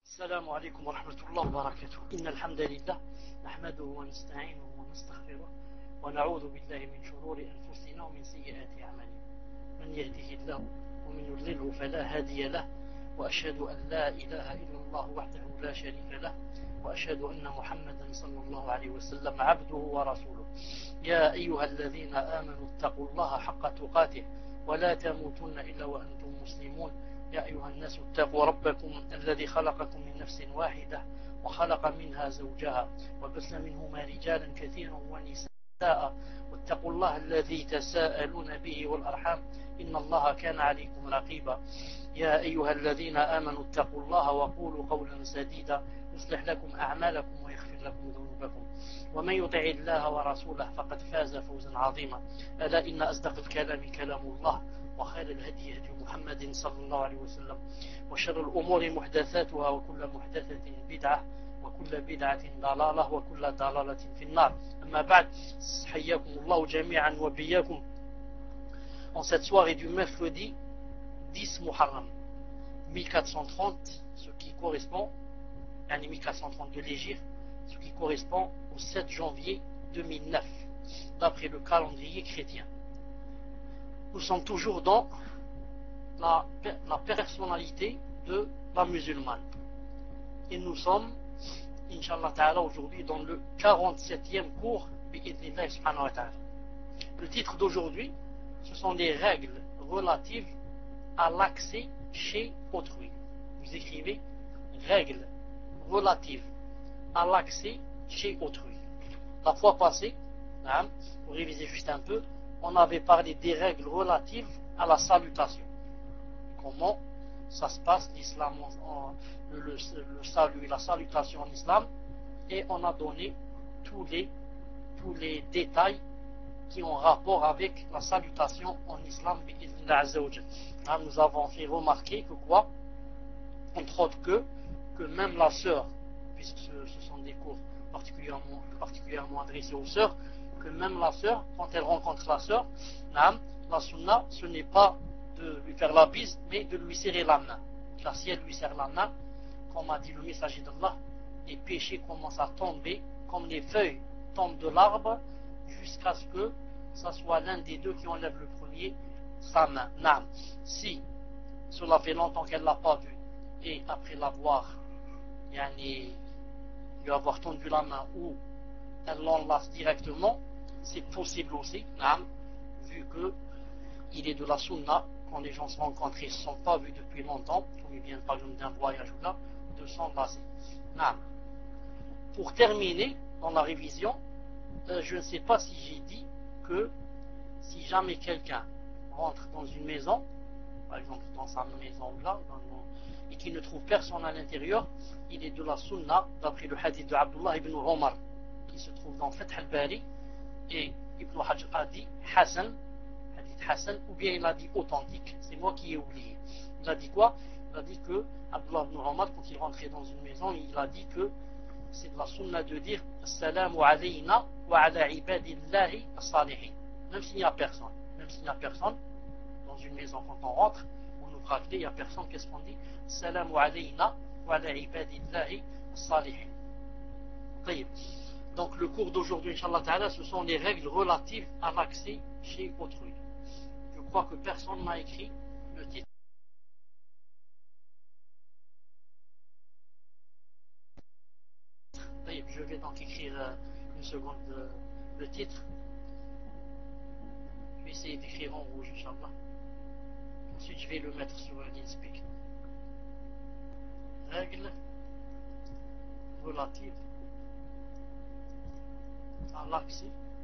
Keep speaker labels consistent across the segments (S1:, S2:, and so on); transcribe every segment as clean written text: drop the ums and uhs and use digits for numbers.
S1: السلام عليكم ورحمة الله وبركاته. إن الحمد لله نحمده ونستعينه ونستغفره ونعوذ بالله من شرور أنفسنا ومن سيئات أعمالنا. من يهده الله ومن يضلله فلا هادي له، وأشهد أن لا إله إلا الله وحده لا شريك له، وأشهد أن محمدا صلى الله عليه وسلم عبده ورسوله. يا أيها الذين آمنوا اتقوا الله حق تقاته ولا تموتن إلا وأنتم مسلمون. يا أيها الناس اتقوا ربكم الذي خلقكم من نفس واحدة وخلق منها زوجها وبث منهما رجالا كثيرا ونساء، واتقوا الله الذي تساءلون به والأرحام إن الله كان عليكم رقيبا. يا أيها الذين آمنوا اتقوا الله وقولوا قولا سديدا يصلح لكم أعمالكم ويغفر لكم ذنوبكم، ومن يطع الله ورسوله فقد فاز فوزا عظيما. ألا إن أصدق الكلام كلام الله، وخير الهدي هدي محمد صلى الله عليه وسلم، وشر الأمور محدثاتها وكل محدثة بدعة وكل بدعة ضلالة وكل ضلالة في النار. أما بعد، حياكم الله جميعا وبياكم en cette soirée du mercredi 10 Muharram 1430, ce qui correspond à 1430 de l'Hégire, ce qui correspond au 7 janvier 2009 d'après le calendrier chrétien. Nous sommes toujours dans la personnalité de la musulmane. Et nous sommes, Inch'Allah Ta'ala, aujourd'hui dans le 47e cours, bi'idhnillah subhanahu wa ta'ala. Le titre d'aujourd'hui, ce sont les règles relatives à l'accès chez autrui. Vous écrivez règles relatives à l'accès chez autrui. La fois passée, pour réviser juste un peu, on avait parlé des règles relatives à la salutation. Comment ça se passe, l'islam, le salut et la salutation en islam, et on a donné tous les détails qui ont rapport avec la salutation en islam. Nous avons fait remarquer que quoi, entre autres que même la sœur, puisque ce sont des cours particulièrement adressés aux sœurs, que même la sœur, quand elle rencontre la sœur, la sunna, ce n'est pas de lui faire la bise, mais de lui serrer la main. Car si elle lui serre la main, comme a dit le messager d'Allah, les péchés commencent à tomber, comme les feuilles tombent de l'arbre, jusqu'à ce que ça soit l'un des deux qui enlève le premier sa main. Si cela fait longtemps qu'elle ne l'a pas vu, et après l'avoir, lui avoir tendu la main, ou elle l'enlace directement, c'est possible aussi, vu que il est de la sunna, quand les gens se rencontrent et ne se sont pas vus depuis longtemps, comme ils viennent par exemple d'un voyage ou là, de s'enlacer. Pour terminer dans la révision, je ne sais pas si j'ai dit que si jamais quelqu'un rentre dans une maison, par exemple dans sa maison ou là, et qu'il ne trouve personne à l'intérieur, il est de la sunna, d'après le hadith de Abdullah ibn Omar, qui se trouve dans Fath al-Bari, et Ibn Hajj a dit Hassan, hadith Hassan, ou bien il a dit authentique. C'est moi qui ai oublié. Il a dit quoi? Il a dit que Abdullah ibn Omar, quand il rentrait dans une maison, il a dit que c'est de la sunna de dire Assalamu alayna wa ala ibadillahi as-salihin. Même s'il n'y a personne. Même s'il n'y a personne dans une maison, quand on rentre, on ouvre la clé, il n'y a personne, qu'est-ce qu'on dit? Assalamu alayna wa ala ibadillahi as-salihin. Donc le cours d'aujourd'hui, Inch'Allah Ta'ala, ce sont les règles relatives à l'accès chez autrui. Je crois que personne n'a écrit le titre. Je vais donc écrire une seconde le titre. Je vais essayer d'écrire en rouge, Inch'Allah. Ensuite, je vais le mettre sur l'InSpeak. Règles relatives à l'accès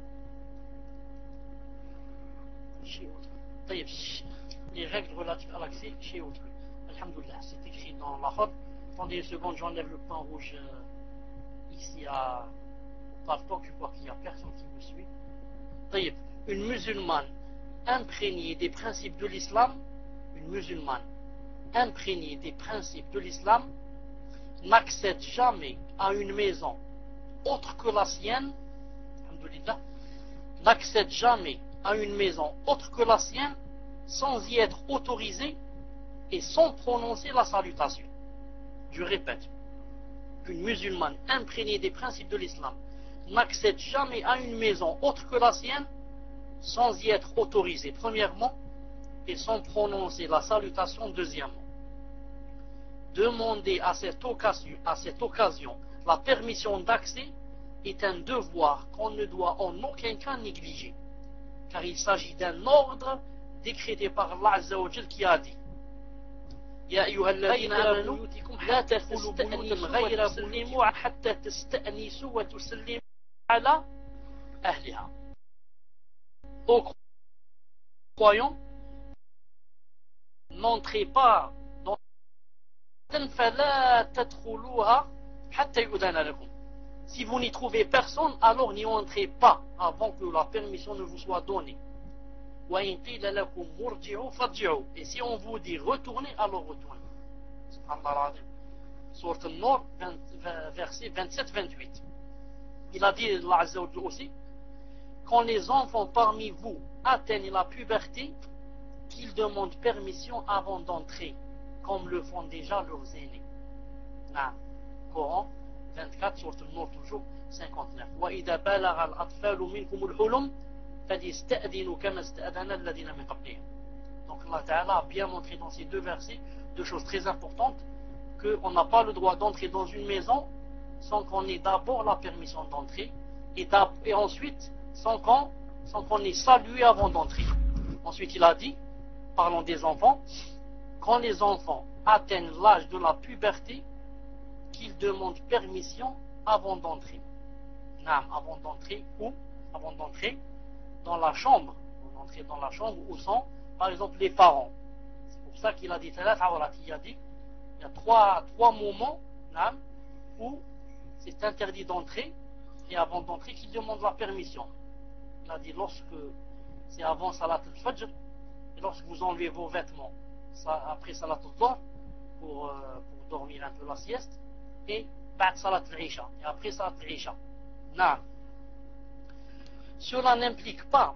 S1: chez autrui. Les règles relatives à l'accès chez autrui. Alhamdoulilah, c'est écrit dans la robe. Attendez une seconde, j'enlève le point rouge ici à Partok. Je crois qu'il n'y a personne qui me suit. Une musulmane imprégnée des principes de l'islam, n'accède jamais à une maison autre que la sienne, n'accède jamais à une maison autre que la sienne sans y être autorisé et sans prononcer la salutation. Je répète, qu'une musulmane imprégnée des principes de l'islam n'accède jamais à une maison autre que la sienne sans y être autorisée, premièrement, et sans prononcer la salutation, deuxièmement. Demander à cette occasion la permission d'accès est un devoir qu'on ne doit en aucun cas négliger, car il s'agit d'un ordre décrété par Allah Azza wa Jal qui a dit يا أيها الذين آمنوا لا تدخلوا بيوتا غير مسلموا حتى تستأنسوا وتسلموا على أهلها. Ô croyants, n'entrez pas dans فلا تدخلوها حتى يؤذن لكم. Si vous n'y trouvez personne, alors n'y entrez pas avant que la permission ne vous soit donnée. وإن قيل لكم مرجعوا فارجعوا. Et si on vous dit retournez, alors retournez. Subhanallah al-Azim. Sourate An-Nur, verset 27-28. Il a dit Allah Azza wa Jalla aussi, quand les enfants parmi vous atteignent la puberté, qu'ils demandent permission avant d'entrer, comme le font déjà leurs aînés. Coran 24, sourate An-Nur toujours, 59. وإذا بلغ الأطفال منكم الحلم فليستأذنوا كما استأذن الذين من قبلهم. Donc Allah Ta'ala a bien montré dans ces deux versets deux choses très importantes, qu'on n'a pas le droit d'entrer dans une maison sans qu'on ait d'abord la permission d'entrer et ensuite sans qu'on ait salué avant d'entrer. Ensuite il a dit, parlons des enfants, quand les enfants atteignent l'âge de la puberté, qu'ils demandent permission avant d'entrer. Avant d'entrer où? Avant d'entrer dans la chambre. Avant d'entrer dans la chambre où sont, par exemple, les parents. C'est pour ça qu'il a dit, il a dit, il y a trois moments où c'est interdit d'entrer, et avant d'entrer, qu'ils demandent la permission. Il a dit, lorsque c'est avant Salat al-Fajr, et lorsque vous enlevez vos vêtements, après Salat al-Dhuhr, pour dormir un peu la sieste, et بعد Salat al-Isha, et après Salat al-Isha. Cela n'implique pas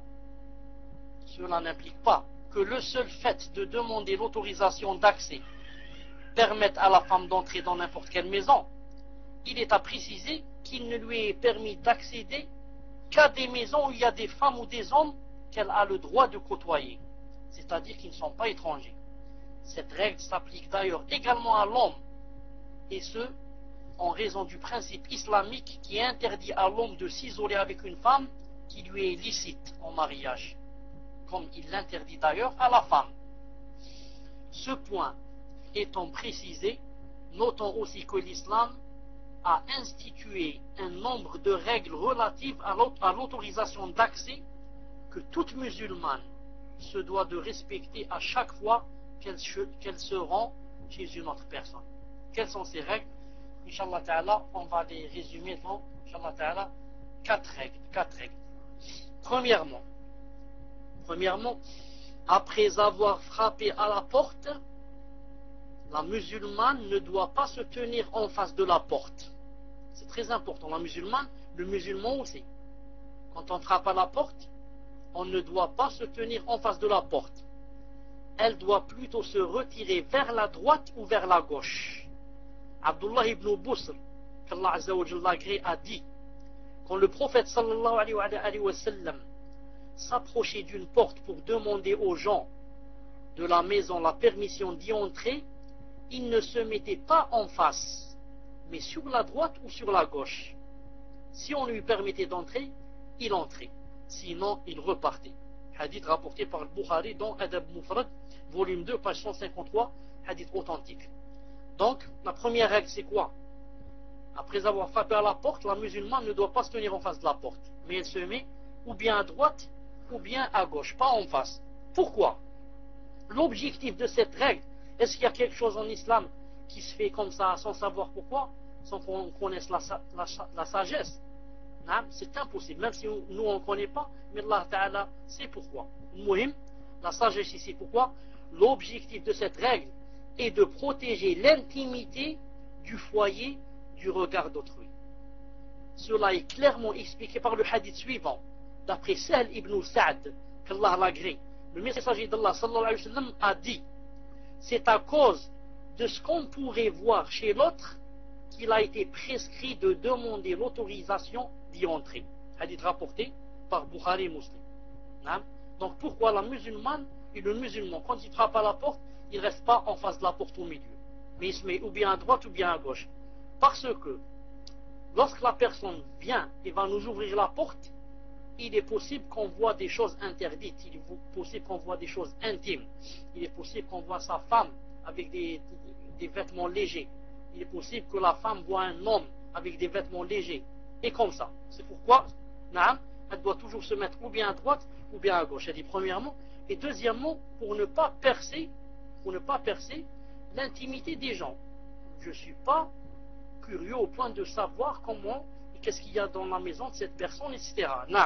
S1: que le seul fait de demander l'autorisation d'accès permette à la femme d'entrer dans n'importe quelle maison. Il est à préciser qu'il ne lui est permis d'accéder qu'à des maisons où il y a des femmes ou des hommes qu'elle a le droit de côtoyer, c'est-à-dire qui ne sont pas étrangers. Cette règle s'applique d'ailleurs également à l'homme, et ce, en raison du principe islamique qui interdit à l'homme de s'isoler avec une femme qui lui est licite en mariage, comme il l'interdit d'ailleurs à la femme. Ce point étant précisé, notons aussi que l'islam a institué un nombre de règles relatives à l'autorisation d'accès que toute musulmane se doit de respecter à chaque fois qu'elle se rend chez une autre personne. Quelles sont ces règles? Inch'Allah Ta'ala, on va les résumer dans, Inch'Allah Ta'ala, 4 règles. Premièrement, après avoir frappé à la porte, la musulmane ne doit pas se tenir en face de la porte. C'est très important. Le musulman aussi. Quand on frappe à la porte, on ne doit pas se tenir en face de la porte. Elle doit plutôt se retirer vers la droite ou vers la gauche. Abdullah ibn Busr, qu'Allah Azza wa Jalla a dit, quand le prophète sallallahu alayhi wa sallam s'approchait d'une porte pour demander aux gens de la maison la permission d'y entrer, il ne se mettait pas en face, mais sur la droite ou sur la gauche. Si on lui permettait d'entrer, il entrait. Sinon, il repartait. Hadith rapporté par le Bukhari dans Adab Mufrad, volume 2, page 153, hadith authentique. Donc, la première règle, c'est quoi? Après avoir frappé à la porte, la musulmane ne doit pas se tenir en face de la porte, mais elle se met ou bien à droite ou bien à gauche, pas en face. Pourquoi? L'objectif de cette règle, est-ce qu'il y a quelque chose en islam qui se fait comme ça sans savoir pourquoi, sans qu'on connaisse la sagesse? Non, c'est impossible, même si nous on ne connaît pas, mais Allah Ta'ala sait pourquoi. La sagesse ici, pourquoi? L'objectif de cette règle est de protéger l'intimité du foyer du regard d'autrui. Cela est clairement expliqué par le hadith suivant, d'après Sahl ibn Sa'd, qu'Allah l'agrée. Le messager d'Allah sallallahu alayhi wa sallam a dit, c'est à cause de ce qu'on pourrait voir chez l'autre qu'il a été prescrit de demander l'autorisation d'y entrer. Hadith rapporté par Bukhari et Muslim. Donc pourquoi la musulmane et le musulman, quand il frappe à la porte, il ne reste pas en face de la porte au milieu, mais il se met ou bien à droite ou bien à gauche. Parce que lorsque la personne vient et va nous ouvrir la porte, il est possible qu'on voit des choses interdites, il est possible qu'on voit des choses intimes, il est possible qu'on voit sa femme avec des vêtements légers, il est possible que la femme voit un homme avec des vêtements légers, et comme ça. C'est pourquoi, elle doit toujours se mettre ou bien à droite ou bien à gauche. Elle dit premièrement, et deuxièmement, pour ne pas percer l'intimité des gens. Je ne suis pas curieux au point de savoir comment et qu'est-ce qu'il y a dans la maison de cette personne, etc.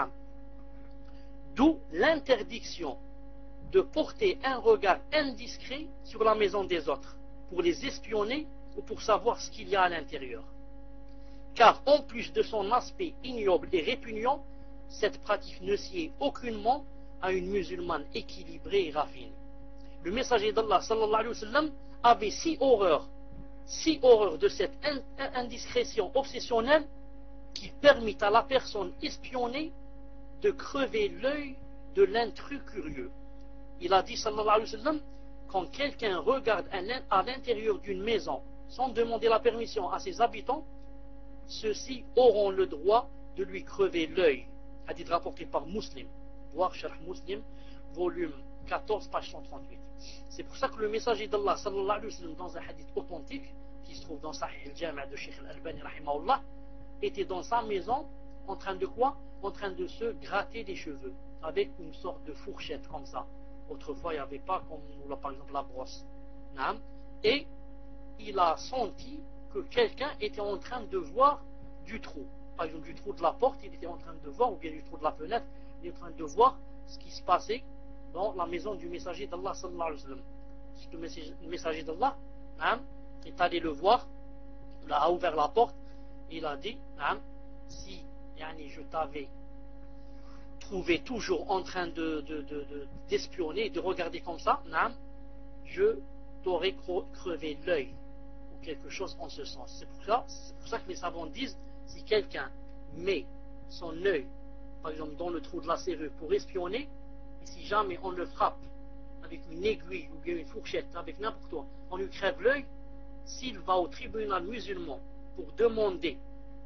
S1: D'où l'interdiction de porter un regard indiscret sur la maison des autres, pour les espionner ou pour savoir ce qu'il y a à l'intérieur. Car en plus de son aspect ignoble et répugnant, cette pratique ne sied aucunement à une musulmane équilibrée et raffinée. Le messager d'Allah sallallahu alayhi wa sallam avait si horreur de cette indiscrétion obsessionnelle qui permit à la personne espionnée de crever l'œil de l'intrus curieux. Il a dit sallallahu alayhi wa sallam, quand quelqu'un regarde à l'intérieur d'une maison sans demander la permission à ses habitants, ceux-ci auront le droit de lui crever l'œil. Hadith rapporté par Muslim, voir Sharh Muslim, volume 14, page 138. C'est pour ça que le messager d'Allah sallallahu alayhi wa sallam, dans un hadith authentique qui se trouve dans Sahih al-Jami' de Sheikh al-Albani rahimahullah, était dans sa maison en train de quoi? En train de se gratter les cheveux avec une sorte de fourchette comme ça. Autrefois il n'y avait pas comme nous, par exemple la brosse. Et il a senti que quelqu'un était en train de voir du trou. Par exemple du trou de la porte, il était en train de voir, ou bien du trou de la fenêtre, il était en train de voir ce qui se passait dans la maison du messager d'Allah sallallahu alayhi wa sallam. Le messager d'Allah est allé le voir, il a ouvert la porte, il a dit si je t'avais trouvé toujours en train d'espionner, de regarder comme ça, je t'aurais crevé l'œil ou quelque chose en ce sens. C'est pour ça que les savants disent, si quelqu'un met son œil par exemple dans le trou de la serrure pour espionner, et si jamais on le frappe avec une aiguille ou bien une fourchette, avec n'importe quoi, on lui crève l'œil, s'il va au tribunal musulman pour demander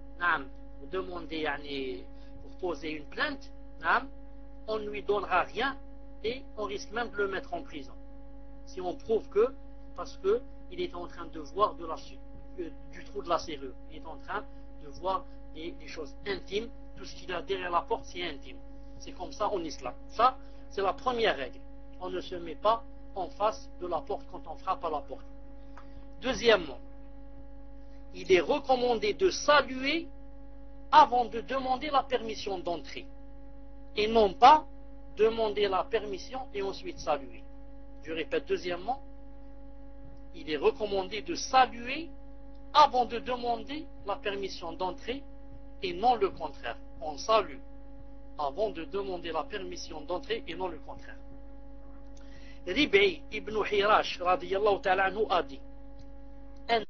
S1: pour poser une plainte, on ne lui donnera rien et on risque même de le mettre en prison. Si on prouve que, parce qu'il est en train de voir du trou de la serrure, il est en train de voir des choses intimes, tout ce qu'il y a derrière la porte c'est intime. C'est comme ça en islam. Ça, c'est la première règle. On ne se met pas en face de la porte quand on frappe à la porte. Deuxièmement, il est recommandé de saluer avant de demander la permission d'entrer. Et non pas demander la permission et ensuite saluer. Je répète, deuxièmement, il est recommandé de saluer avant de demander la permission d'entrer et non le contraire. On salue avant de demander la permission d'entrer et non le contraire. Rib'i ibn Hirash radiyallahu ta'ala anhu a dit, un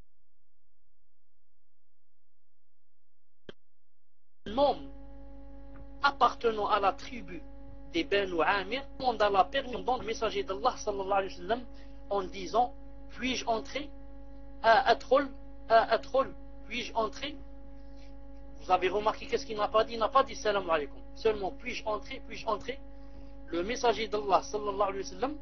S1: homme appartenant à la tribu des Banu Amir demande à la permission dans le messager d'Allah sallallahu alayhi wa sallam en disant, puis-je entrer? Atrol, puis-je entrer? Vous avez remarqué qu'est-ce qu'il n'a pas dit? Il n'a pas dit salam alaykum. Seulement, puis-je entrer? Puis-je entrer? Le messager d'Allah sallallahu alayhi wa sallam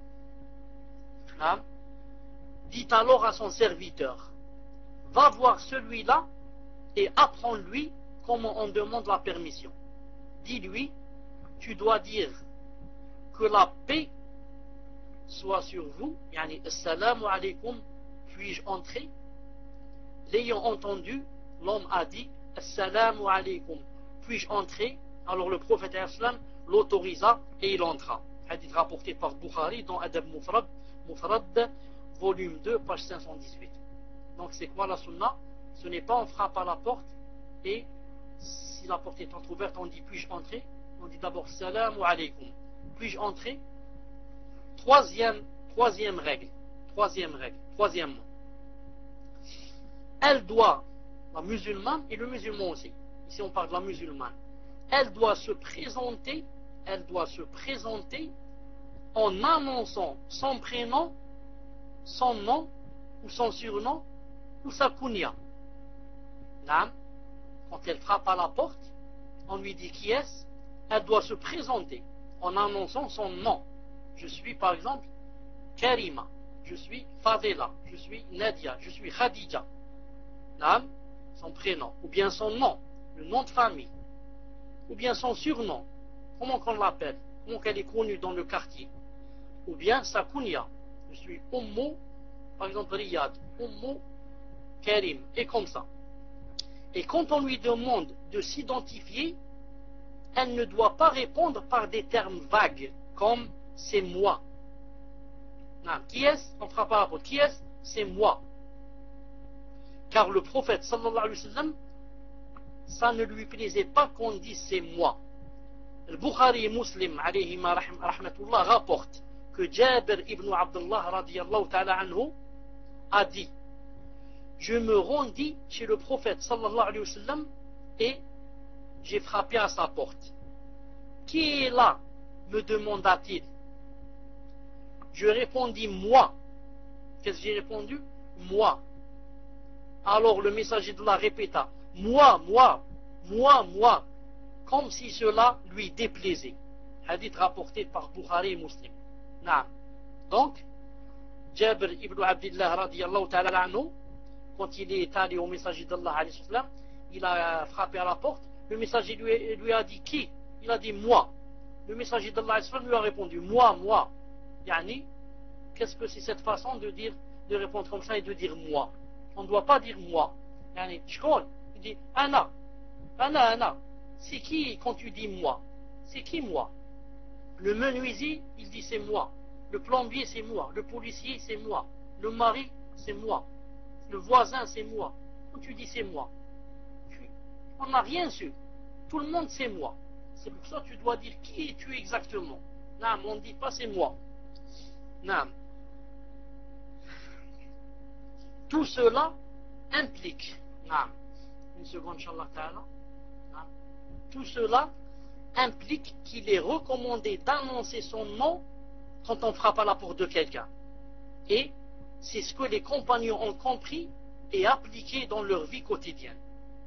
S1: dit alors à son serviteur, va voir celui-là et apprends-lui comment on demande la permission. Dis-lui, tu dois dire que la paix soit sur vous, yani assalamu alaykum, puis-je entrer? L'ayant entendu, l'homme a dit assalamu alaykum, puis-je entrer? Alors le prophète islam l'autorisa et il entra. Hadith rapporté par Bukhari dans Adab Mufrad, volume 2, page 518. Donc c'est quoi la sunna? Ce n'est pas on frappe à la porte et si la porte est entrouverte on dit puis-je entrer? On dit d'abord salamu alaykum, puis-je entrer? Troisième règle. Troisièmement, elle doit, la musulmane et le musulman aussi, ici on parle de la musulmane, elle doit se présenter en annonçant son prénom, son nom ou son surnom ou sa kunya. Quand elle frappe à la porte, on lui dit qui est-ce, elle doit se présenter en annonçant son nom. Je suis par exemple Karima, je suis Fadela, je suis Nadia, je suis Khadija. Son prénom, ou bien son nom, le nom de famille, ou bien son surnom, comment qu'on l'appelle, comment qu'elle est connue dans le quartier, ou bien sa kunya. Je suis Ummu, par exemple Riyad, Ummu Karim, et comme ça. Et quand on lui demande de s'identifier, elle ne doit pas répondre par des termes vagues, comme c'est moi. Non, qui est-ce? On ne fera pas rapport. Qui est-ce? C'est moi. Car le prophète sallallahu alayhi wa sallam, ça ne lui plaisait pas qu'on dise c'est moi. Le Bukhari et Muslim alayhima rahmatullah rapporte que Jabir ibn Abdullah radiyallahu ta'ala anhu a dit: je me rendis chez le prophète sallallahu alayhi wa sallam et j'ai frappé à sa porte. Qui est là? Me demanda-t-il. Je répondis moi. Qu'est-ce que j'ai répondu? Moi. Alors le messager d'Allah répéta: moi, moi, moi, moi, comme si cela lui déplaisait. Hadith rapporté par Bukhari et Muslim. Donc, Jabir ibn Abdullah radiyallahu ta'ala anhu, quand il est allé au messager d'Allah, il a frappé à la porte. Le messager lui a dit qui? Il a dit moi. Le messager d'Allah lui a répondu moi, moi. Yani, qu'est-ce que c'est cette façon de dire, de répondre comme ça et de dire moi? On ne doit pas dire moi. Yani, il dit ana, ana, ana. C'est qui quand tu dis moi? C'est qui moi? Le menuisier, il dit c'est moi. Le plombier, c'est moi. Le policier, c'est moi. Le mari, c'est moi. Le voisin, c'est moi. Quand tu dis c'est moi, on n'a rien su. Tout le monde, c'est moi. C'est pour ça que tu dois dire qui es-tu exactement. On ne dit pas c'est moi. Tout cela implique, une seconde, Inch'Allah Ta'ala. Tout cela implique qu'il est recommandé d'annoncer son nom quand on frappe à la porte de quelqu'un. Et c'est ce que les compagnons ont compris et appliqué dans leur vie quotidienne.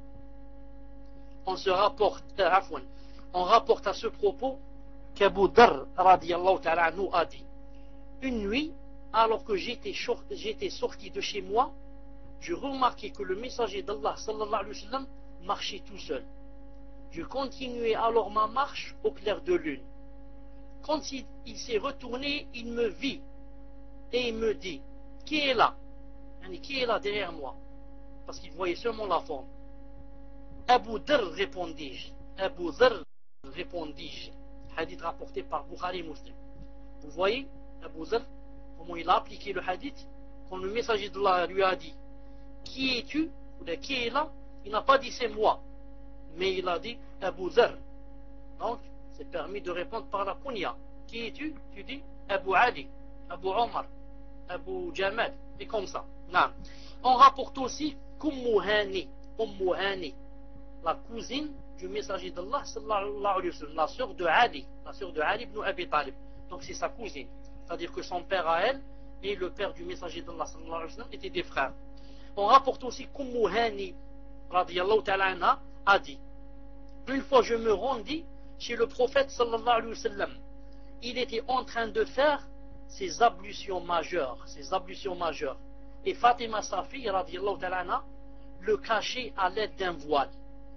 S1: On rapporte à ce propos qu'Abu Dharr radiyallahu ta'ala anhu a dit: une nuit, alors que j'étais sorti de chez moi, je remarquai que le messager d'Allah sallallahu alayhi wa sallam marchait tout seul. Je continuais alors ma marche au clair de lune. Quand il s'est retourné, il me vit et il me dit: qui est là? Qui est là derrière moi? Parce qu'il voyait seulement la forme. Abu Dharr, répondis-je. Abu Dharr, répondis-je. Hadith rapporté par Bukhari et Muslim. Vous voyez, Abu Dharr, comment il a appliqué le hadith? Quand le messager d'Allah lui a dit: qui es-tu? Ou bien qui est là? Il n'a pas dit c'est moi, mais il a dit Abu Dharr. Donc, c'est permis de répondre par la kunya. Qui es-tu? Tu dis Abu Ali, Abu Omar, Abu Jamal, et comme ça. On rapporte aussi Ummu Hani, la cousine du messager d'Allah sallallahu alayhi wa sallam, la sœur de Ali ibn Abi Talib. Donc c'est sa cousine. C'est-à-dire que son père à elle et le père du messager d'Allah sallallahu alayhi wa sallam étaient des frères. On rapporte aussi qu'Ummu Hani radiyallahu ta'ala anha a dit: une fois je me rendis chez le prophète sallallahu alayhi wa sallam. Il était en train de faire ses ablutions majeures. Et Fatima sa fille radiyallahu ta'ala anha le cachait à l'aide d'un voile.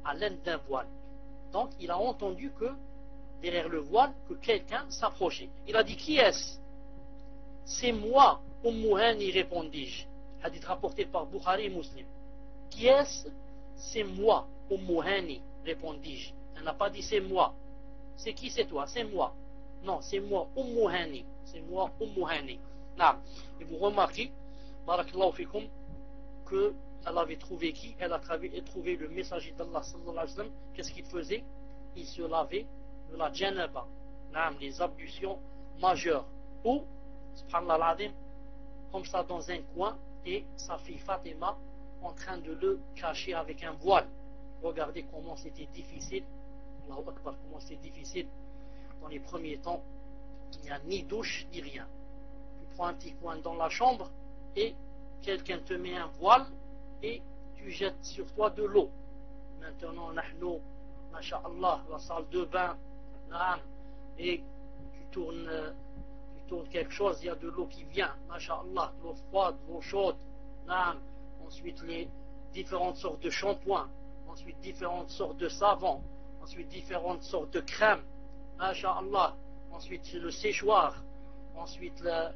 S1: Donc il a entendu que derrière le voile, que quelqu'un s'approchait. Il a dit: qui est-ce? C'est moi, Ummu Hani, répondis-je. Hadith rapporté par Bukhari et Muslim. Qui est-ce? C'est moi, Ummu Hani, répondis-je. Elle n'a pas dit c'est moi. C'est qui? C'est toi? C'est moi. Non, c'est moi, Ummu Hani. C'est moi, Ummu Hani. Et vous remarquez, barakallahu fikum, que elle avait trouvé qui? Elle a trouvé le messager d'Allah sallallahu alayhi wa sallam. Qu'est-ce qu'il faisait? Il se lavait de la janaba, les ablutions majeures, ou, subhanallah al-azim, comme ça dans un coin, et sa fille Fatima en train de le cacher avec un voile. Regardez comment c'était difficile. Allahu Akbar, comment c'était difficile dans les premiers temps. Il n'y a ni douche ni rien. Tu prends un petit coin dans la chambre et quelqu'un te met un voile et tu jettes sur toi de l'eau. Maintenant, nahnu, masha'Allah, la salle de bain, et tu tournes quelque chose, il y a de l'eau qui vient, masha'Allah, de l'eau froide, de l'eau chaude, ensuite les différentes sortes de shampoings, ensuite différentes sortes de savons, ensuite différentes sortes de crèmes, masha'Allah, ensuite le séchoir, ensuite la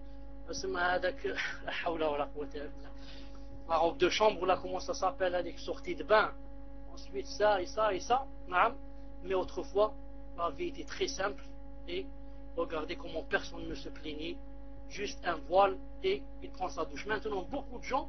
S1: robe de chambre, là, comment ça s'appelle, avec sortie de bain, ensuite ça et ça et ça, mais autrefois la vie était très simple et regardez comment personne ne se plaignait, juste un voile et il prend sa douche. Maintenant, beaucoup de gens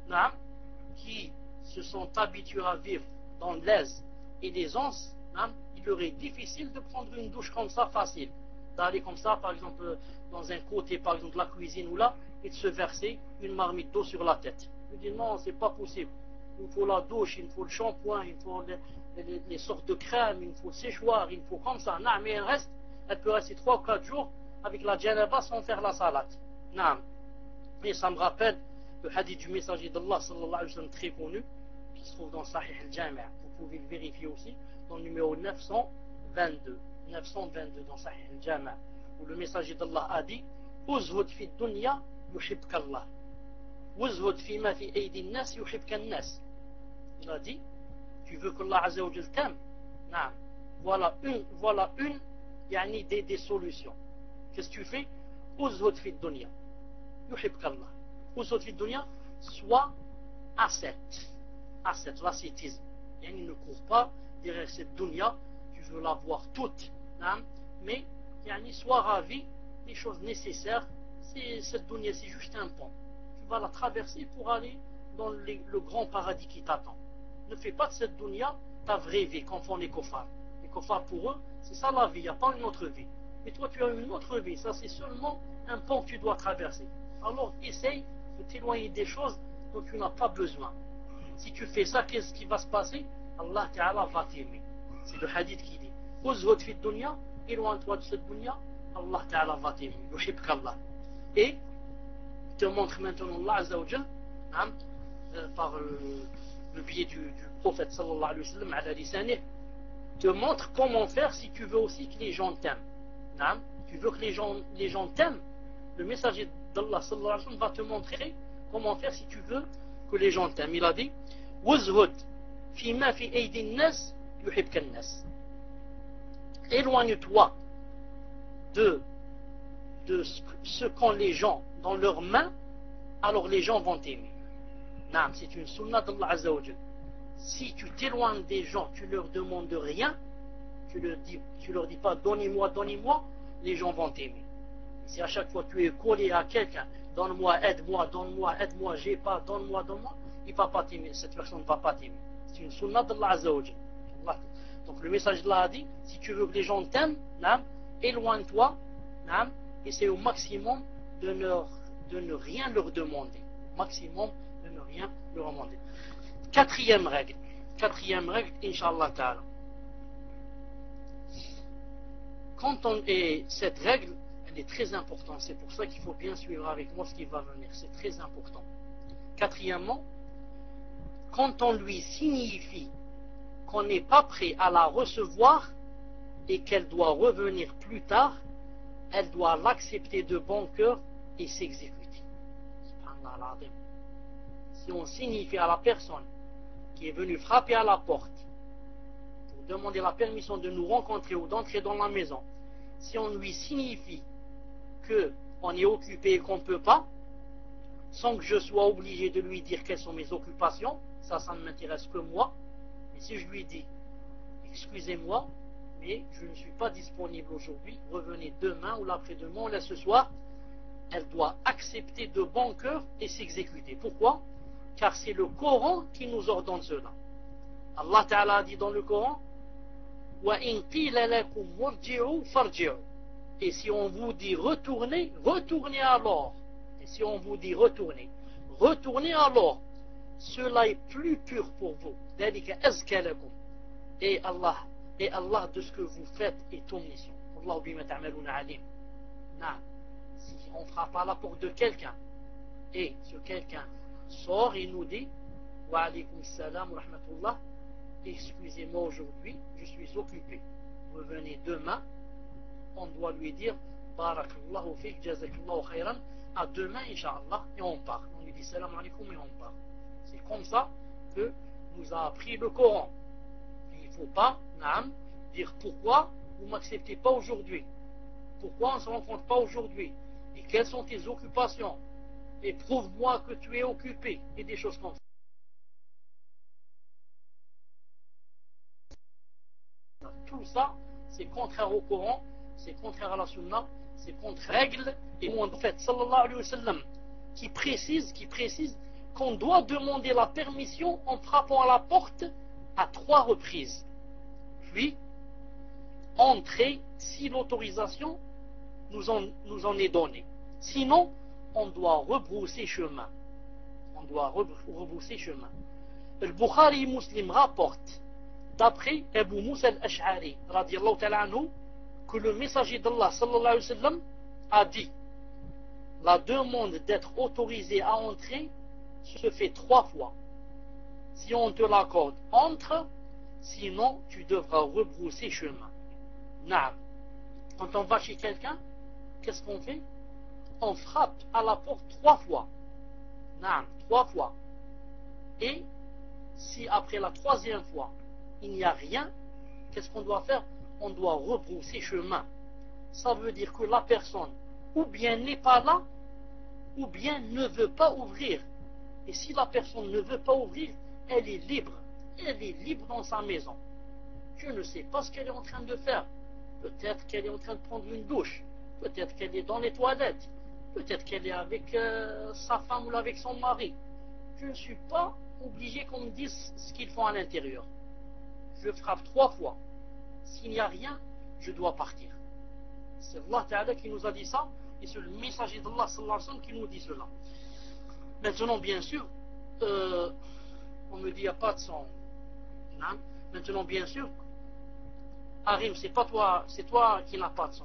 S1: qui se sont habitués à vivre dans l'aise et l'aisance, il leur est difficile de prendre une douche comme ça facile, d'aller comme ça, par exemple, dans un côté, par exemple, de la cuisine ou là, et de se verser une marmite d'eau sur la tête. Je dis non, c'est pas possible. Il faut la douche, il faut le shampoing, il faut les sortes de crèmes, il faut le séchoir, il faut comme ça. Non, mais elle peut rester 3 ou 4 jours avec la janaba sans faire la salade. Non. Et ça me rappelle le hadith du messager d'Allah sallallahu alayhi wa sallam très connu, qui se trouve dans Sahih al-Jami'. Vous pouvez le vérifier aussi dans le numéro 922 dans Sahih al-Jami', où le messager d'Allah a dit Uzhud fi dunya yuhibka Allah. Uzhud fi ma fi aydi nas yuhibka nas. Il a dit, tu veux que Allah Azza wa Jal t'aime? Voilà une yani des solutions. Qu'est-ce que tu fais? Uzhud fi dunya yuhibka Allah. Uzhud fi dunya, sois ascète, l'ascétisme. Yani ne cours pas derrière cette dunya, tu veux la voir toute, mais yani sois ravi des choses nécessaires. Cette dunya, c'est juste un pont. Tu vas la traverser pour aller dans le grand paradis qui t'attend. Ne fais pas de cette dunya ta vraie vie, comme font les kofars. Les kofars, pour eux, c'est ça la vie, il n'y a pas une autre vie. Mais toi, tu as une autre vie, ça c'est seulement un pont que tu dois traverser. Alors, essaye de t'éloigner des choses dont tu n'as pas besoin. Si tu fais ça, qu'est-ce qui va se passer? Allah Ta'ala va t'aimer. C'est le hadith qui dit Uzhud fi dunya, éloigne-toi de cette dunya, Allah Ta'ala va t'aimer. Yuhibka Allah. Et te montre maintenant Allah Azza wa Jal, par le biais du prophète sallallahu alayhi wa sallam, ala lisanih, te montre comment faire si tu veux aussi que les gens t'aiment. Tu veux que les gens t'aiment, le messager d'Allah sallallahu alayhi wa sallam va te montrer comment faire si tu veux que les gens t'aiment. Il a dit Wazhud fi ma fi aydi nas yuhibka nas. Éloigne-toi de ce qu'ont les gens dans leurs mains, alors les gens vont t'aimer. C'est une sunnah d'Allah Azza wa Jal. Si tu t'éloignes des gens, tu leur demandes rien, tu leur dis pas donnez-moi, les gens vont t'aimer. Si à chaque fois tu es collé à quelqu'un, donne-moi, aide-moi, j'ai pas, donne-moi, il va pas t'aimer, cette personne ne va pas t'aimer. C'est une sunnah d'Allah Azza wa Jal. Donc le message d'Allah a dit, si tu veux que les gens t'aiment, éloigne-toi, essaie au maximum de ne rien leur demander. Au maximum de ne rien leur demander. Quatrième règle, Inch'Allah Ta'ala. Et cette règle, elle est très importante. C'est pour ça qu'il faut bien suivre avec moi ce qui va venir. C'est très important. Quatrièmement, quand on lui signifie qu'on n'est pas prêt à la recevoir et qu'elle doit revenir plus tard, elle doit l'accepter de bon cœur et s'exécuter. Si on signifie à la personne qui est venue frapper à la porte pour demander la permission de nous rencontrer ou d'entrer dans la maison, si on lui signifie qu'on est occupé et qu'on ne peut pas, sans que je sois obligé de lui dire quelles sont mes occupations, ça ne m'intéresse que moi. Mais si je lui dis excusez-moi, mais je ne suis pas disponible aujourd'hui, revenez demain ou l'après-demain ou là ce soir, elle doit accepter de bon cœur et s'exécuter. Pourquoi? Car c'est le Coran qui nous ordonne cela. Allah Ta'ala a dit dans le Coran وَإِن قِيلَ لَكُمْ مُرْجِعُوا فَارْجِعُوا. Et si on vous dit retournez, retournez alors. Et si on vous dit retournez, retournez alors. cela est plus pur pour vous. Et Allah de ce que vous faites est omniscient. Si on frappe à la porte de quelqu'un et ce quelqu'un sort et nous dit wa alaykum salam wa rahmatullah, excusez-moi aujourd'hui, je suis occupé, revenez demain, on doit lui dire barakallahu fik, jazakallahu khayran, à demain incha'Allah, et on part. On lui dit salam alaykum et on part. C'est comme ça que nous a appris le Coran. Il ne faut pas dire pourquoi vous ne m'acceptez pas aujourd'hui, pourquoi on ne se rencontre pas aujourd'hui, et quelles sont tes occupations, et prouve-moi que tu es occupé, et des choses comme ça. Tout ça, c'est contraire au Coran, c'est contraire à la Sunna, c'est contre règles et mon prophète sallallahu alayhi wa sallam qui précise qu'on doit demander la permission en frappant à la porte à 3 reprises. Puis, entrer si l'autorisation nous en est donnée. Sinon, on doit rebrousser chemin. On doit rebrousser chemin. Le Bukhari Muslim rapporte, d'après Abu Musa al-Ash'ari, radiyallahu ta'ala anhu, que le messager d'Allah sallallahu alayhi wa sallam a dit la demande d'être autorisé à entrer se fait 3 fois. Si on te l'accorde, entre, sinon tu devras rebrousser chemin. Quand on va chez quelqu'un, qu'est-ce qu'on fait? On frappe à la porte 3 fois. 3 fois. Et si après la 3e fois, il n'y a rien, qu'est-ce qu'on doit faire? On doit rebrousser chemin. Ça veut dire que la personne ou bien n'est pas là, ou bien ne veut pas ouvrir. Et si la personne ne veut pas ouvrir, elle est libre. Elle est libre dans sa maison. Je ne sais pas ce qu'elle est en train de faire. Peut-être qu'elle est en train de prendre une douche. Peut-être qu'elle est dans les toilettes. Peut-être qu'elle est avec sa femme ou avec son mari. Je ne suis pas obligé qu'on me dise ce qu'ils font à l'intérieur. Je frappe 3 fois. S'il n'y a rien, je dois partir. C'est Allah Ta'ala qui nous a dit ça, et c'est le messager d'Allah sallallahu alayhi wa sallam qui nous dit cela. Maintenant, bien sûr, on me dit il n'y a pas de son. Maintenant, bien sûr, Harim, c'est pas toi, c'est toi qui n'as pas de son.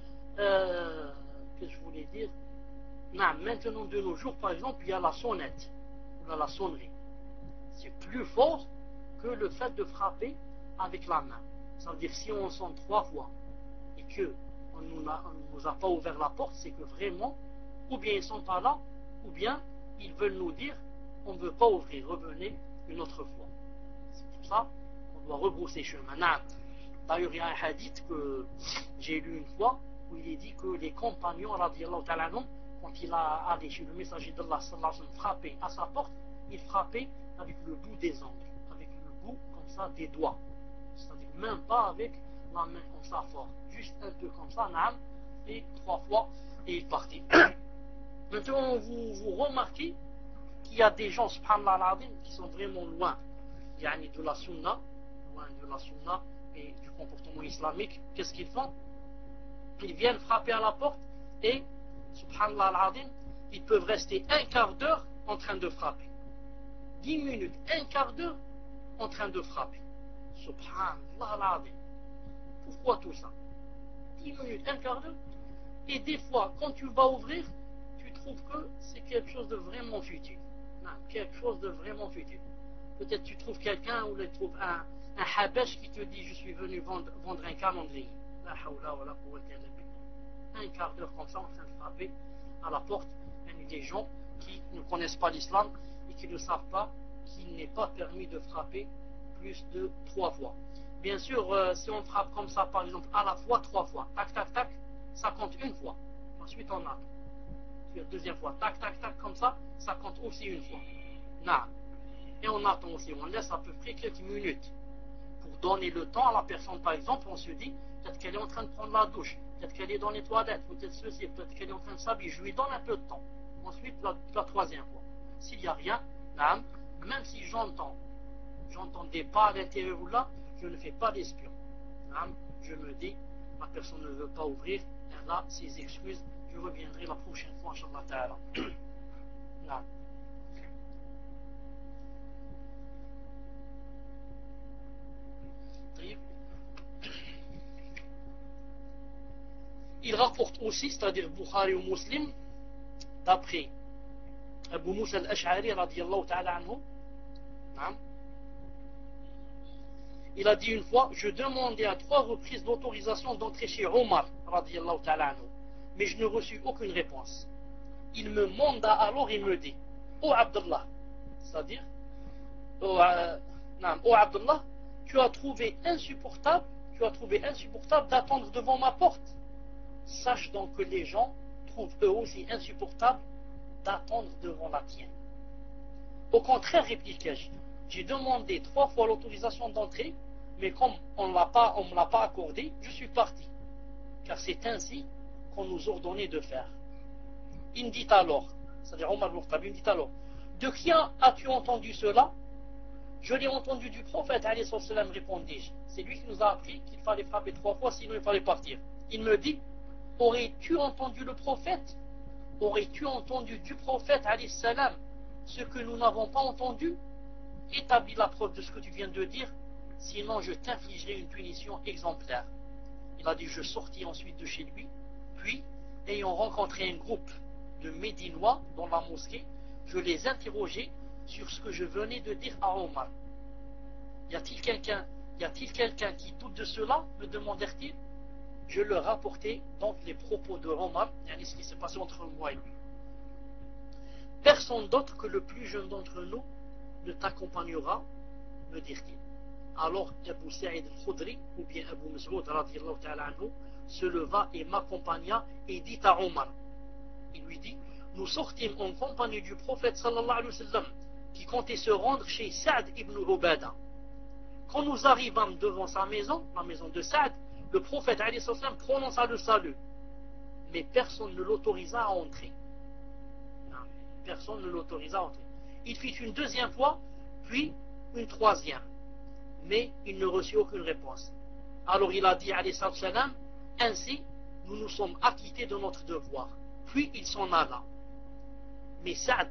S1: Que je voulais dire. Maintenant, de nos jours, par exemple, il y a la sonnette, ou la sonnerie. C'est plus fort que le fait de frapper avec la main. Ça veut dire si on sonne 3 fois et qu'on ne nous a pas ouvert la porte, c'est que vraiment, ou bien ils ne sont pas là, ou bien ils veulent nous dire on ne veut pas ouvrir, revenez une autre fois. C'est pour ça qu'on doit rebrousser chemin. D'ailleurs, il y a un hadith que j'ai lu une fois où il est dit que les compagnons, radiyallahu ta'ala anhum, quand il a allé chez le messager d'Allah sallallahu alayhi wa sallam frapper à sa porte, il frappait avec le bout des ongles, avec le bout comme ça des doigts. C'est-à-dire même pas avec la main comme ça fort, juste un peu comme ça, et 3 fois, et il partit. Maintenant, vous remarquez qu'il y a des gens, subhanallah al-azim, qui sont vraiment loin de la sunna, et du comportement islamique. Qu'est-ce qu'ils font? Ils viennent frapper à la porte et, subhanallah al-azim, ils peuvent rester un quart d'heure en train de frapper. 10 minutes, un quart d'heure en train de frapper. Subhanallah al-azim. Pourquoi tout ça? 10 minutes, un quart d'heure. Et des fois, quand tu vas ouvrir, tu trouves que c'est quelque chose de vraiment futile. Quelque chose de vraiment futile. Peut-être tu trouves quelqu'un ou tu trouves un habesh qui te dit je suis venu vendre un calendrier. La hawla wa la quwwata illa billah. Un quart d'heure comme ça en train de frapper à la porte. Il y a des gens qui ne connaissent pas l'islam et qui ne savent pas qu'il n'est pas permis de frapper plus de 3 fois. Bien sûr, si on frappe comme ça, par exemple, à la fois 3 fois, tac, tac, tac, ça compte une fois. Ensuite, on attend. Puis, 2e fois, tac, tac, tac, comme ça, ça compte aussi une fois. Et on attend aussi, on laisse à peu près quelques minutes pour donner le temps à la personne. Par exemple, on se dit, peut-être qu'elle est en train de prendre la douche, peut-être qu'elle est dans les toilettes, peut-être ceci, peut-être qu'elle est en train de s'habiller. Je lui donne un peu de temps. Ensuite, la 3e fois. S'il n'y a rien, même si j'entends des pas à l'intérieur ou là, je ne fais pas d'espion. Je me dis, la personne ne veut pas ouvrir, elle a ses excuses, je reviendrai la prochaine fois, Inch'Allah Ta'ala. Il rapporte aussi, c'est-à-dire Bukhari ou Muslim, d'après Abu Musa al-Ash'ari radiyallahu ta'ala anhu, il a dit une fois, je demandais à 3 reprises l'autorisation d'entrer chez Omar radiyallahu ta'ala anhu, mais je ne reçus aucune réponse. Il me manda alors et me dit, ô Abdullah, c'est-à-dire, ô Abdullah, tu as trouvé insupportable d'attendre devant ma porte. Sache donc que les gens trouvent eux aussi insupportable d'attendre devant la tienne. Au contraire, répliquai-je, j'ai demandé 3 fois l'autorisation d'entrer, mais comme on ne me l'a pas accordé, je suis parti, car c'est ainsi qu'on nous ordonnait de faire. Il me dit alors, c'est-à-dire Omar ibn Khattab, il me dit alors, de qui as-tu entendu cela? Je l'ai entendu du prophète, répondis-je. C'est lui qui nous a appris qu'il fallait frapper 3 fois, sinon il fallait partir. Il me dit, aurais-tu entendu le prophète? Aurais-tu entendu du prophète, ce que nous n'avons pas entendu? Établis la preuve de ce que tu viens de dire, sinon je t'infligerai une punition exemplaire. Il a dit, je sortis ensuite de chez lui, puis, ayant rencontré un groupe de Médinois dans la mosquée, je les interrogeai sur ce que je venais de dire à Omar. Y a-t-il quelqu'un qui doute de cela? Me demandèrent-ils. Je leur rapportai donc les propos de Omar, ce qui s'est passé entre moi et lui. Personne d'autre que le plus jeune d'entre nous ne t'accompagnera, me dirent-ils. Alors Abu Sa'id al-Khudri, ou bien Abu Mas'ud radiyallahu ta'ala anhu, se leva et m'accompagna et dit à Omar. Il lui dit, nous sortîmes en compagnie du prophète sallallahu alayhi wa sallam, qui comptait se rendre chez Sa'd ibn Ubada. Quand nous arrivâmes devant sa maison, la maison de Sa'd, le prophète alayhi wa sallam prononça le salut, mais personne ne l'autorisa à entrer. Personne ne l'autorisa à entrer. Il fit une 2e fois, puis une 3e, mais il ne reçut aucune réponse. Alors il a dit alayhi wa sallam, ainsi nous nous sommes acquittés de notre devoir. Puis il s'en alla. Mais Sa'd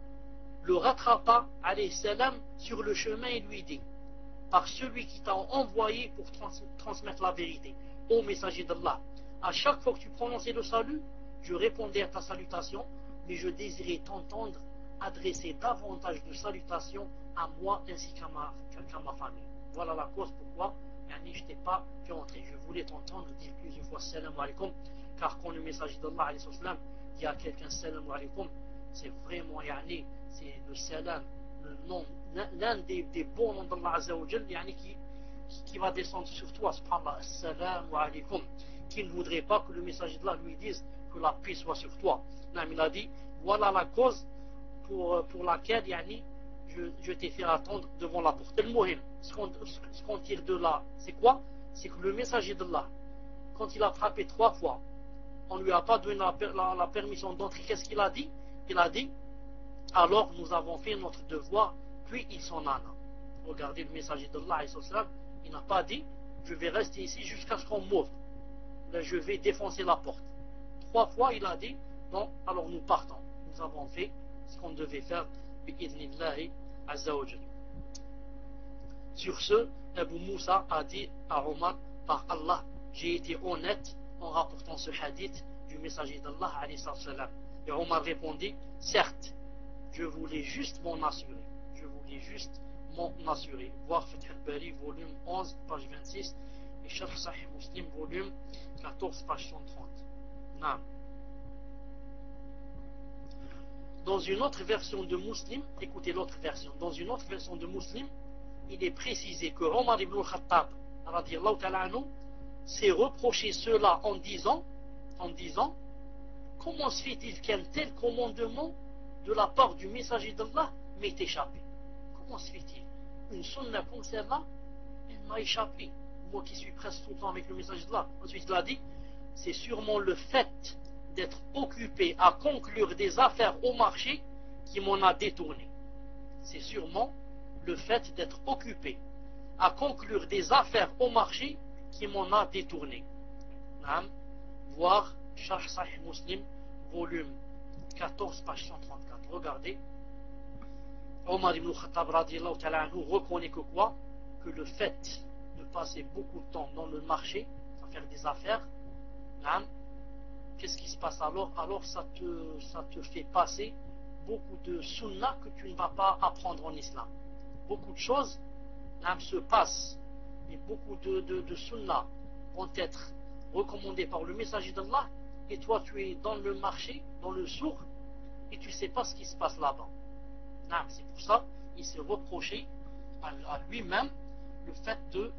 S1: le rattrapa alayhi salam sur le chemin et lui dit, par celui qui t'a envoyé pour transmettre la vérité, ô messager d'Allah, à chaque fois que tu prononçais le salut, je répondais à ta salutation, mais je désirais t'entendre adresser davantage de salutations à moi ainsi qu'à ma famille. Voilà la cause pourquoi je n'étais pas fait entrer. Je voulais t'entendre dire plusieurs fois salam alaikum, car quand le messager d'Allah alayhi salam dit à quelqu'un salam alaikum, c'est vraiment c'est le salam, le nom, l'un des bons noms d'Allah Azza wa Jal, qui va descendre sur toi, subhanallah, assalamu alaikum, qui ne voudrait pas que le messager d'Allah lui dise que la paix soit sur toi. Il a dit, voilà la cause pour laquelle je t'ai fait attendre devant la porte. Le mohim, ce qu'on tire de là, c'est quoi? C'est que le messager d'Allah, quand il a frappé 3 fois, on ne lui a pas donné la permission d'entrer. Qu'est-ce qu'il a dit? Il a dit, alors nous avons fait notre devoir, puis il s'en alla. Regardez le messager d'Allah, il n'a pas dit, je vais rester ici jusqu'à ce qu'on m'ouvre. Là, je vais défoncer la porte. 3 fois il a dit, non, alors nous partons. Nous avons fait ce qu'on devait faire, bi'idhnillahi azza wa jal. Sur ce, Abu Moussa a dit à Omar, par Allah, j'ai été honnête en rapportant ce hadith du messager d'Allah alayhi salam. Et Omar répondit, certes, je voulais juste m'en assurer. Je voulais juste m'en assurer. Voir Fath al-Bari, volume 11, page 26, et Sharh Sahih Muslim, volume 14, page 130. Non. Dans une autre version de Muslim, écoutez l'autre version, dans une autre version de Muslim, il est précisé que Omar ibn al-Khattab, radiyallahu ta'ala anhu, s'est reproché cela en disant, comment se fait-il qu'un tel commandement de la part du messager d'Allah m'est échappé? Comment se fait-il? Une sunna comme celle-là, elle m'a échappé. Moi qui suis presque tout le temps avec le messager d'Allah. Ensuite il a dit, c'est sûrement le fait d'être occupé à conclure des affaires au marché qui m'en a détourné. C'est sûrement le fait d'être occupé à conclure des affaires au marché qui m'en a détourné. Voir Sharh Sahih Muslim, volume 14, page 134. Regardez, Omar ibn Khattab radiyallahu ta'ala anhu reconnaît que quoi? Que le fait de passer beaucoup de temps dans le marché à faire des affaires, qu'est-ce qui se passe alors? Alors ça te fait passer beaucoup de sunnah que tu ne vas pas apprendre en islam. Beaucoup de choses se passent, et beaucoup de sunnah vont être recommandées par le messager d'Allah, et toi tu es dans le marché, dans le souk, et tu ne sais pas ce qui se passe là-bas. C'est pour ça qu'il s'est reproché à lui-même le fait de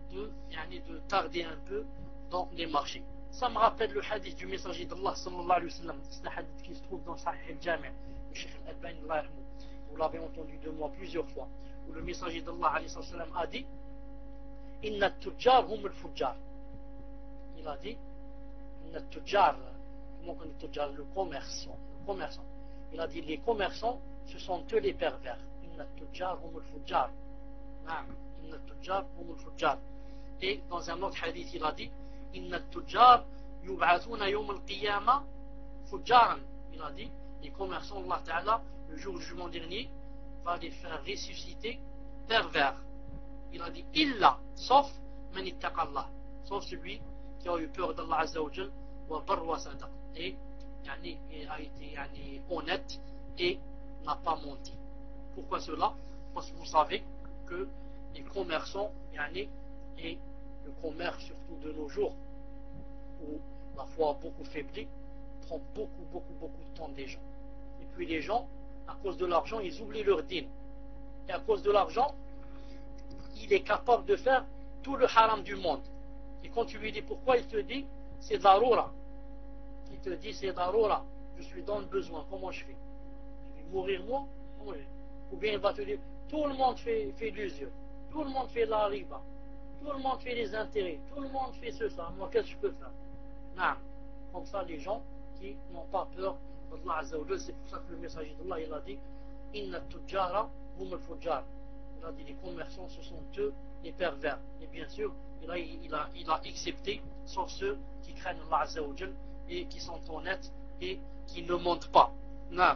S1: tarder un peu dans les marchés. Ça me rappelle le hadith du messager d'Allah sallallahu alayhi wa sallam. C'est un hadith qui se trouve dans Sahih al-Jami', le Cheikh al-Albani, vous l'avez entendu de moi plusieurs fois, où le messager d'Allah alayhi wa sallam a dit Inna at-tujjar hum al-fujjar. Il a dit Inna at-tujjar, comment on dit tujjar? Le commerçant. Il a dit les commerçants, ce sont eux les pervers. Inna at-tujjar hum al-fujjar. Inna at-tujjar hum al-fujjar. Et dans un autre hadith, il a dit Inna at-tujjar yub'athuna yawm al-qiyamah fujjaran. Il a dit les commerçants, Allah Ta'ala, le jour du jugement dernier, va les faire ressusciter pervers. Il a dit illa, sauf man ittaqallah, sauf celui qui a eu peur d'Allah Azza wa Jal wa barra wa sadaq, et a été honnête et n'a pas menti. Pourquoi cela? Parce que vous savez que les commerçants et le commerce surtout de nos jours où la foi a beaucoup faibli prend beaucoup de temps des gens. Et puis les gens, à cause de l'argent, ils oublient leur dîne. Et à cause de l'argent, il est capable de faire tout le haram du monde. Et quand tu lui dis pourquoi, il te dit c'est darura. Il te dit c'est darura. Je suis dans le besoin, comment je fais? Je vais mourir moi? Ou bien il va te dire tout le monde fait l'usure, tout le monde fait la riba, tout le monde fait les intérêts, tout le monde fait ça. Moi, qu'est-ce que je peux faire? Non. Comme ça, les gens qui n'ont pas peur d'Allah Azza wa Jal, c'est pour ça que le messager d'Allah, il a dit Inna tujjara hum al-fujjar. Il a dit les commerçants, ce sont eux les pervers. Et bien sûr, il a accepté, sauf ceux qui craignent Allah Azza wa Jal et qui sont honnêtes et qui ne mentent pas. Non.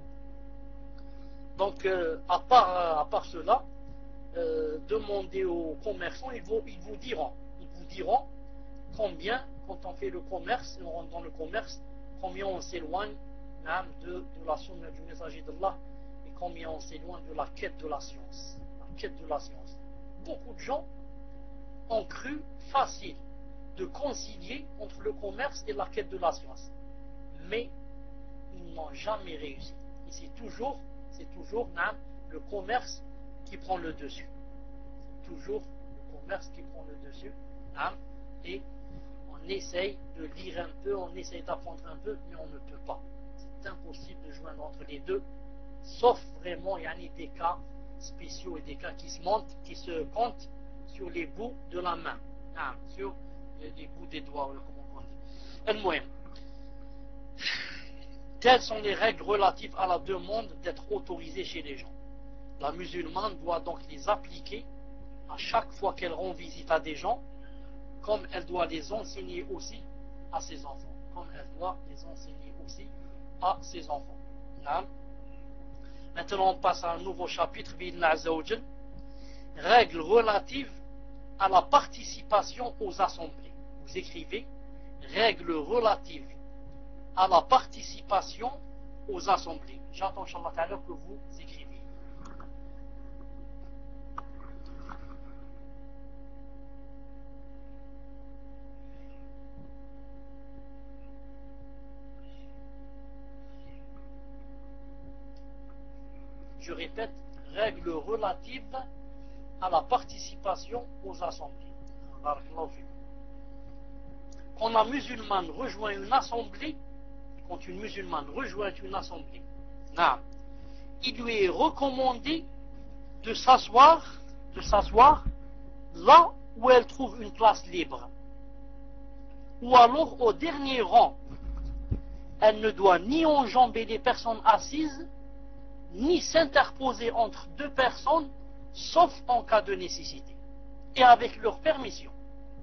S1: Donc, à part cela, demandez aux commerçants, ils vous diront combien, quand on fait le commerce, on rentre dans le commerce, combien on s'éloigne de la sunna du messager d'Allah et combien on s'éloigne de la quête de la science. Beaucoup de gens ont cru facile de concilier entre le commerce et la quête de la science, mais ils n'ont jamais réussi. Et c'est toujours le commerce qui prend le dessus. C'est toujours le commerce qui prend le dessus. Et on essaye de lire un peu, on essaye d'apprendre un peu, mais on ne peut pas. C'est impossible de joindre entre les deux, sauf vraiment, il y a des cas spéciaux et des cas qui se comptent sur les bouts de la main, sur les bouts des doigts, comment on dit. El-Mohem. Telles sont les règles relatives à la demande d'être autorisée chez les gens. La musulmane doit donc les appliquer à chaque fois qu'elle rend visite à des gens, comme elle doit les enseigner aussi à ses enfants. Maintenant, on passe à un nouveau chapitre, règles relatives à la participation aux assemblées. Vous écrivez règles relatives à la participation aux assemblées. J'attends, Inch'Allah Ta'ala, que vous écriviez. Je répète, règles relatives à la participation aux assemblées. Quand la musulmane rejoint une assemblée, il lui est recommandé de s'asseoir là où elle trouve une place libre, ou alors au dernier rang. Elle ne doit ni enjamber les personnes assises, ni s'interposer entre deux personnes, sauf en cas de nécessité, et avec leur permission.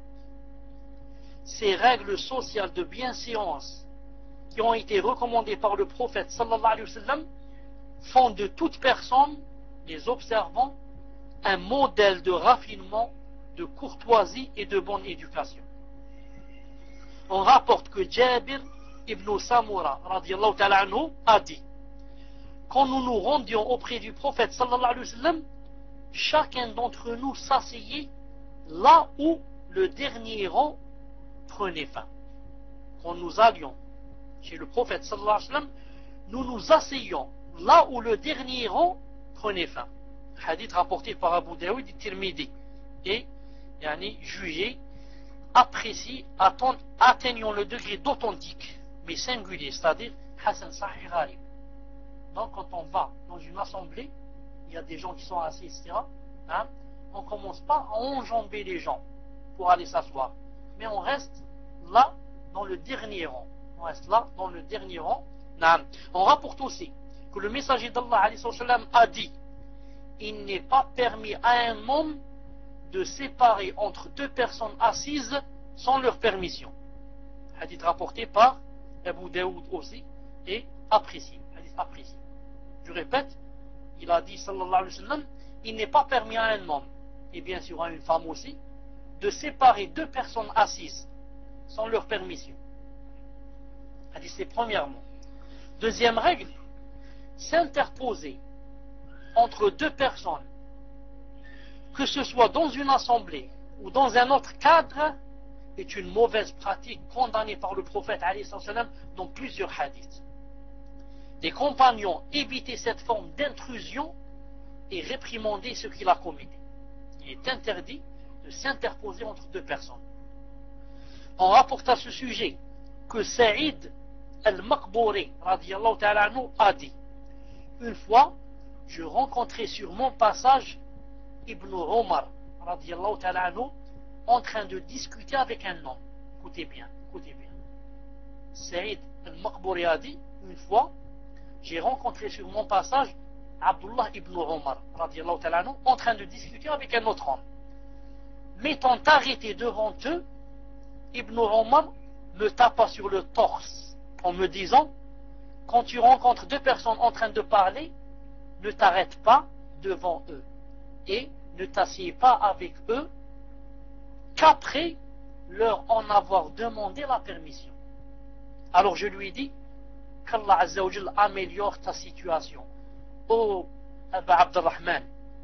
S1: Ces règles sociales de bienséance qui ont été recommandées par le prophète sallallahu alayhi wa sallam font de toute personne, les observants, un modèle de raffinement, de courtoisie et de bonne éducation. On rapporte que Jabir ibn Samura radiallahu ta'ala anhu a dit: quand nous nous rendions auprès du prophète sallallahu alayhi wa sallam, chacun d'entre nous s'asseyait là où le dernier rang prenait fin. Quand nous allions chez le prophète sallallahu alayhi wa sallam, nous nous asseyions là où le dernier rang prenait fin. Hadith rapporté par Abu Daoud et Tirmidhi et jugé, apprécié, atteignant le degré d'authentique, mais singulier, c'est-à-dire Hassan Sahih Gharib. Donc quand on va dans une assemblée, il y a des gens qui sont assis, etc. On ne commence pas à enjamber les gens pour aller s'asseoir, mais on reste là dans le dernier rang. On reste là dans le dernier rang. On rapporte aussi que le messager d'Allah a dit: il n'est pas permis à un homme de séparer entre deux personnes assises sans leur permission. Hadith rapporté par Abu Daoud aussi et apprécié. Hadith apprécié. Je répète, il a dit sallallahu alayhi wa sallam: il n'est pas permis à un homme, et bien sûr à une femme aussi, de séparer deux personnes assises sans leur permission. Hadith, c'est premièrement. Deuxième règle, s'interposer entre deux personnes, que ce soit dans une assemblée ou dans un autre cadre, est une mauvaise pratique condamnée par le prophète dans plusieurs hadiths. Les compagnons évitaient cette forme d'intrusion et réprimandaient ce qu'il a commis. Il est interdit de s'interposer entre deux personnes. On rapporte à ce sujet que Saïd al-Maqbouri radiyallahu ta'ala anhu a dit: une fois, je rencontrais sur mon passage Ibn Omar radiyallahu ta'ala anhu en train de discuter avec un homme. Écoutez bien, écoutez bien. Saïd al-Maqbouri a dit: une fois, j'ai rencontré sur mon passage Abdullah ibn Omar radiyallahu ta'ala anhu en train de discuter avec un autre homme. M'étant arrêté devant eux, Ibn Omar me tapa sur le torse en me disant: quand tu rencontres deux personnes en train de parler, ne t'arrête pas devant eux et ne t'assieds pas avec eux qu'après leur en avoir demandé la permission. Alors je lui ai dit: qu'Allah Azza wa Jal améliore ta situation, ô Aba Abdurrahman.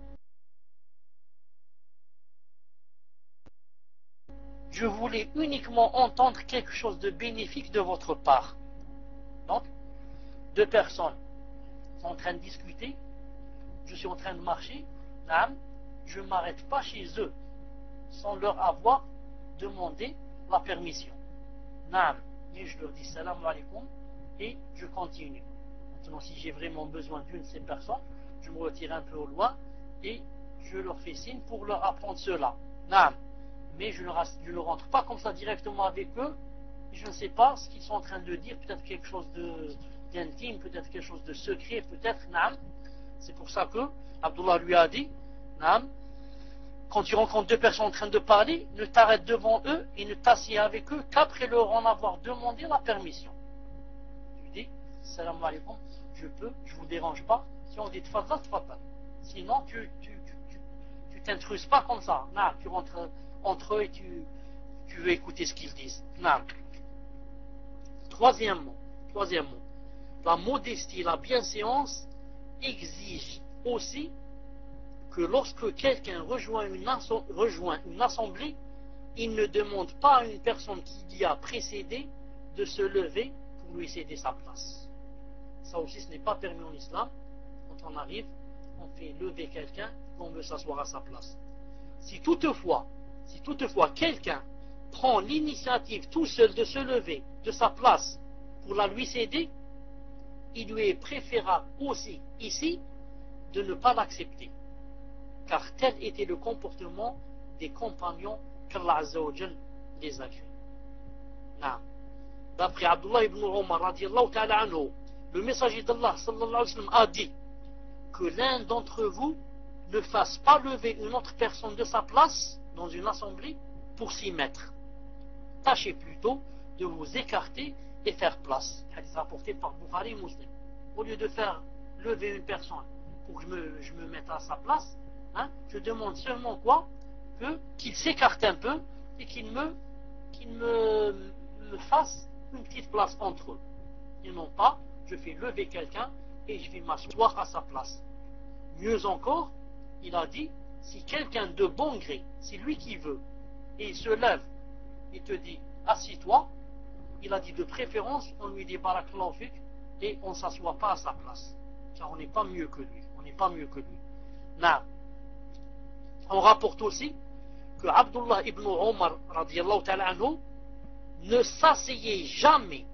S1: Je voulais uniquement entendre quelque chose de bénéfique de votre part. Donc, deux personnes sont en train de discuter, je suis en train de marcher, je ne m'arrête pas chez eux sans leur avoir demandé la permission. Mais je leur dis salam alaikum et je continue. Maintenant, si j'ai vraiment besoin d'une de ces personnes, je me retire un peu au loin et je leur fais signe pour leur apprendre cela. Mais je ne rentre pas comme ça directement avec eux. Je ne sais pas ce qu'ils sont en train de dire, peut-être quelque chose d'intime, peut-être quelque chose de secret, peut-être. C'est pour ça que Abdullah lui a dit: quand tu rencontres deux personnes en train de parler, ne t'arrête devant eux et ne t'assieds avec eux qu'après leur en avoir demandé la permission. Tu dis: salam alaikum, je vous dérange pas. Si on dit tfadal, tfadal. Sinon, tu t'intruses pas comme ça. Tu rentres entre eux et tu veux écouter ce qu'ils disent. Troisièmement, la modestie, la bienséance exige aussi que lorsque quelqu'un rejoint une assemblée, il ne demande pas à une personne qui l'y a précédé de se lever pour lui céder sa place. Ça aussi, ce n'est pas permis en islam. Quand on arrive, on fait lever quelqu'un, on veut s'asseoir à sa place. Si toutefois quelqu'un prend l'initiative tout seul de se lever de sa place pour la lui céder, il lui est préférable aussi ici de ne pas l'accepter, car tel était le comportement des compagnons qu'Allah Azza wa Jal les a créés. D'après Abdullah ibn Omar radiallahu ta'ala anhu, le messager d'Allah sallallahu alayhi wa sallam a dit que l'un d'entre vous ne fasse pas lever une autre personne de sa place dans une assemblée pour s'y mettre. Tâchez plutôt de vous écarter et faire place. Hadith rapporté par Bukhari et Muslim. Au lieu de faire lever une personne pour que je me mette à sa place, je demande seulement quoi? Qu'il s'écarte un peu et qu'il me fasse une petite place entre eux. Et non pas, je fais lever quelqu'un et je vais m'asseoir à sa place. Mieux encore, il a dit, si quelqu'un de bon gré, c'est lui qui veut, et il se lève, il te dit, assis-toi, il a dit de préférence, on lui dit barakallahu fik, et on ne s'assoit pas à sa place. Car on n'est pas mieux que lui. On n'est pas mieux que lui. Non. On rapporte aussi que Abdullah ibn Omar radiallahu ta'ala anhu ne s'asseyait jamais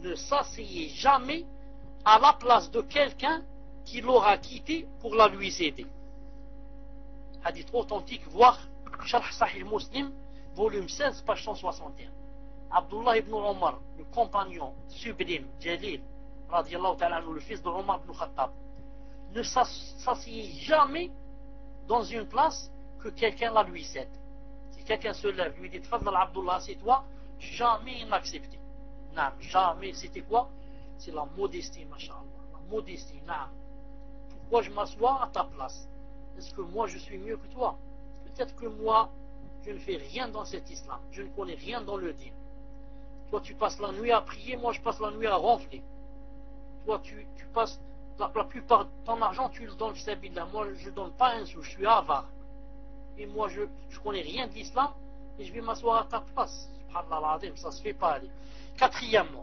S1: à la place de quelqu'un qui l'aura quitté pour la lui céder. Hadith authentique, voire Sharh Sahih Muslim, volume 16, page 161. Abdullah ibn Omar, le compagnon sublime, Jalil, radiallahu ta'ala anhu, le fils de Omar ibn Khattab, ne s'assied jamais dans une place que quelqu'un la lui cède. Si quelqu'un se lève, lui dit Tfadal Abdullah, c'est toi, jamais il n'acceptait. Non, jamais. C'était quoi? C'est la modestie, masha'Allah. La modestie, non. Pourquoi je m'assois à ta place? Est-ce que moi je suis mieux que toi? Peut-être que moi, je ne fais rien dans cet islam. Je ne connais rien dans le dîn. Toi, tu passes la nuit à prier, moi je passe la nuit à ronfler. Toi, tu passes la plupart de ton argent, tu le donnes fisabilillah. Moi, je ne donne pas un sou, je suis avare. Et moi, je ne connais rien de l'islam et je vais m'asseoir à ta place. Subhanallah, ça ne se fait pas aller. Quatrièmement,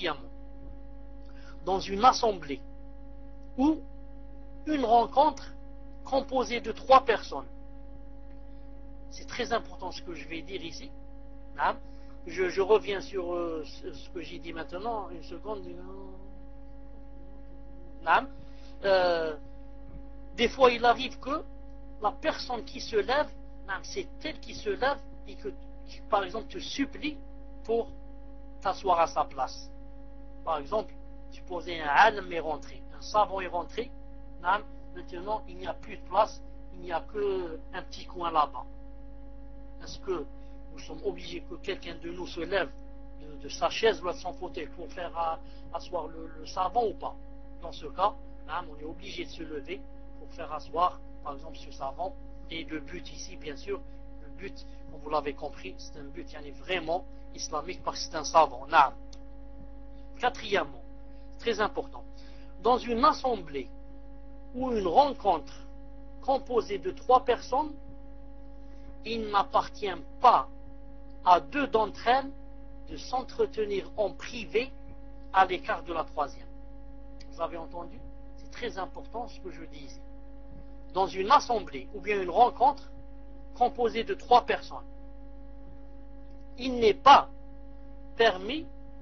S1: dans une assemblée ou une rencontre composée de 3 personnes. C'est très important ce que je vais dire ici. Je reviens sur ce que j'ai dit maintenant. Une seconde. Des fois, il arrive que la personne qui se lève, c'est elle qui se lève et qui, par exemple, te supplie pour t'asseoir à sa place. Par exemple, supposez un alim est rentré, un savant est rentré, maintenant il n'y a plus de place, il n'y a qu'un petit coin là-bas. Est-ce que nous sommes obligés que quelqu'un de nous se lève de sa chaise ou de son fauteuil pour faire asseoir le savant ou pas? Dans ce cas, on est obligé de se lever pour faire asseoir, par exemple, ce savant. Et le but ici, bien sûr, le but, comme vous l'avez compris, c'est un but vraiment islamique parce que c'est un savant. Quatrièmement, très important, dans une assemblée ou une rencontre composée de 3 personnes, il n'appartient pas à 2 d'entre elles de s'entretenir en privé à l'écart de la 3e. Vous avez entendu? C'est très important ce que je dis ici. Dans une assemblée ou bien une rencontre composée de 3 personnes, il n'est pas permis,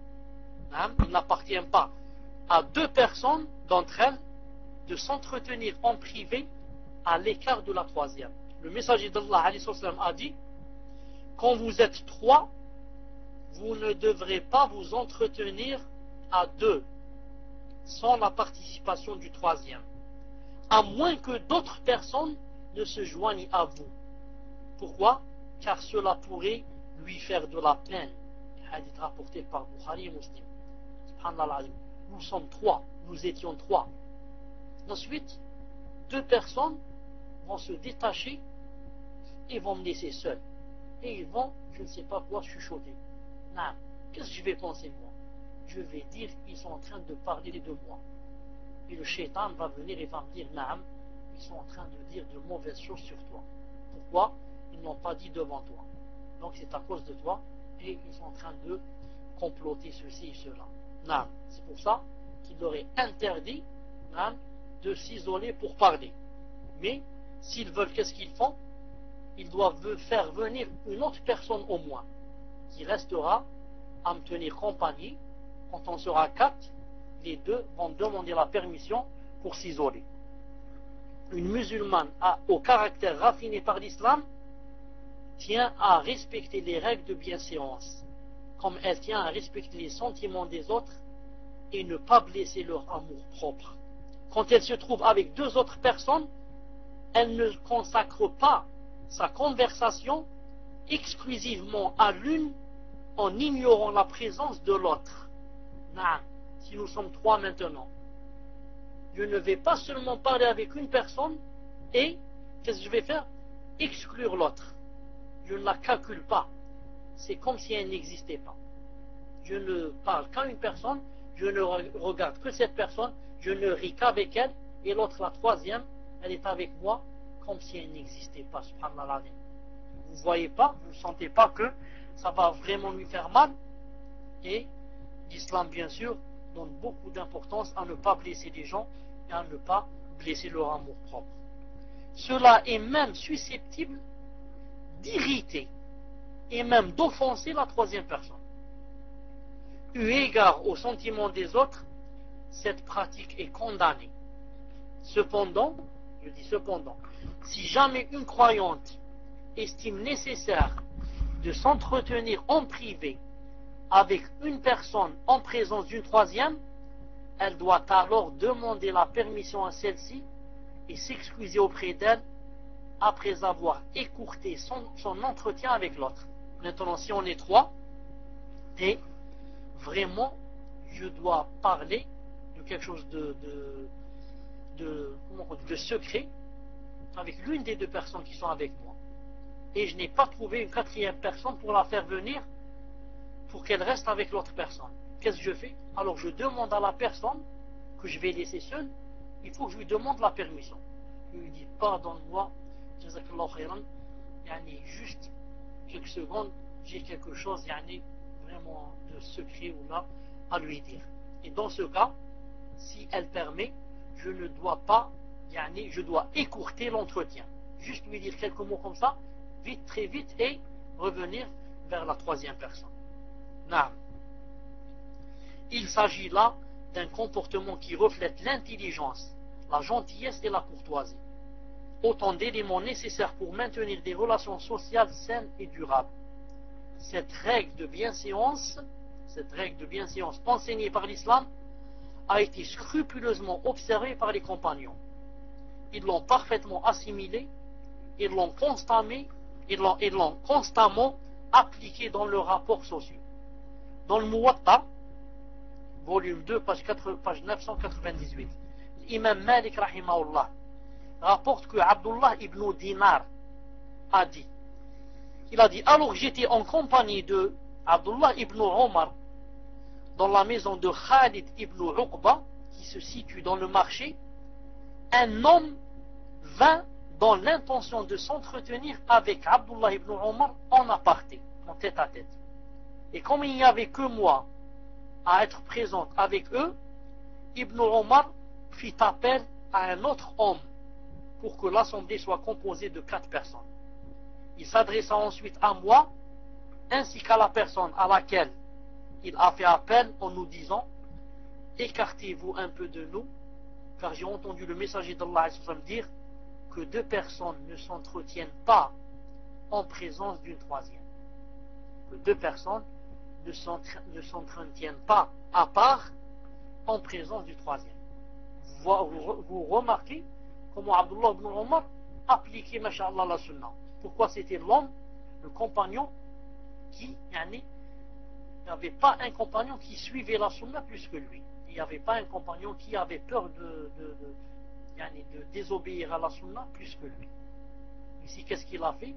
S1: il n'appartient pas à 2 personnes d'entre elles de s'entretenir en privé à l'écart de la 3e. Le messager d'Allah a dit, quand vous êtes 3, vous ne devrez pas vous entretenir à 2 sans la participation du 3e, à moins que d'autres personnes ne se joignent à vous. Pourquoi? Car cela pourrait lui faire de la peine. Hadith rapporté par Bukhari et Muslim. Subhanallah. Nous sommes 3, nous étions 3. Ensuite, 2 personnes vont se détacher et vont me laisser seul. Et ils vont, je ne sais pas quoi, chuchoter. Non, qu'est-ce que je vais penser moi? Je vais dire qu'ils sont en train de parler de moi. Et le shaitan va venir et va me dire, naam, ils sont en train de dire de mauvaises choses sur toi. Pourquoi? Ils n'ont pas dit devant toi. Donc c'est à cause de toi et ils sont en train de comploter ceci et cela. Naam. C'est pour ça qu'il leur est interdit, naam, de s'isoler pour parler. Mais s'ils veulent, qu'est-ce qu'ils font? Ils doivent faire venir une autre personne au moins qui restera à me tenir compagnie. Quand on sera 4, les 2 vont demander la permission pour s'isoler. Une musulmane au caractère raffiné par l'islam tient à respecter les règles de bienséance, comme elle tient à respecter les sentiments des autres et ne pas blesser leur amour propre. Quand elle se trouve avec 2 autres personnes, elle ne consacre pas sa conversation exclusivement à l'une en ignorant la présence de l'autre. Non, si nous sommes 3 maintenant, je ne vais pas seulement parler avec une personne et qu'est-ce que je vais faire? Exclure l'autre. Je ne la calcule pas. C'est comme si elle n'existait pas. je ne parle qu'à une personne, je ne regarde que cette personne, je ne ris qu'avec elle, et l'autre, la troisième, elle est avec moi comme si elle n'existait pas, subhanallah. Vous ne voyez pas, vous ne sentez pas que ça va vraiment lui faire mal. Et l'islam, bien sûr, donne beaucoup d'importance à ne pas blesser les gens et à ne pas blesser leur amour propre. Cela est même susceptible d'irriter et même d'offenser la troisième personne. Eu égard aux sentiments des autres, cette pratique est condamnée. Cependant, je dis cependant, si jamais une croyante estime nécessaire de s'entretenir en privé avec une personne en présence d'une troisième, elle doit alors demander la permission à celle-ci et s'excuser auprès d'elle après avoir écourté son entretien avec l'autre. Maintenant, si on est trois, et vraiment, je dois parler de quelque chose de secret avec l'une des deux personnes qui sont avec moi. Et je n'ai pas trouvé une quatrième personne pour la faire venir pour qu'elle reste avec l'autre personne. Qu'est-ce que je fais? Alors je demande à la personne que je vais laisser seule, il faut que je lui demande la permission. Je lui dis, pardonne-moi, jazakallahu khairan, juste quelques secondes, j'ai quelque chose vraiment de secret ou là à lui dire. Et dans ce cas, si elle permet, je ne dois pas, je dois écourter l'entretien. Juste lui dire quelques mots comme ça, vite, très vite, et revenir vers la troisième personne. Non. Il s'agit là d'un comportement qui reflète l'intelligence, la gentillesse et la courtoisie. Autant d'éléments nécessaires pour maintenir des relations sociales saines et durables. Cette règle de bienséance enseignée par l'islam a été scrupuleusement observée par les compagnons. Ils l'ont parfaitement assimilée et l'ont constamment appliquée dans leurs rapports sociaux. Dans le Muwatta, volume 2, page 998, l'imam Malik rahimahullah rapporte que Abdullah ibn Dinar a dit, il a dit, alors j'étais en compagnie de Abdullah ibn Omar dans la maison de Khalid ibn Uqba qui se situe dans le marché, un homme vint dans l'intention de s'entretenir avec Abdullah ibn Omar en aparté, en tête à tête. Et comme il n'y avait que moi à être présente avec eux, Ibn Omar fit appel à un autre homme pour que l'assemblée soit composée de 4 personnes. Il s'adressa ensuite à moi, ainsi qu'à la personne à laquelle il a fait appel en nous disant, écartez-vous un peu de nous, car j'ai entendu le messager d'Allah dire que 2 personnes ne s'entretiennent pas en présence d'une troisième. Que 2 personnes ne s'entretiennent pas à part en présence du troisième. Vous remarquez comment Abdullah ibn Omar appliquait, masha'Allah, la sunna. Pourquoi c'était l'homme, le compagnon, qui n'avait pas un compagnon qui suivait la sunna plus que lui. Il n'y avait pas un compagnon qui avait peur de désobéir à la sunna plus que lui. Ici, qu'est-ce qu'il a fait?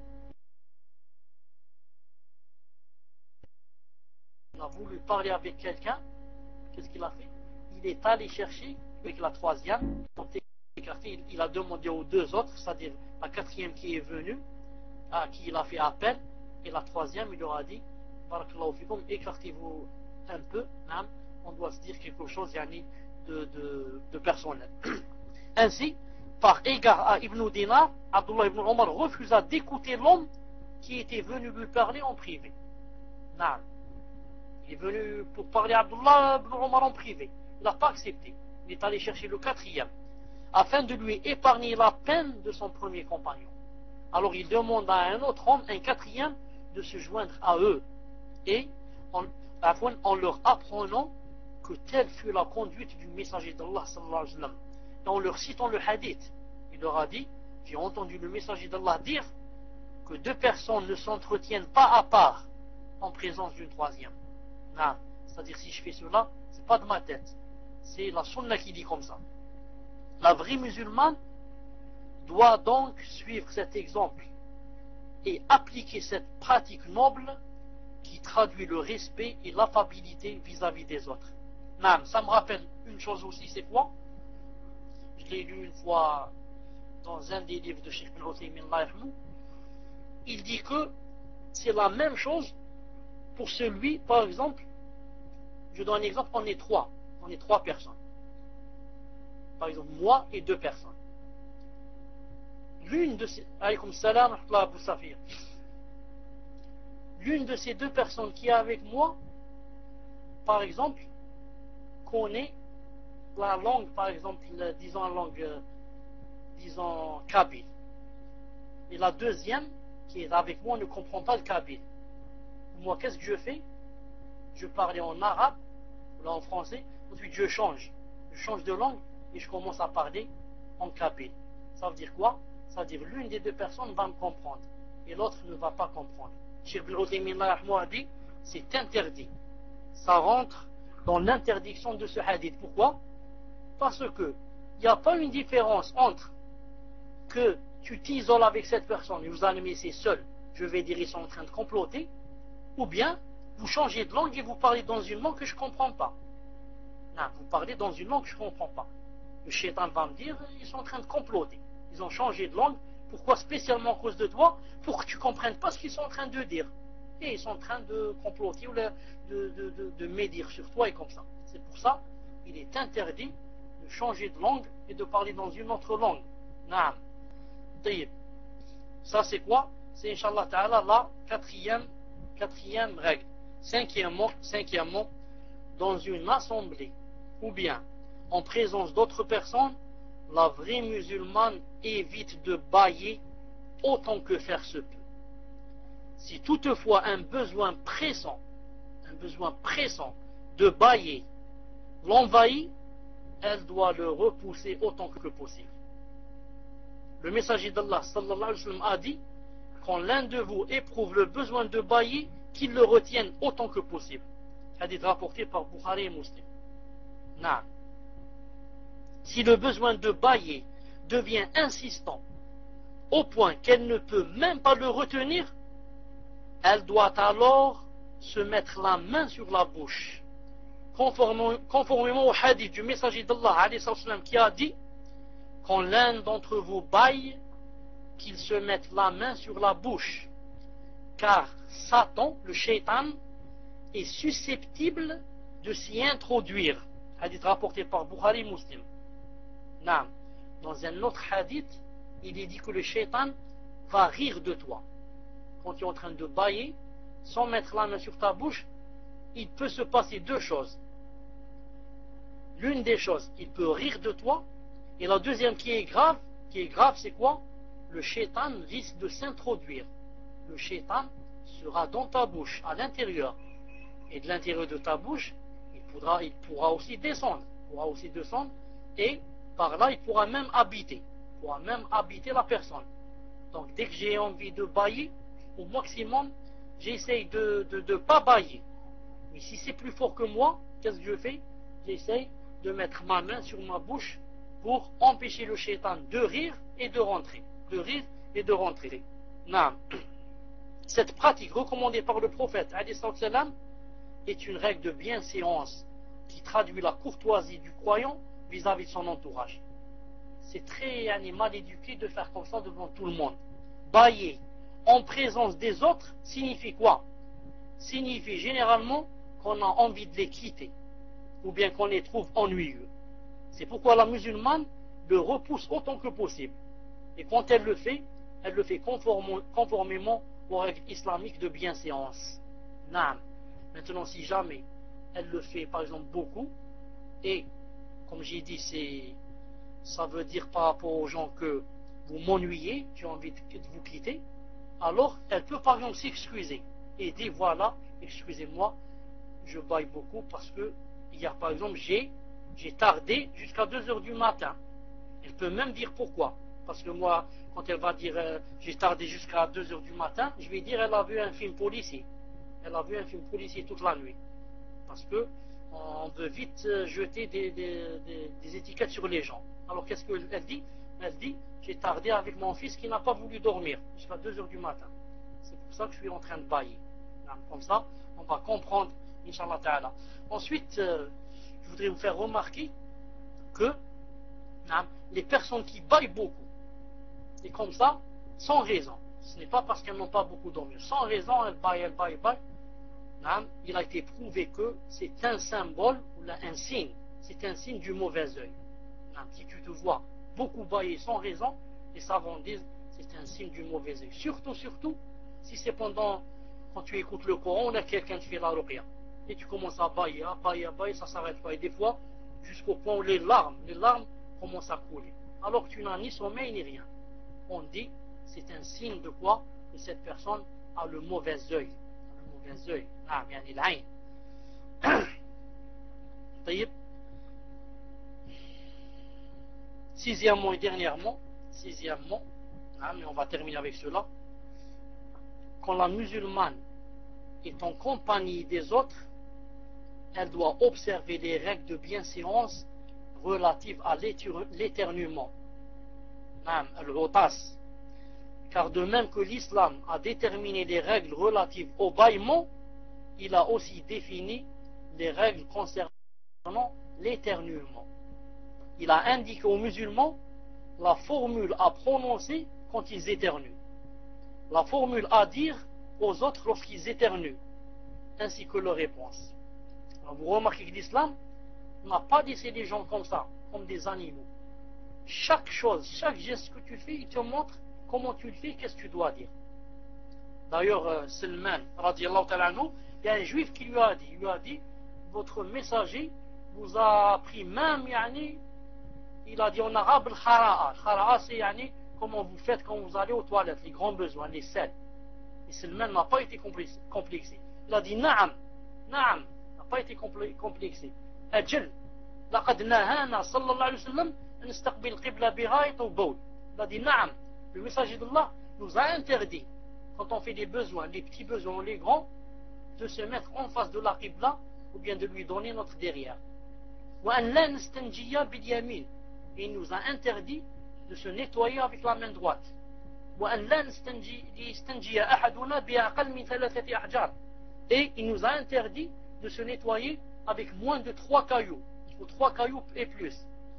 S1: Il a voulu parler avec quelqu'un. Qu'est-ce qu'il a fait? Il est allé chercher avec la troisième. Il a demandé aux 2 autres, c'est-à-dire la quatrième qui est venue, à qui il a fait appel, et la troisième, il leur a dit, barakallahu fikum, écartez-vous un peu, on doit se dire quelque chose de personnel. Ainsi, par égard à Ibn Dinar, Abdullah ibn Omar refusa d'écouter l'homme qui était venu lui parler en privé. Il est venu pour parler à Abdullah ibn Omar en privé. Il n'a pas accepté. Il est allé chercher le 4e, afin de lui épargner la peine de son premier compagnon. Alors il demande à un autre homme, un 4e, de se joindre à eux, et en leur apprenant que telle fut la conduite du messager d'Allah sallallahu alayhi wa sallam. Et en leur citant le hadith, il leur a dit, j'ai entendu le messager d'Allah dire que 2 personnes ne s'entretiennent pas à part en présence d'une troisième. C'est-à-dire, si je fais cela, c'est pas de ma tête, c'est la sunna qui dit comme ça. La vraie musulmane doit donc suivre cet exemple et appliquer cette pratique noble qui traduit le respect et l'affabilité vis-à-vis des autres. Nam, ça me rappelle une chose aussi, c'est quoi? Je l'ai lu une fois dans un des livres de Cheikh Ibn Uthaymin, il dit que c'est la même chose pour celui, par exemple, je donne un exemple, on est trois personnes. Par exemple, moi et deux personnes. L'une de ces, alaykoum salam, Abu Safir. L'une de ces deux personnes qui est avec moi, par exemple, connaît la langue, par exemple, disons la langue, disons, kabyle. Et la deuxième, qui est avec moi, ne comprend pas le kabyle. Moi, qu'est-ce que je fais? Je parlais en arabe, ou là en français, ensuite je change de langue et je commence à parler en kabyle. Ça veut dire quoi? Ça veut dire l'une des deux personnes va me comprendre et l'autre ne va pas comprendre. Cheikh Ibn Uthaymin a dit, c'est interdit. Ça rentre dans l'interdiction de ce hadith. Pourquoi? Parce que il n'y a pas une différence entre que tu t'isoles avec cette personne et vous allez me laisser seul, je vais dire ils sont en train de comploter, ou bien vous changez de langue et vous parlez dans une langue que je ne comprends pas. Non, vous parlez dans une langue que je ne comprends pas. Le shaitan va me dire, ils sont en train de comploter. Ils ont changé de langue. Pourquoi? Spécialement à cause de toi, pour que tu ne comprennes pas ce qu'ils sont en train de dire. Et ils sont en train de comploter ou de médire sur toi et comme ça. C'est pour ça qu'il est interdit de changer de langue et de parler dans une autre langue. Naam. Ça c'est quoi? C'est Inch'Allah Ta'ala la quatrième règle. Cinquièmement, dans une assemblée ou bien en présence d'autres personnes, la vraie musulmane évite de bâiller autant que faire se peut. Si toutefois un besoin pressant de bâiller l'envahit, elle doit le repousser autant que possible. Le messager d'Allah sallallahu alayhi wa sallam a dit, quand l'un de vous éprouve le besoin de bâiller, qu'il le retienne autant que possible. Hadith rapporté par Bukhari et Muslim. Non. Si le besoin de bâiller devient insistant au point qu'elle ne peut même pas le retenir, elle doit alors se mettre la main sur la bouche, conformément au hadith du messager d'Allah qui a dit, quand l'un d'entre vous bâille, qu'il se mette la main sur la bouche, car Satan, le shaitan, est susceptible de s'y introduire. Hadith rapporté par Bukhari et Muslim. Dans un autre hadith, il est dit que le shaitan va rire de toi. Quand tu es en train de bâiller, sans mettre la main sur ta bouche, il peut se passer deux choses. L'une des choses, il peut rire de toi, et la deuxième qui est grave, c'est quoi? Le shaitan risque de s'introduire. Le shaitan sera dans ta bouche, à l'intérieur. Et de l'intérieur de ta bouche, il pourra aussi descendre. Et par là, il pourra même habiter. La personne. Donc, dès que j'ai envie de bâiller, au maximum, j'essaye de ne pas bâiller. Mais si c'est plus fort que moi, qu'est-ce que je fais? J'essaye de mettre ma main sur ma bouche pour empêcher le shaitan de rire et de rentrer. Non. Cette pratique recommandée par le prophète est une règle de bienséance qui traduit la courtoisie du croyant vis-à-vis de son entourage. C'est très mal éduqué de faire comme ça devant tout le monde. Bâiller en présence des autres signifie quoi? Signifie généralement qu'on a envie de les quitter ou bien qu'on les trouve ennuyeux. C'est pourquoi la musulmane le repousse autant que possible. Et quand elle le fait conformément aux règles islamiques de bienséance. Naam. Maintenant, si jamais elle le fait par exemple beaucoup, et comme j'ai dit, ça veut dire par rapport aux gens que vous m'ennuyez, j'ai envie de vous quitter, alors elle peut par exemple s'excuser et dire voilà, excusez-moi, je baille beaucoup parce que hier par exemple j'ai tardé jusqu'à 2 heures du matin. Elle peut même dire pourquoi. Parce que moi, quand elle va dire j'ai tardé jusqu'à 2 heures du matin, je vais dire elle a vu un film policier. Elle a vu un film policier toute la nuit. Parce que on veut vite jeter des étiquettes sur les gens. Alors qu'est-ce qu'elle dit? Elle dit j'ai tardé avec mon fils qui n'a pas voulu dormir jusqu'à 2 heures du matin. C'est pour ça que je suis en train de bâiller. Comme ça, on va comprendre, Inch'Allah Ta'ala. Ensuite, je voudrais vous faire remarquer que les personnes qui baillent beaucoup, et comme ça, sans raison, ce n'est pas parce qu'elles n'ont pas beaucoup dormi, sans raison, elles baillent. Il a été prouvé que c'est un symbole ou un signe, c'est un signe du mauvais œil. Si tu te vois beaucoup bailler sans raison, les savants disent c'est un signe du mauvais œil. Surtout, si c'est quand tu écoutes le Coran, on a quelqu'un qui fait la ruqya. Et tu commences à bailler, ça ne s'arrête pas. Et des fois, jusqu'au point où les larmes commencent à couler. Alors que tu n'as ni sommeil ni rien. On dit c'est un signe de quoi? Que cette personne a le mauvais œil. يعني العين. طيب. Sixièmement et dernièrement, mais on va terminer avec cela. Quand la musulmane est en compagnie des autres, elle doit observer les règles de bienséance relatives à l'éternuement. Car de même que l'islam a déterminé les règles relatives au bâillement, il a aussi défini les règles concernant l'éternuement. Il a indiqué aux musulmans la formule à prononcer quand ils éternuent, la formule à dire aux autres lorsqu'ils éternuent, ainsi que leur réponse. Alors vous remarquez que l'islam n'a pas laissé les gens comme ça, comme des animaux. Chaque chose, chaque geste que tu fais, il te montre comment tu le fais, qu'est-ce que tu dois dire. D'ailleurs, Salman, radiallahu ta'ala anhu, il y a un juif qui lui a dit, votre messager vous a appris même, il a dit en arabe, le khara'a. Khara'a, c'est comment vous faites quand vous allez aux toilettes, les grands besoins, les selles. Et Salman n'a pas été complexé. Il a dit, na'am, n'a pas été complexé. Ajal, laqad nahana sallallahu alayhi wa sallam, an nastaqbil qibla bighayt ou bawl. Il a dit, na'am. Le messager d'Allah nous a interdit, quand on fait des besoins, les petits besoins, les grands, de se mettre en face de la qibla ou bien de lui donner notre derrière. Et il nous a interdit de se nettoyer avec la main droite. Et il nous a interdit de se nettoyer avec moins de 3 cailloux. Il faut 3 cailloux et plus.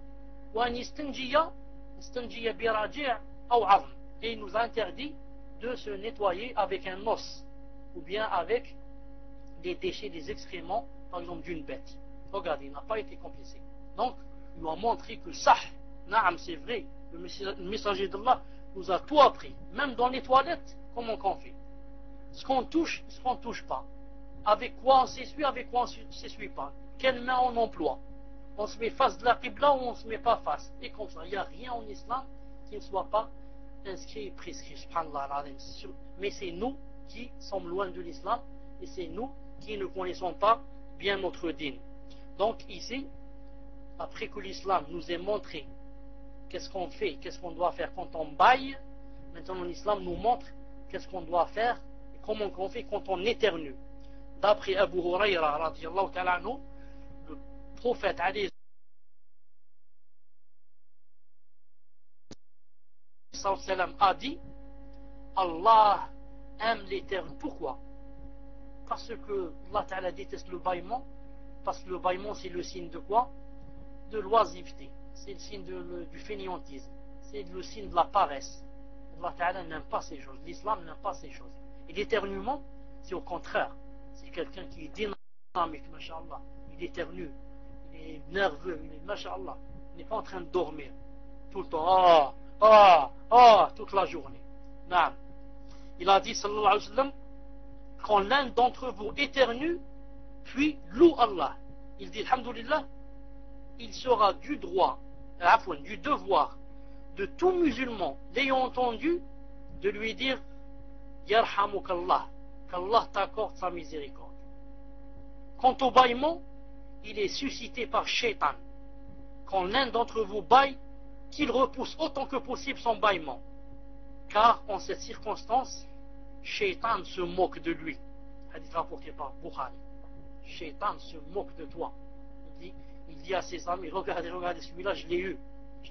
S1: Et il nous a interdit de se nettoyer avec un os ou bien avec des déchets, des excréments, par exemple d'une bête. Regardez, il n'a pas été complexé. Donc, il nous a montré que ça, naam, c'est vrai, le messager d'Allah nous a tout appris, même dans les toilettes, comment on fait. Ce qu'on touche, ce qu'on ne touche pas. Avec quoi on s'essuie, avec quoi on ne s'essuie pas. Quelle main on emploie. On se met face de la qibla ou on ne se met pas face. Et comme ça, il n'y a rien en islam qui ne soit pas inscrit et prescrit. Subhanallah. Mais c'est nous qui sommes loin de l'islam et c'est nous qui ne connaissons pas bien notre dîne. Donc ici, après que l'islam nous ait montré qu'est-ce qu'on fait, qu'est-ce qu'on doit faire quand on baille, maintenant l'islam nous montre qu'est-ce qu'on doit faire et comment on fait quand on éternue. D'après Abu Hurayra radiyallahu ta'ala anhu, le prophète alayhi sallam a dit, Allah aime l'éternel. Pourquoi? Parce que Allah Ta'ala déteste le bâillement, parce que le bâillement c'est le signe de quoi? De l'oisiveté, c'est le signe du fainéantisme, c'est le signe de la paresse. Allah Ta'ala n'aime pas ces choses, l'islam n'aime pas ces choses. Et l'éternuement, c'est au contraire, c'est quelqu'un qui est dynamique, masha'Allah, il éternue, il est nerveux, il est masha'Allah, il n'est pas en train de dormir tout le temps, toute la journée. Non. Il a dit, sallallahu alayhi wa sallam, quand l'un d'entre vous éternue, puis loue Allah, il dit, alhamdulillah, il sera du droit, du devoir de tout musulman l'ayant entendu de lui dire, yarhamukallah, qu'Allah t'accorde sa miséricorde. Quant au bâillement, il est suscité par Shaitan. Quand l'un d'entre vous bâille, qu'il repousse autant que possible son bâillement. Car en cette circonstance, Shaitan se moque de lui. Hadith rapporté par Bukhari. Shaitan se moque de toi. Il dit à ses amis, regardez celui-là, je l'ai eu,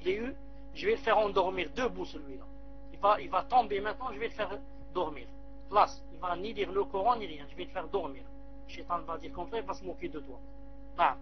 S1: je vais le faire endormir debout celui-là. Il va tomber maintenant, je vais le faire dormir. place. Il va ni lire le Coran ni rien. Je vais te faire dormir. Shaitan va dire comme ça, il va se moquer de toi. Nah.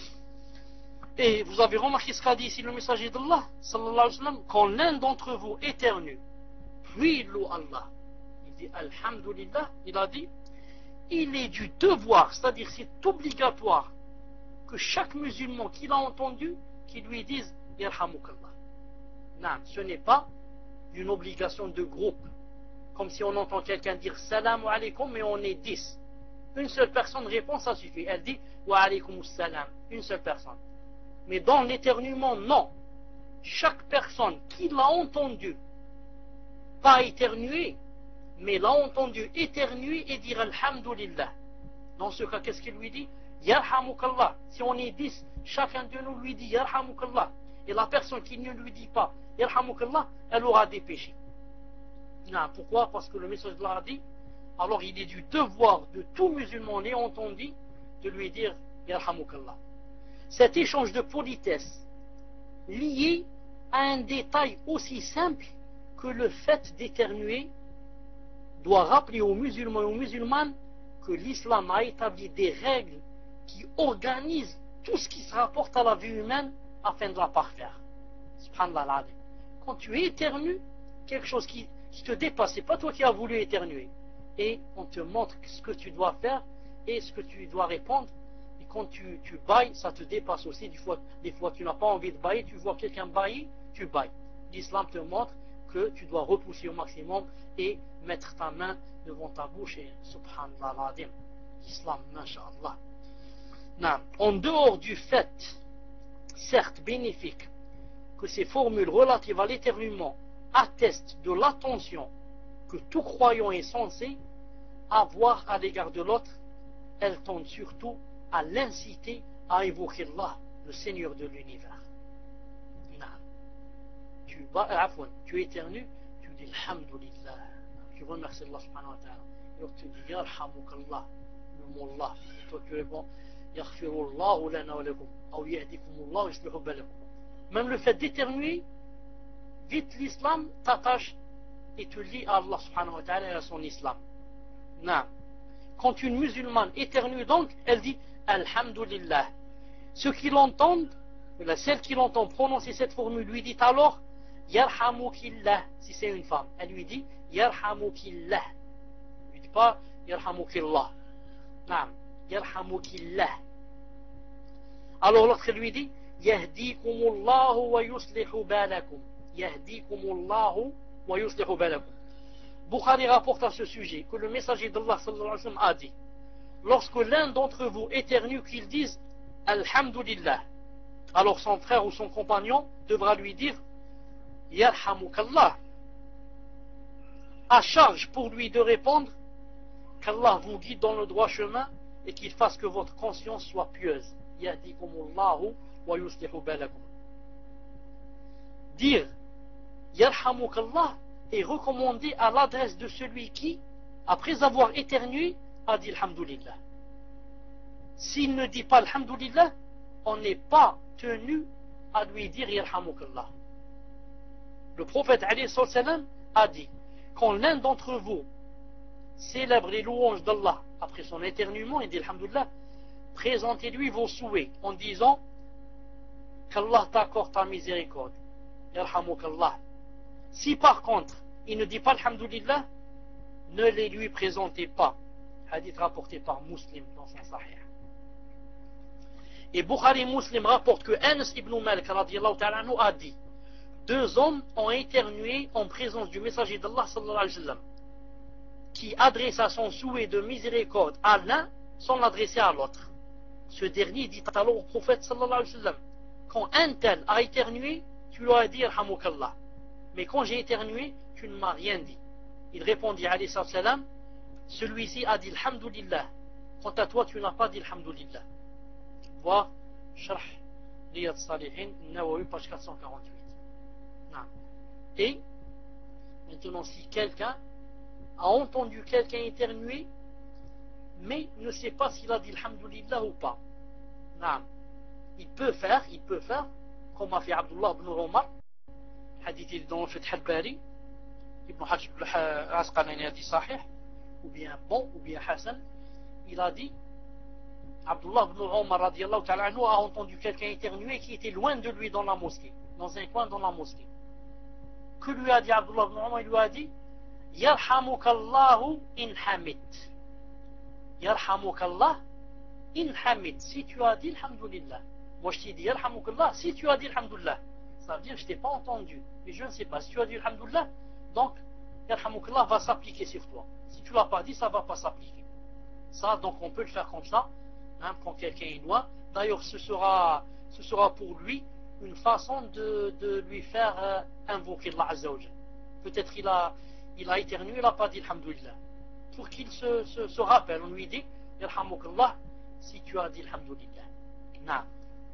S1: Et vous avez remarqué ce qu'a dit ici le messager d'Allah, sallallahu alayhi wa sallam, quand l'un d'entre vous éternue, puis il loue Allah. Il dit Alhamdulillah, il a dit, il est du devoir, c'est-à-dire c'est obligatoire que chaque musulman qui l'a entendu, qui lui dise Yarhamukallah. Non, ce n'est pas une obligation de groupe. Comme si on entend quelqu'un dire Salam alaykum, mais on est 10. Une seule personne répond, ça suffit. Elle dit Wa alaykum salam. Une seule personne. Mais dans l'éternuement, non. Chaque personne qui l'a entendu, pas éternuer, mais l'a entendu éternuer et dire Alhamdulillah. Dans ce cas, qu'est-ce qu'il lui dit? Yarhamukallah. Si on est 10, chacun de nous lui dit Yarhamukallah. Et la personne qui ne lui dit pas Yarhamukallah, elle aura des péchés. Non, pourquoi? Parce que le message de Allah a dit, alors il est du devoir de tout musulman l'ayant entendu de lui dire Yarhamukallah. Cet échange de politesse lié à un détail aussi simple que le fait d'éternuer doit rappeler aux musulmans et aux musulmanes que l'islam a établi des règles qui organisent tout ce qui se rapporte à la vie humaine afin de la parfaire. Subhanallah al-Azim. Quand tu éternues, quelque chose qui te dépasse, c'est pas toi qui as voulu éternuer. Et on te montre ce que tu dois faire et ce que tu dois répondre. Et quand tu bailles, ça te dépasse aussi. Des fois tu n'as pas envie de bailler, tu vois quelqu'un bailler, tu bailles. L'islam te montre que tu dois repousser au maximum et mettre ta main devant ta bouche et subhanallah al-Azim. L'islam, masha'Allah. En dehors du fait, certes bénéfique, que ces formules relatives à l'éternuement attestent de l'attention que tout croyant est censé avoir à l'égard de l'autre, elles tendent surtout à l'inciter à évoquer Allah, le Seigneur de l'univers. Tu éternues, tu dis Alhamdulillah, tu remercies Allah subhanahu wa ta'ala, et tu dis Yarhamukallah, le mot Allah, et toi tu réponds Yaghfirullahu lana wa lakum, ou yahdikumullahu yuslihu balakum. Même le fait d'éternuer, vite l'islam t'attache et te lie à Allah subhanahu wa ta'ala et à son islam. Non. Quand une musulmane éternue donc, elle dit Alhamdulillah. Ceux qui l'entendent, celle qui l'entend prononcer cette formule lui dit alors Yarhamukillah, si c'est une femme. Elle lui dit Yarhamukillah. Elle lui dit pas Yarhamukillah. Non. Yarhamukillah. Alors l'autre lui dit Yahdikumullahu wa yuslihu balakum. Yahdikumullahu wa yuslihu balakum. Bukhari rapporte à ce sujet que le messager d'Allah sallallahu alayhi wa sallam a dit lorsque l'un d'entre vous éternue qu'il dise Alhamdulillah, alors son frère ou son compagnon devra lui dire Yarhamukallah, à charge pour lui de répondre qu'Allah vous guide dans le droit chemin et qu'il fasse que votre conscience soit pieuse. Yahdikumullahu wa yuslihu balakum. Dire Yarhamukallah est recommandé à l'adresse de celui qui, après avoir éternué, a dit Alhamdulillah. S'il ne dit pas Alhamdulillah, on n'est pas tenu à lui dire Yarhamukallah. Le prophète alayhi salam a dit quand l'un d'entre vous célèbre les louanges d'Allah après son éternuement et dit Alhamdulillah, présentez-lui vos souhaits en disant qu'Allah t'accorde ta miséricorde. Yarhamukallah. Si par contre il ne dit pas Alhamdulillah, ne les lui présentez pas. Hadith rapporté par Muslim dans son Sahih. Et Bukhari Muslim rapporte que Anas ibn Malik radiyallahu ta'ala anhu a dit deux hommes ont éternué en présence du messager d'Allah sallallahu alayhi wa sallam qui adressa son souhait de miséricorde à l'un sans l'adresser à l'autre. Ce dernier dit alors au prophète sallallahu alayhi wa sallam quand un tel a éternué, tu lui as dit Yarhamukallah. Mais quand j'ai éternué, tu ne m'as rien dit. Il répondit alayhi salam, celui-ci a dit Alhamdulillah. Quant à toi, tu n'as pas dit Alhamdulillah. Voir Sharh Riyad Salihin, Nawawi, page 448. Et maintenant, si quelqu'un a entendu quelqu'un éternuer, mais ne sait pas s'il a dit Alhamdulillah ou pas, il peut faire, comme a fait Abdullah ibn Umar, hadith dans le Fath al-Bari, Ibn Hajj al-Asqalani a dit Sahih, ou bien bon, ou bien Hassan, il a dit, Abdullah ibn Omar radiallahu ta'ala anhu a entendu quelqu'un éternuer qui était loin de lui dans la mosquée, dans un coin dans la mosquée. Que lui a dit Abdullah ibn Omar? Il lui a dit, Yarhamukallahu in hamid. Yarhamukallah in hamid. Si tu as dit alhamdulillah. Moi je t'ai dit Yarhamukallah si tu as dit alhamdulillah. Ça veut dire que je t'ai pas entendu. Mais je ne sais pas. Si tu as dit alhamdulillah, donc Yarhamukallah va s'appliquer sur toi. Si tu l'as pas dit, ça va pas s'appliquer. Ça, donc on peut le faire comme ça, hein, quand quelqu'un est loin. D'ailleurs, ce sera pour lui une façon de lui faire invoquer Allah Azza wa Jal. Peut-être il a éternué, il n'a pas dit alhamdulillah. Pour qu'il se rappelle, on lui dit Yarhamukallah si tu as dit alhamdulillah. Non.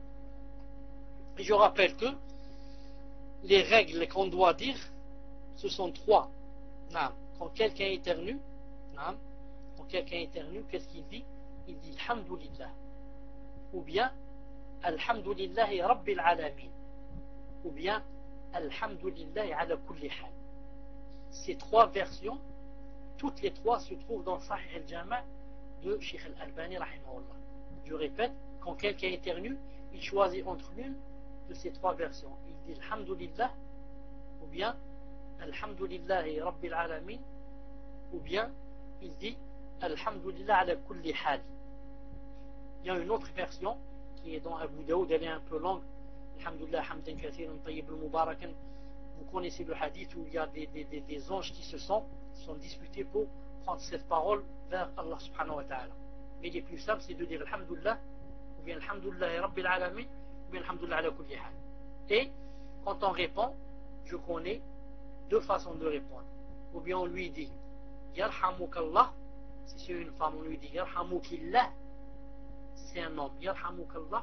S1: Et je rappelle que les règles qu'on doit dire, ce sont 3. Non. Quand quelqu'un éternue, non. Quand quelqu'un éternue, qu'est-ce qu'il dit? Il dit alhamdulillah. Ou bien alhamdulillahi rabbil alamin. Ou bien alhamdulillahi ala kulli hal. Ces 3 versions, toutes les 3 se trouvent dans Sahih al-Jama' de Sheikh al-Albani rahimahullah. Je répète, quand quelqu'un éternue, il choisit entre l'une de ces 3 versions. Il dit alhamdulillah, ou bien alhamdulillahi rabbil alamin, ou bien il dit alhamdulillah ala kulli hal. Il y a une autre version qui est dans Abu Daoud, elle est un peu longue. Alhamdulillah hamdan kathiran tayyiban mubarakan. Vous connaissez le hadith où il y a des anges qui se sont disputés pour prendre cette parole vers Allah subhanahu wa ta'ala. Mais le plus simple, c'est de dire alhamdulillah, ou bien alhamdulillah rabbil alamin, ou bien alhamdulillah ala kulli hal. Et quand on répond, je connais 2 façons de répondre. Ou bien on lui dit yarhamukallah, si c'est une femme, on lui dit yarhamukillah, si c'est un homme, yarhamukallah.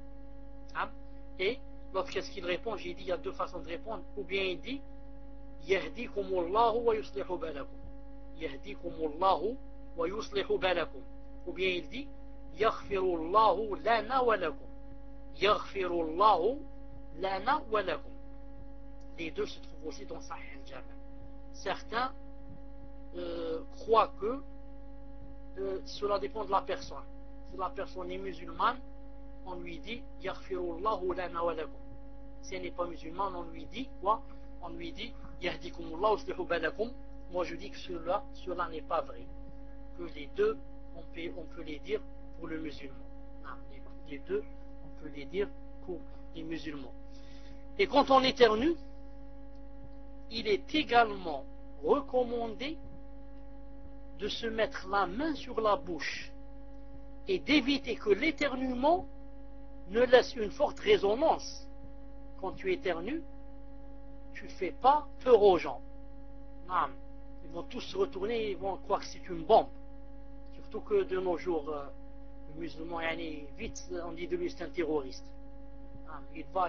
S1: Et l'autre, qu'est-ce qu'il répond? J'ai dit, il y a 2 façons de répondre. Ou bien il dit yahdikumullahu wa yuslihu balakum. Yahdikumullahu wa yuslihu balakum. Ou bien il dit yaghfirullahu lana wa lakum. Yaghfirullahu lana wa lakum. Les 2 se trouvent aussi dans Sahih al-Jama'. Certains croient que cela dépend de la personne. Si la personne est musulmane, on lui dit yaghfirullahu lana wa lakum. Si elle n'est pas musulmane, on lui dit quoi? On lui dit yahdikumullahu uslihu balakum. Moi je dis que cela n'est pas vrai. Que les 2, on peut les dire pour le musulman. Non, les 2, on peut les dire pour les musulmans. Et quand on éternue, il est également recommandé de se mettre la main sur la bouche et d'éviter que l'éternuement ne laisse une forte résonance. Quand tu éternues, tu ne fais pas peur aux gens. Non, ils vont tous se retourner, ils vont croire que c'est une bombe. Surtout que de nos jours, le musulman, vite, on dit de lui c'est un terroriste. Il va,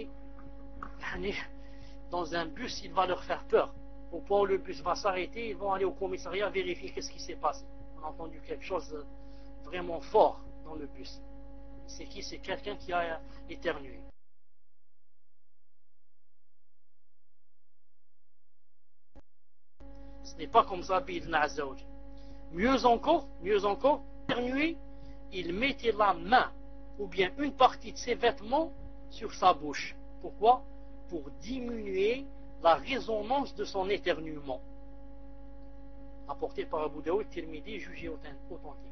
S1: dans un bus, il va leur faire peur. Au point où le bus va s'arrêter, ils vont aller au commissariat vérifier qu'est-ce qui s'est passé. On a entendu quelque chose vraiment fort dans le bus. C'est qui? C'est quelqu'un qui a éternué. Ce n'est pas comme ça, bi'idhna azza wa jal. Mieux encore, éternuer, il mettait la main ou bien une partie de ses vêtements sur sa bouche. Pourquoi? Pour diminuer la résonance de son éternuement. Apporté par Abu Daoud, Tirmidhi, jugé authentique.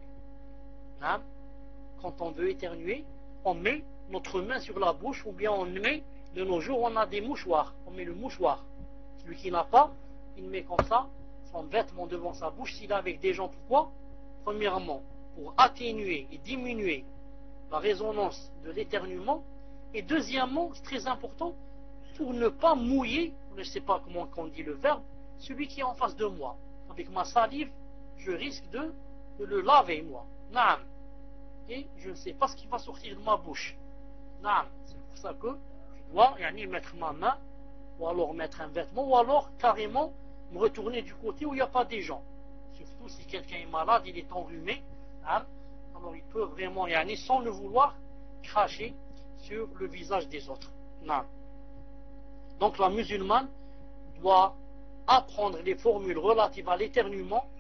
S1: Quand on veut éternuer, on met notre main sur la bouche, ou bien on met, de nos jours, on a des mouchoirs. On met le mouchoir. Celui qui n'a pas, il met comme ça son vêtement devant sa bouche. S'il est avec des gens, pourquoi? Premièrement, pour atténuer et diminuer la résonance de l'éternuement. Et deuxièmement, c'est très important, pour ne pas mouiller, je ne sais pas comment on dit le verbe, celui qui est en face de moi. Avec ma salive, je risque de le laver, moi. Naam. Et je ne sais pas ce qui va sortir de ma bouche. Naam. C'est pour ça que je dois mettre ma main, ou alors mettre un vêtement, ou alors carrément me retourner du côté où il n'y a pas des gens. Surtout si quelqu'un est malade, il est enrhumé. Naam. Alors il peut vraiment, sans le vouloir, cracher sur le visage des autres. Naam. Donc la musulmane doit apprendre les formules relatives à l'éternuement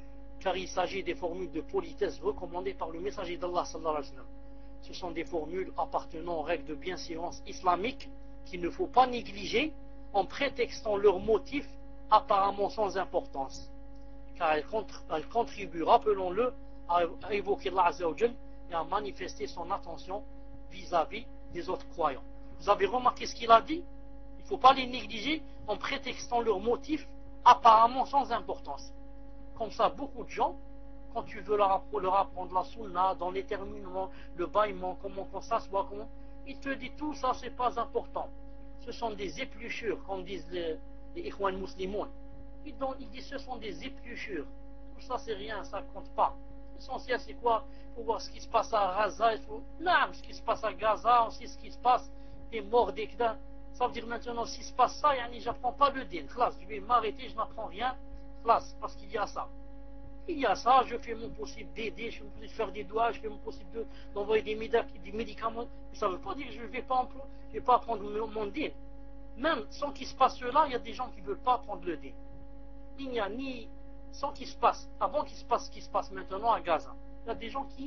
S1: car il s'agit des formules de politesse recommandées par le messager d'Allah sallallahu alayhi wa sallam. Ce sont des formules appartenant aux règles de bienséance islamique qu'il ne faut pas négliger en prétextant leurs motifs apparemment sans importance, car elles contribuent, rappelons-le, à évoquer Allah Azza wa Jal et à manifester son attention vis-à-vis des autres croyants. Vous avez remarqué ce qu'il a dit? Il ne faut pas les négliger en prétextant leurs motifs apparemment sans importance. Comme ça, beaucoup de gens, quand tu veux leur apprendre la sunna, dans l'éternuement, le bâillement, comment on s'assoit, ils te disent tout ça, c'est pas important. Ce sont des épluchures, comme disent les Ikhwan musulmans. Ils disent ce sont des épluchures. Tout ça, c'est rien, ça compte pas. L'essentiel, c'est quoi? Il faut voir ce qui se passe à Gaza, ce qui se passe à Gaza, aussi ce qui se passe, les morts d'Ekda. Ça veut dire maintenant, s'il se passe ça, j'apprends pas le din. Je vais m'arrêter, je n'apprends rien. Parce qu'il y a ça. Il y a ça, je fais mon possible d'aider, je fais mon possible de faire des doigts, je fais mon possible d'envoyer des médicaments. Mais ça ne veut pas dire que je ne vais pas apprendre mon din. Même sans qu'il se passe cela, il y a des gens qui ne veulent pas apprendre le din. Il n'y a ni sans qu'il se passe, avant qu'il se passe ce qui se passe maintenant à Gaza. Il y a des gens qui,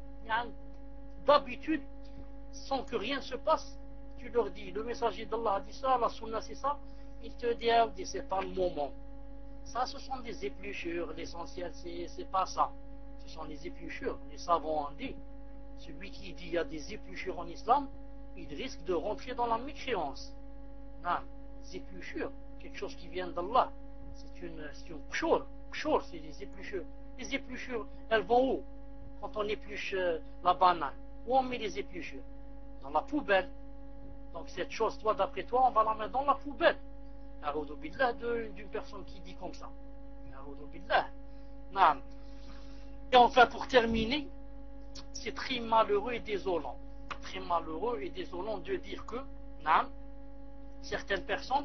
S1: d'habitude, sans que rien ne se passe, tu leur dis, le messager d'Allah a dit ça, la sunna c'est ça, ils te disent, c'est pas le moment. Ça, ce sont des épluchures. L'essentiel, c'est pas ça. Ce sont les épluchures. Les savants ont dit, celui qui dit il y a des épluchures en islam, il risque de rentrer dans la mécréance. Non, les épluchures, quelque chose qui vient d'Allah, c'est une pshur. Pshur, c'est des épluchures. Les épluchures, elles vont où? Quand on épluche la banane, où on met les épluchures? Dans la poubelle. Donc cette chose, toi, d'après toi, on va la mettre dans la poubelle. A'oudou billah d'une personne qui dit comme ça. A'oudou billah. Naam. Et enfin, pour terminer, c'est très malheureux et désolant. Très malheureux et désolant de dire que, naam, certaines personnes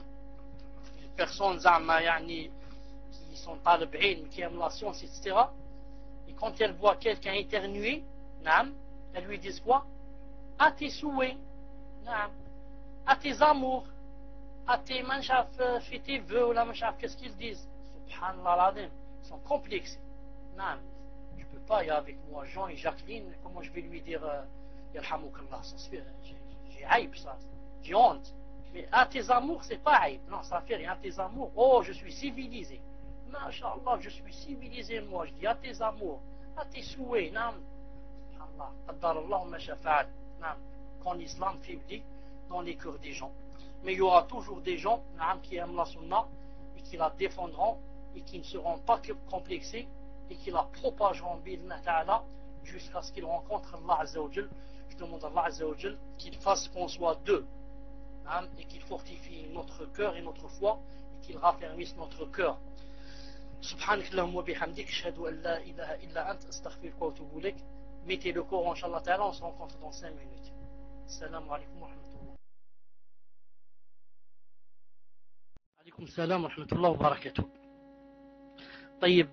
S1: qui sont talib ilm, qui aiment la science, etc., et quand elles voient quelqu'un éternuer, naam, elles lui disent quoi? À tes souhaits, naam, à tes amours, à tes manchaf, fais tes vœux, ou la manchaf, qu'est-ce qu'ils disent? Subhanallah l'adem, ils sont complexés. Non, je ne peux pas, il y a avec moi Jean et Jacqueline, comment je vais lui dire Yarhamoukallah, ça se fait, j'ai haïb ça, j'ai honte. Mais à tes amours, c'est pas haïb, non, ça fait rien, à tes amours, oh, je suis civilisé. Masha'Allah, je suis civilisé, moi, je dis à tes amours, à tes souhaits, non, Subhanallah, qaddarallahu ma shafa'al, non, quand l'islam faiblit dans les cœurs des gens. Mais il y aura toujours des gens qui aiment la sunna et qui la défendront et qui ne seront pas complexés et qui la propageront jusqu'à ce qu'ils rencontrent Allah Azza wa Jal. Je demande à Allah Azza wa Jal qu'il fasse qu'on soit deux et qu'il fortifie notre cœur et notre foi et qu'il raffermisse notre cœur. Subhanak Allahumma bihamdik, ashhadu an la ilaha illa ant, astaghfiruka wa atubu ilayk. Mettez le Coran, Inch'Allah ta'ala, on se rencontre dans 5 minutes. Assalamu alaikum wa rahmatullah. عليكم السلام ورحمة الله وبركاته. طيب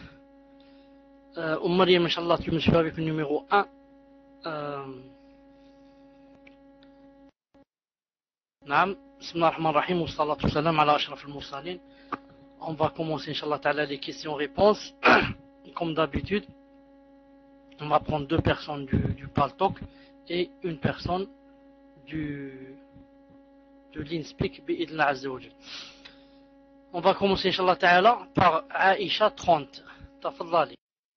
S1: مريم إن شاء الله tu me suis avec le numéro 1. نعم بسم الله الرحمن الرحيم والصلاة والسلام على أشرف المرسلين. On va commencer Inch'Allah ta'ala les questions-réponses. Comme d'habitude, on va prendre 2 personnes du Paltalk et une personne de l'InSpeak bi'idna Azza wa Jal. On va commencer, Inch'Allah Ta'ala, par Aïcha 30. Tafadali.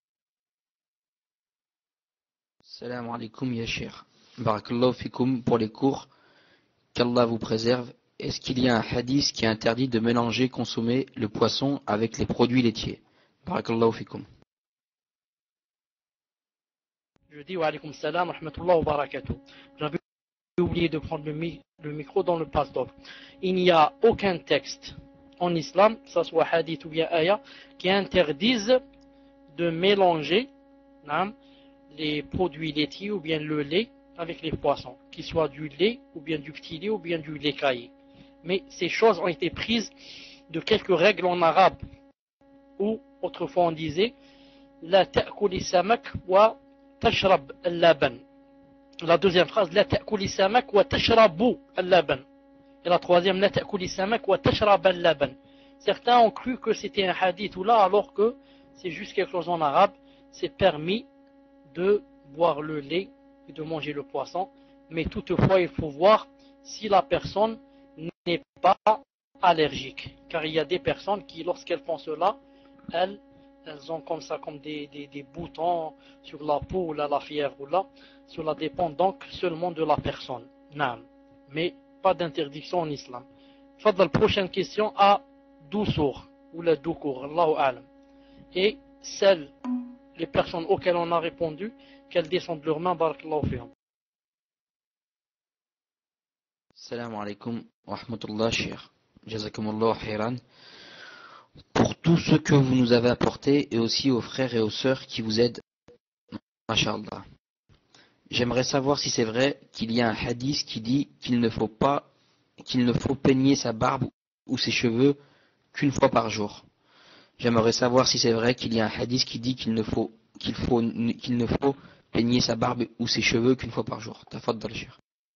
S2: Salam alaikum ya Cheikh. Barakallahu fikoum pour les cours. Qu'Allah vous préserve. Est-ce qu'il y a un hadith qui interdit de mélanger, consommer le poisson avec les produits laitiers? Barakallahu fikoum.
S1: Je dis wa alaykum salam wa rahmatullah wa barakatuh. J'avais oublié de prendre le micro dans le Paltalk. Il n'y a aucun texte en islam, que ce soit hadith ou bien ayah, qui interdisent de mélanger les produits laitiers ou bien le lait avec les poissons, qu'il soit du lait ou bien du petit lait ou bien du lait caillé. Mais ces choses ont été prises de quelques règles en arabe, où autrefois on disait la ta'kuli samak wa tashrab al-laban. La deuxième phrase, la ta'kuli samak wa tashrabu al-laban. Et la troisième, la ta'kuli samak wa tashrab al-laban. Certains ont cru que c'était un hadith ou là, alors que c'est juste quelque chose en arabe, c'est permis de boire le lait et de manger le poisson, mais toutefois il faut voir si la personne n'est pas allergique, car il y a des personnes qui, lorsqu'elles font cela, elles ont comme ça comme des boutons sur la peau ou la fièvre ou là, cela dépend donc seulement de la personne. Non, mais pas d'interdiction en islam. La prochaine question à 12 sourds ou les 12 cours, Allahu A'lam. Et celles, les personnes auxquelles on a répondu, qu'elles descendent leurs mains, barakallahu fihum.
S2: Salam alaikum wa rahmatullah, cheikh. Jazakumullah khairan. Pour tout ce que vous nous avez apporté et aussi aux frères et aux sœurs qui vous aident, Masha'Allah. J'aimerais savoir si c'est vrai qu'il y a un hadith qui dit qu'il ne faut peigner sa barbe ou ses cheveux qu'une fois par jour. J'aimerais savoir si c'est vrai qu'il y a un hadith qui dit qu'il ne faut peigner sa barbe ou ses cheveux qu'une fois par jour. Tafaddal, cheikh.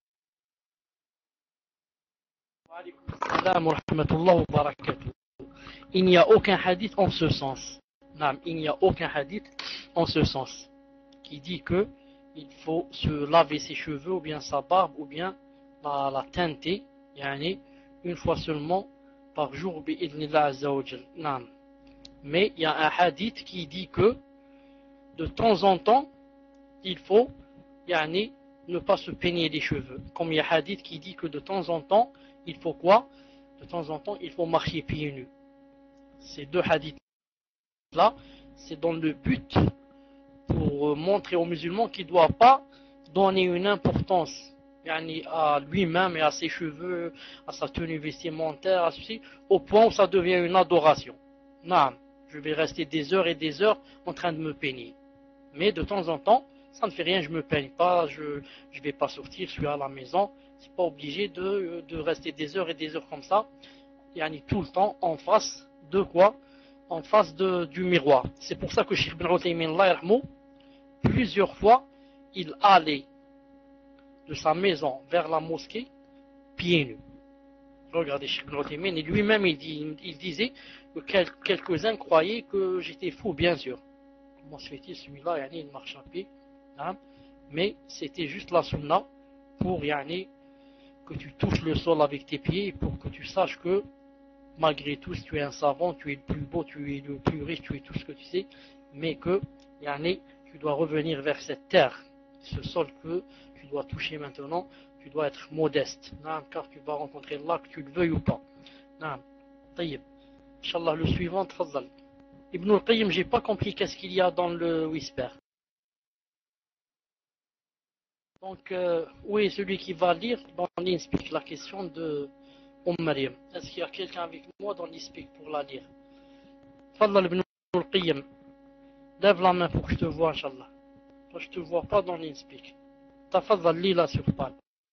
S1: Il n'y a aucun hadith en ce sens. Non, il n'y a aucun hadith en ce sens qui dit que il faut se laver ses cheveux ou bien sa barbe ou bien la teinter une fois seulement par jour. Non. Mais il y a un hadith qui dit que de temps en temps il faut ne pas se peigner les cheveux. Comme il y a un hadith qui dit que de temps en temps il faut quoi? De temps en temps il faut marcher pieds nus. Ces deux hadiths là, c'est dans le but pour montrer aux musulmans qu'il ne doit pas donner une importance à lui-même et à ses cheveux, à sa tenue vestimentaire, à ceci, au point où ça devient une adoration. Non, je vais rester des heures et des heures en train de me peigner. Mais de temps en temps, ça ne fait rien, je ne me peigne pas, je ne vais pas sortir, je suis à la maison. C'est pas obligé de rester des heures et des heures comme ça, tout le temps en face de quoi? En face du miroir. C'est pour ça que Cheikh Ibn Uthaymin, plusieurs fois, il allait de sa maison vers la mosquée pieds nus. Regardez Cheikh Ibn Uthaymin, et lui-même il disait que quelques-uns croyaient que j'étais fou, bien sûr. Comment se fait-il celui-là, il marche à pied, hein? Mais c'était juste la sunna pour que tu touches le sol avec tes pieds, pour que tu saches que malgré tout, si tu es un savant, tu es le plus beau, tu es le plus riche, tu es tout ce que tu sais, mais que tu dois revenir vers cette terre, ce sol que tu dois toucher maintenant, tu dois être modeste, car tu vas rencontrer Allah, que tu le veuilles ou pas. Taïb. Inch'Allah, le suivant, tfaddal. Ibn al-Qayyim, j'ai pas compris qu'est-ce qu'il y a dans le whisper. Donc, oui, celui qui va lire, dans l'Inspire, la question de Mariam. Est-ce qu'il y a quelqu'un avec moi dans l'Inspire pour la lire? Tfaddal Ibn al-Qayyim. Lève la main pour que je te vois, Inch'Allah. Toi, je te vois pas dans l'Inspire. Tfaddal, lis là sur page.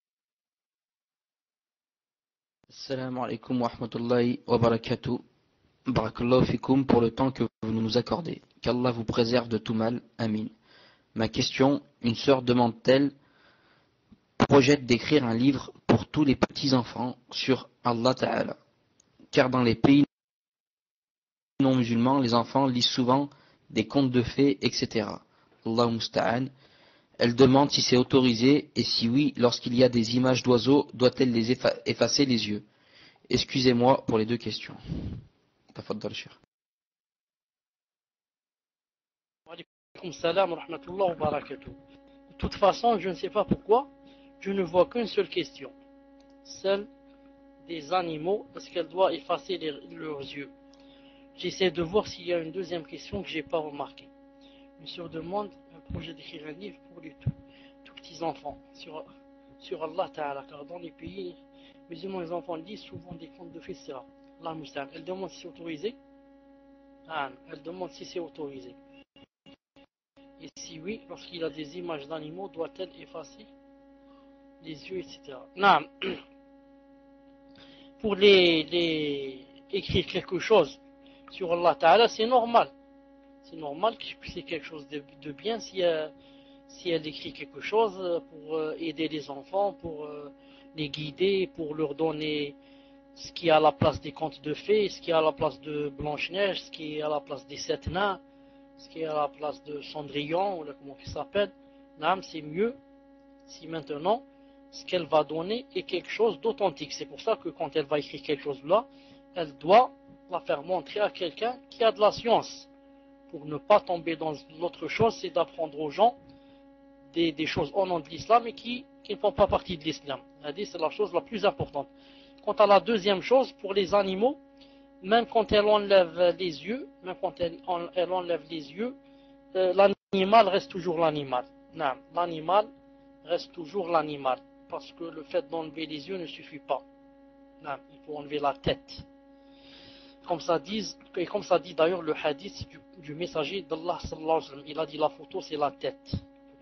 S2: Assalamu alaikum wa rahmatullahi wa barakatuh. Barakallahu fikum pour le temps que vous nous accordez. Qu'Allah vous préserve de tout mal. Amin. Ma question, une sœur demande-t-elle, projette d'écrire un livre pour tous les petits-enfants sur Allah Ta'ala. Car dans les pays non musulmans, les enfants lisent souvent des contes de fées, etc. Allah musta'an. Elle demande si c'est autorisé et si oui, lorsqu'il y a des images d'oiseaux, doit-elle les effacer les yeux? Excusez-moi pour les deux questions. Tafaddal, cheikh.
S1: Wa alaykoum salam wa rahmatullah wa barakatuh. De toute façon, je ne sais pas pourquoi, je ne vois qu'une seule question. Celle des animaux, est-ce qu'elle doit effacer leurs yeux? J'essaie de voir s'il y a une deuxième question que je n'ai pas remarquée. Une sœur demande un projet d'écrire un livre pour les tout petits enfants sur Allah Ta'ala, car dans les pays musulmans, les enfants lisent souvent des contes de fées, etc. Allah Musta'an. Elle demande si c'est autorisé. Elle demande si c'est autorisé. Et si oui, lorsqu'il y a des images d'animaux, doit-elle effacer les yeux, etc. Non. Pour écrire quelque chose sur Allah Ta'ala, c'est normal. C'est normal que c'est quelque chose de bien si elle écrit quelque chose pour aider les enfants, pour les guider, pour leur donner ce qui est à la place des contes de fées, ce qui est à la place de Blanche-Neige, ce qui est à la place des 7 nains, ce qui est à la place de Cendrillon, ou comment il s'appelle, c'est mieux si maintenant ce qu'elle va donner est quelque chose d'authentique. C'est pour ça que quand elle va écrire quelque chose là, elle doit la faire montrer à quelqu'un qui a de la science, pour ne pas tomber dans l'autre chose, c'est d'apprendre aux gens des choses au nom de l'islam et qui ne font pas partie de l'islam. C'est la chose la plus importante. Quant à la deuxième chose, pour les animaux, même quand elle enlève les yeux, l'animal reste toujours l'animal. L'animal reste toujours l'animal, parce que le fait d'enlever les yeux ne suffit pas. Il faut enlever la tête. Comme ça dit d'ailleurs le hadith du messager d'Allah sallallahu alayhi wa sallam. Il a dit la photo c'est la tête.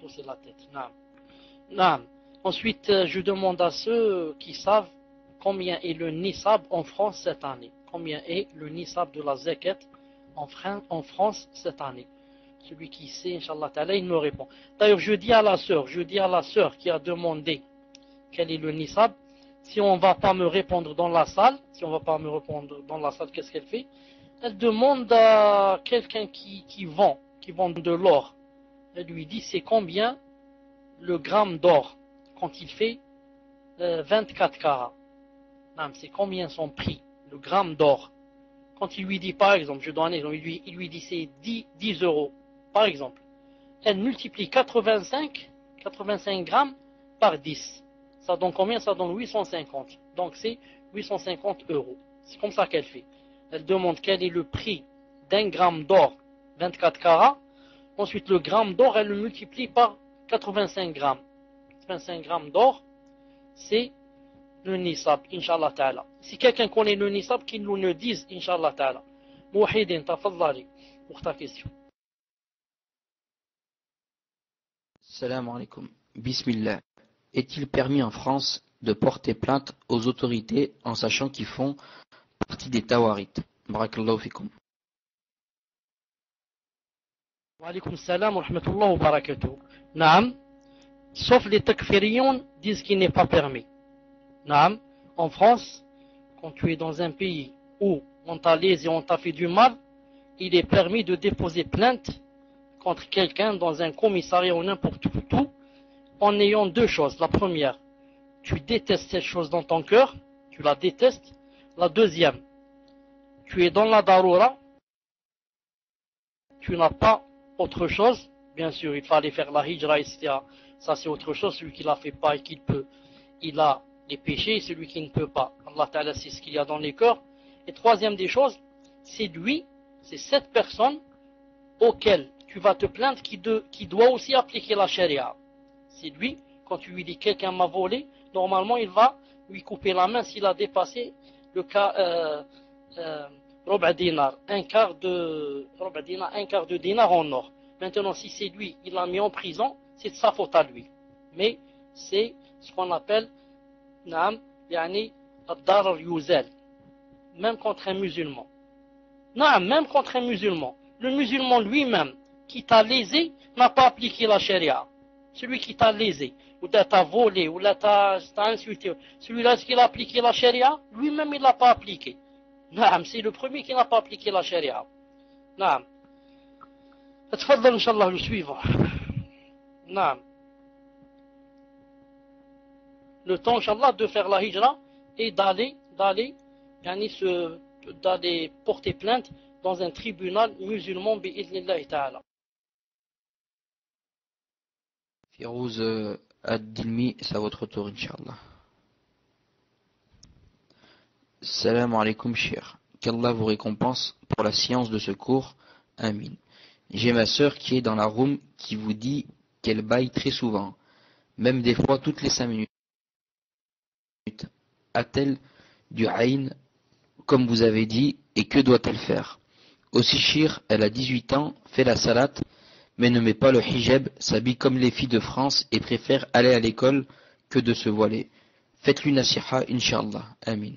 S1: Ensuite, je demande à ceux qui savent combien est le nisab en France cette année. Combien est le nisab de la zakat en France cette année? Celui qui sait, Inch'Allah Ta'ala, il me répond. D'ailleurs, je dis à la sœur qui a demandé quel est le nisab, si on ne va pas me répondre dans la salle, qu'est-ce qu'elle fait? Elle demande à quelqu'un qui vend de l'or. Elle lui dit c'est combien le gramme d'or quand il fait 24 carats. C'est combien son prix, le gramme d'or. Quand il lui dit par exemple, je donne un exemple, il lui dit c'est 10 euros, par exemple. Elle multiplie 85 grammes par 10. Ça donne combien? Ça donne 850. Donc c'est 850 euros. C'est comme ça qu'elle fait. Elle demande quel est le prix d'un gramme d'or 24 carats. Ensuite, le gramme d'or, elle le multiplie par 85 grammes. 85 grammes d'or, c'est le nisab, Inch'Allah Ta'ala. Si quelqu'un connaît le nisab, qu'il nous le dise, Inch'Allah Ta'ala. Mouhidin, tafaddali, pour ta question.
S2: Salam alaikum. Bismillah. Est-il permis en France de porter plainte aux autorités en sachant qu'ils font partie des Tawarites? Barakallahu fikum.
S1: Wa alaykum salam wa rahmatullahi wa barakatuh. Naam. Sauf les takfiriyoun disent qu'il n'est pas permis. Naam. En France, quand tu es dans un pays où on t'a lésé, on t'a fait du mal, il est permis de déposer plainte contre quelqu'un dans un commissariat ou n'importe où, en ayant deux choses. La première, tu détestes cette chose dans ton cœur, tu la détestes. La deuxième, tu es dans la daroura, tu n'as pas autre chose. Bien sûr, il fallait faire la hijra, etc. Ça c'est autre chose. Celui qui la fait pas et qui peut, il a les péchés. Celui qui ne peut pas, Allah Ta'ala sait ce qu'il y a dans les cœurs. Et troisième des choses, c'est lui, c'est cette personne auquel tu vas te plaindre qui doit aussi appliquer la charia. C'est lui, quand tu lui dis quelqu'un m'a volé, normalement il va lui couper la main s'il a dépassé le cas Roba dinar, un quart de dinar en or. Maintenant, si c'est lui, il l'a mis en prison, c'est de sa faute à lui. Mais c'est ce qu'on appelle Naam, yani ad-darar yuzal, même contre un musulman. Naam, même contre un musulman. Le musulman lui-même qui t'a lésé n'a pas appliqué la charia. Celui qui t'a lésé, ou t'a volé, ou t'a insulté, celui-là, est-ce qu'il a appliqué la charia? Lui-même, il ne l'a pas appliqué. Naam, c'est le premier qui n'a pas appliqué la charia. Naam. Tfaddal, Inch'Allah, le suivant. Naam. Le temps, Inch'Allah, de faire la hijra et d'aller porter plainte dans un tribunal musulman, bi'idhnillahi ta'ala.
S2: Firouz Ad-Dilmi, c'est à votre tour, Inch'Allah. Salam alaikum, cher. Qu'Allah vous récompense pour la science de ce cours. Amin. J'ai ma sœur qui est dans la room qui vous dit qu'elle baille très souvent, même des fois toutes les 5 minutes. A-t-elle du aïn, comme vous avez dit, et que doit-elle faire? Aussi Shir, elle a 18 ans, fait la salat, mais ne met pas le hijab, s'habille comme les filles de France et préfère aller à l'école que de se voiler. Faites-lui nasiha, Inch'Allah. Amin.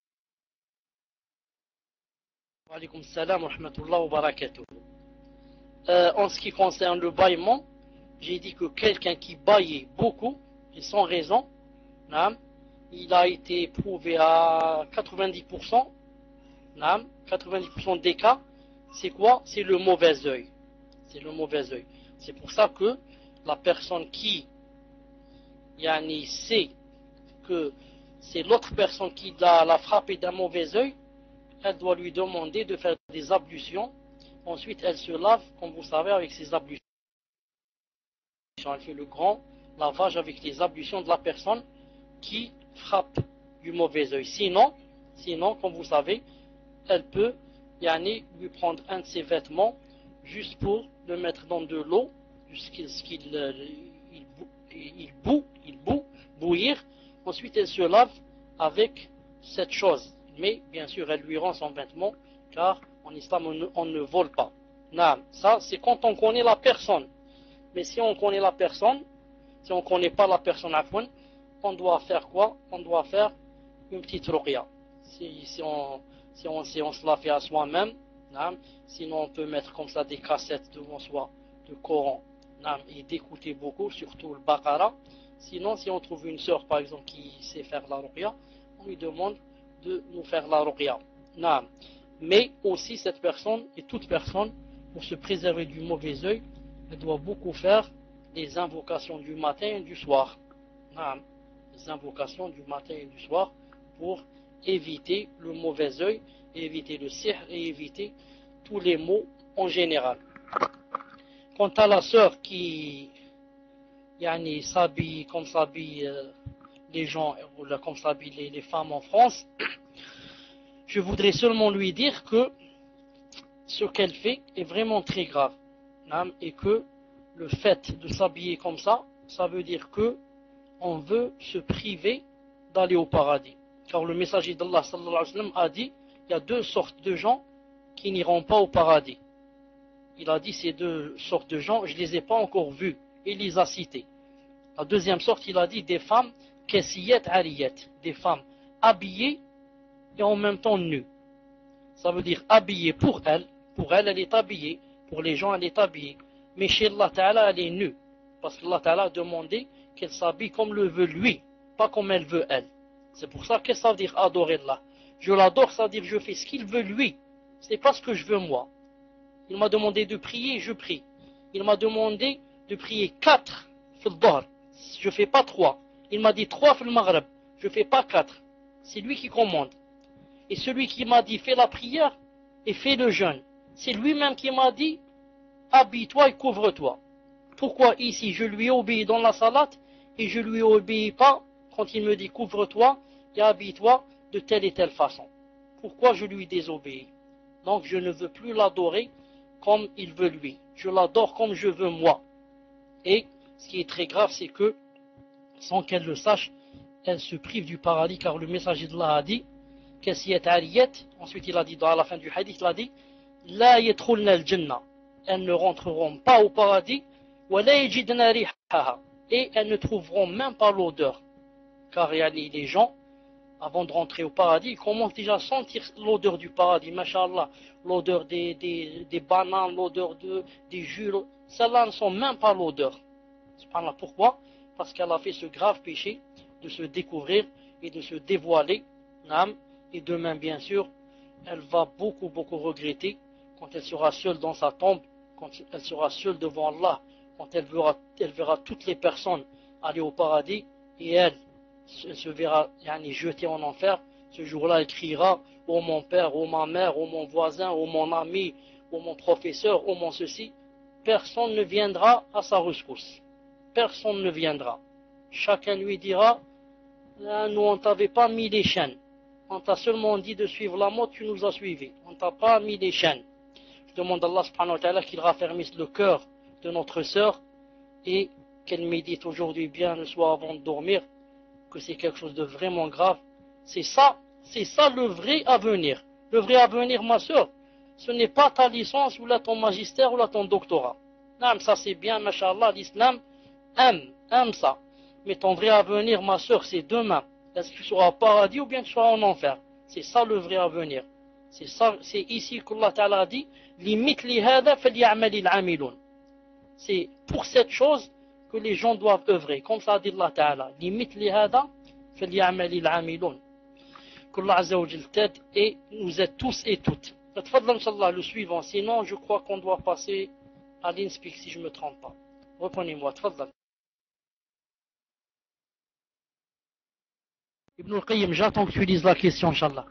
S1: Wa alaykum salam wa rahmatullahi wa barakatuh. En ce qui concerne le bâillement, j'ai dit que quelqu'un qui baillait beaucoup, et sans raison, il a été prouvé à 90%, 90% des cas, c'est quoi? C'est le mauvais œil. C'est le mauvais œil. C'est pour ça que la personne qui sait que c'est l'autre personne qui l'a frappé d'un mauvais œil, elle doit lui demander de faire des ablutions. Ensuite, elle se lave, comme vous savez, avec ses ablutions. Elle fait le grand lavage avec les ablutions de la personne qui frappe du mauvais œil. Sinon, comme vous savez, elle peut lui prendre un de ses vêtements juste pour le mettre dans de l'eau, jusqu'à ce qu'il bouillir. Ensuite, elle se lave avec cette chose. Mais, bien sûr, elle lui rend son vêtement, car en islam, on ne vole pas. Ça, c'est quand on connaît la personne. Mais si on connaît la personne, si on ne connaît pas la personne à fond, on doit faire quoi? On doit faire une petite ruqya. Si on se la fait à soi-même, sinon on peut mettre comme ça des cassettes devant soi, de Coran, et d'écouter beaucoup, surtout le Baqara. Sinon, si on trouve une sœur, par exemple, qui sait faire la ruqya, on lui demande de nous faire la ruqya. Mais aussi, cette personne, et toute personne, pour se préserver du mauvais œil, elle doit beaucoup faire les invocations du matin et du soir. Les invocations du matin et du soir pour éviter le mauvais œil, éviter le sihr et éviter tous les maux en général. Quant à la sœur qui s'habille comme s'habillent les gens, ou comme s'habillent les femmes en France, je voudrais seulement lui dire que ce qu'elle fait est vraiment très grave. Et que le fait de s'habiller comme ça, ça veut dire que on veut se priver d'aller au paradis. Car le messager d'Allah sallallahu alayhi wa sallam a dit, il y a deux sortes de gens qui n'iront pas au paradis. Il a dit ces deux sortes de gens, je ne les ai pas encore vus. Il les a cités. La deuxième sorte, il a dit des femmes kessiyet ariyet, des femmes habillées et en même temps nues. Ça veut dire habillée pour elle elle est habillée, pour les gens elle est habillée. Mais chez Allah Ta'ala, elle est nue. Parce qu'Allah Ta'ala a demandé qu'elle s'habille comme le veut lui, pas comme elle veut elle. C'est pour ça que ça veut dire adorer Allah. Je l'adore, ça veut dire je fais ce qu'il veut lui. Ce n'est pas ce que je veux moi. Il m'a demandé de prier, je prie. Il m'a demandé de prier 4 fil dhahr. Je ne fais pas 3. Il m'a dit 3 fil maghrib. Je ne fais pas 4. C'est lui qui commande. Et celui qui m'a dit fais la prière et fais le jeûne, c'est lui-même qui m'a dit habille-toi et couvre-toi. Pourquoi ici je lui obéis dans la salat et je lui obéis pas quand il me dit couvre-toi et habille-toi de telle et telle façon? Pourquoi je lui désobéis? Donc je ne veux plus l'adorer comme il veut lui. Je l'adore comme je veux moi. Et ce qui est très grave, c'est que sans qu'elle le sache, elle se prive du paradis, car le messager d'Allah a dit ensuite il a dit dans la fin du hadith, il a dit la yadkhulna al-jannah, elles ne rentreront pas au paradis, wa la yajidna rihaha, et elles ne trouveront même pas l'odeur. Car les gens, avant de rentrer au paradis, ils commencent déjà à sentir l'odeur du paradis, mashallah, l'odeur des bananes, l'odeur des jus, celles-là ne sont même pas l'odeur. Subhanallah. Pourquoi? Parce qu'elle a fait ce grave péché de se découvrir et de se dévoiler. Et demain, bien sûr, elle va beaucoup regretter quand elle sera seule dans sa tombe, quand elle sera seule devant Allah, quand elle verra toutes les personnes aller au paradis, et elle se verra jetée en enfer. Ce jour-là, elle criera: oh mon père, oh ma mère, oh mon voisin, oh mon ami, oh mon professeur, oh mon ceci. Personne ne viendra à sa rescousse. Personne ne viendra. Chacun lui dira: nous on t'avait pas mis les chaînes. On t'a seulement dit de suivre la mode, tu nous as suivis. On t'a pas mis les chaînes. Je demande à Allah subhanahu wa ta'ala qu'il raffermisse le cœur de notre sœur et qu'elle médite aujourd'hui bien le soir avant de dormir, que c'est quelque chose de vraiment grave. C'est ça le vrai avenir. Le vrai avenir, ma sœur, ce n'est pas ta licence ou là ton magistère ou là ton doctorat. Non, ça c'est bien, mashallah, l'islam aime ça. Mais ton vrai avenir, ma sœur, c'est demain. Est-ce que tu seras au paradis ou bien tu seras en enfer? C'est ça le vrai avenir. C'est ici qu'Allah Ta'ala a dit لِمِثْلِ هَذَا فَلْيَعْمَلِ الْعَامِلُونَ. C'est pour cette chose que les gens doivent œuvrer. Comme ça dit Allah Ta'ala. لِمِثْلِ هَذَا فَلْيَعْمَلِ الْعَامِلُونَ. Qu'Allah Azza wa Jal t'aide et nous aide tous et toutes. Tafadhal, Inch'Allah, le suivant. Sinon, je crois qu'on doit passer Aline Speak, si je ne me trompe pas. Reprenez-moi, tfaddal. Ibn al-Qayyim, j'attends que tu lises la question, Inch'Allah.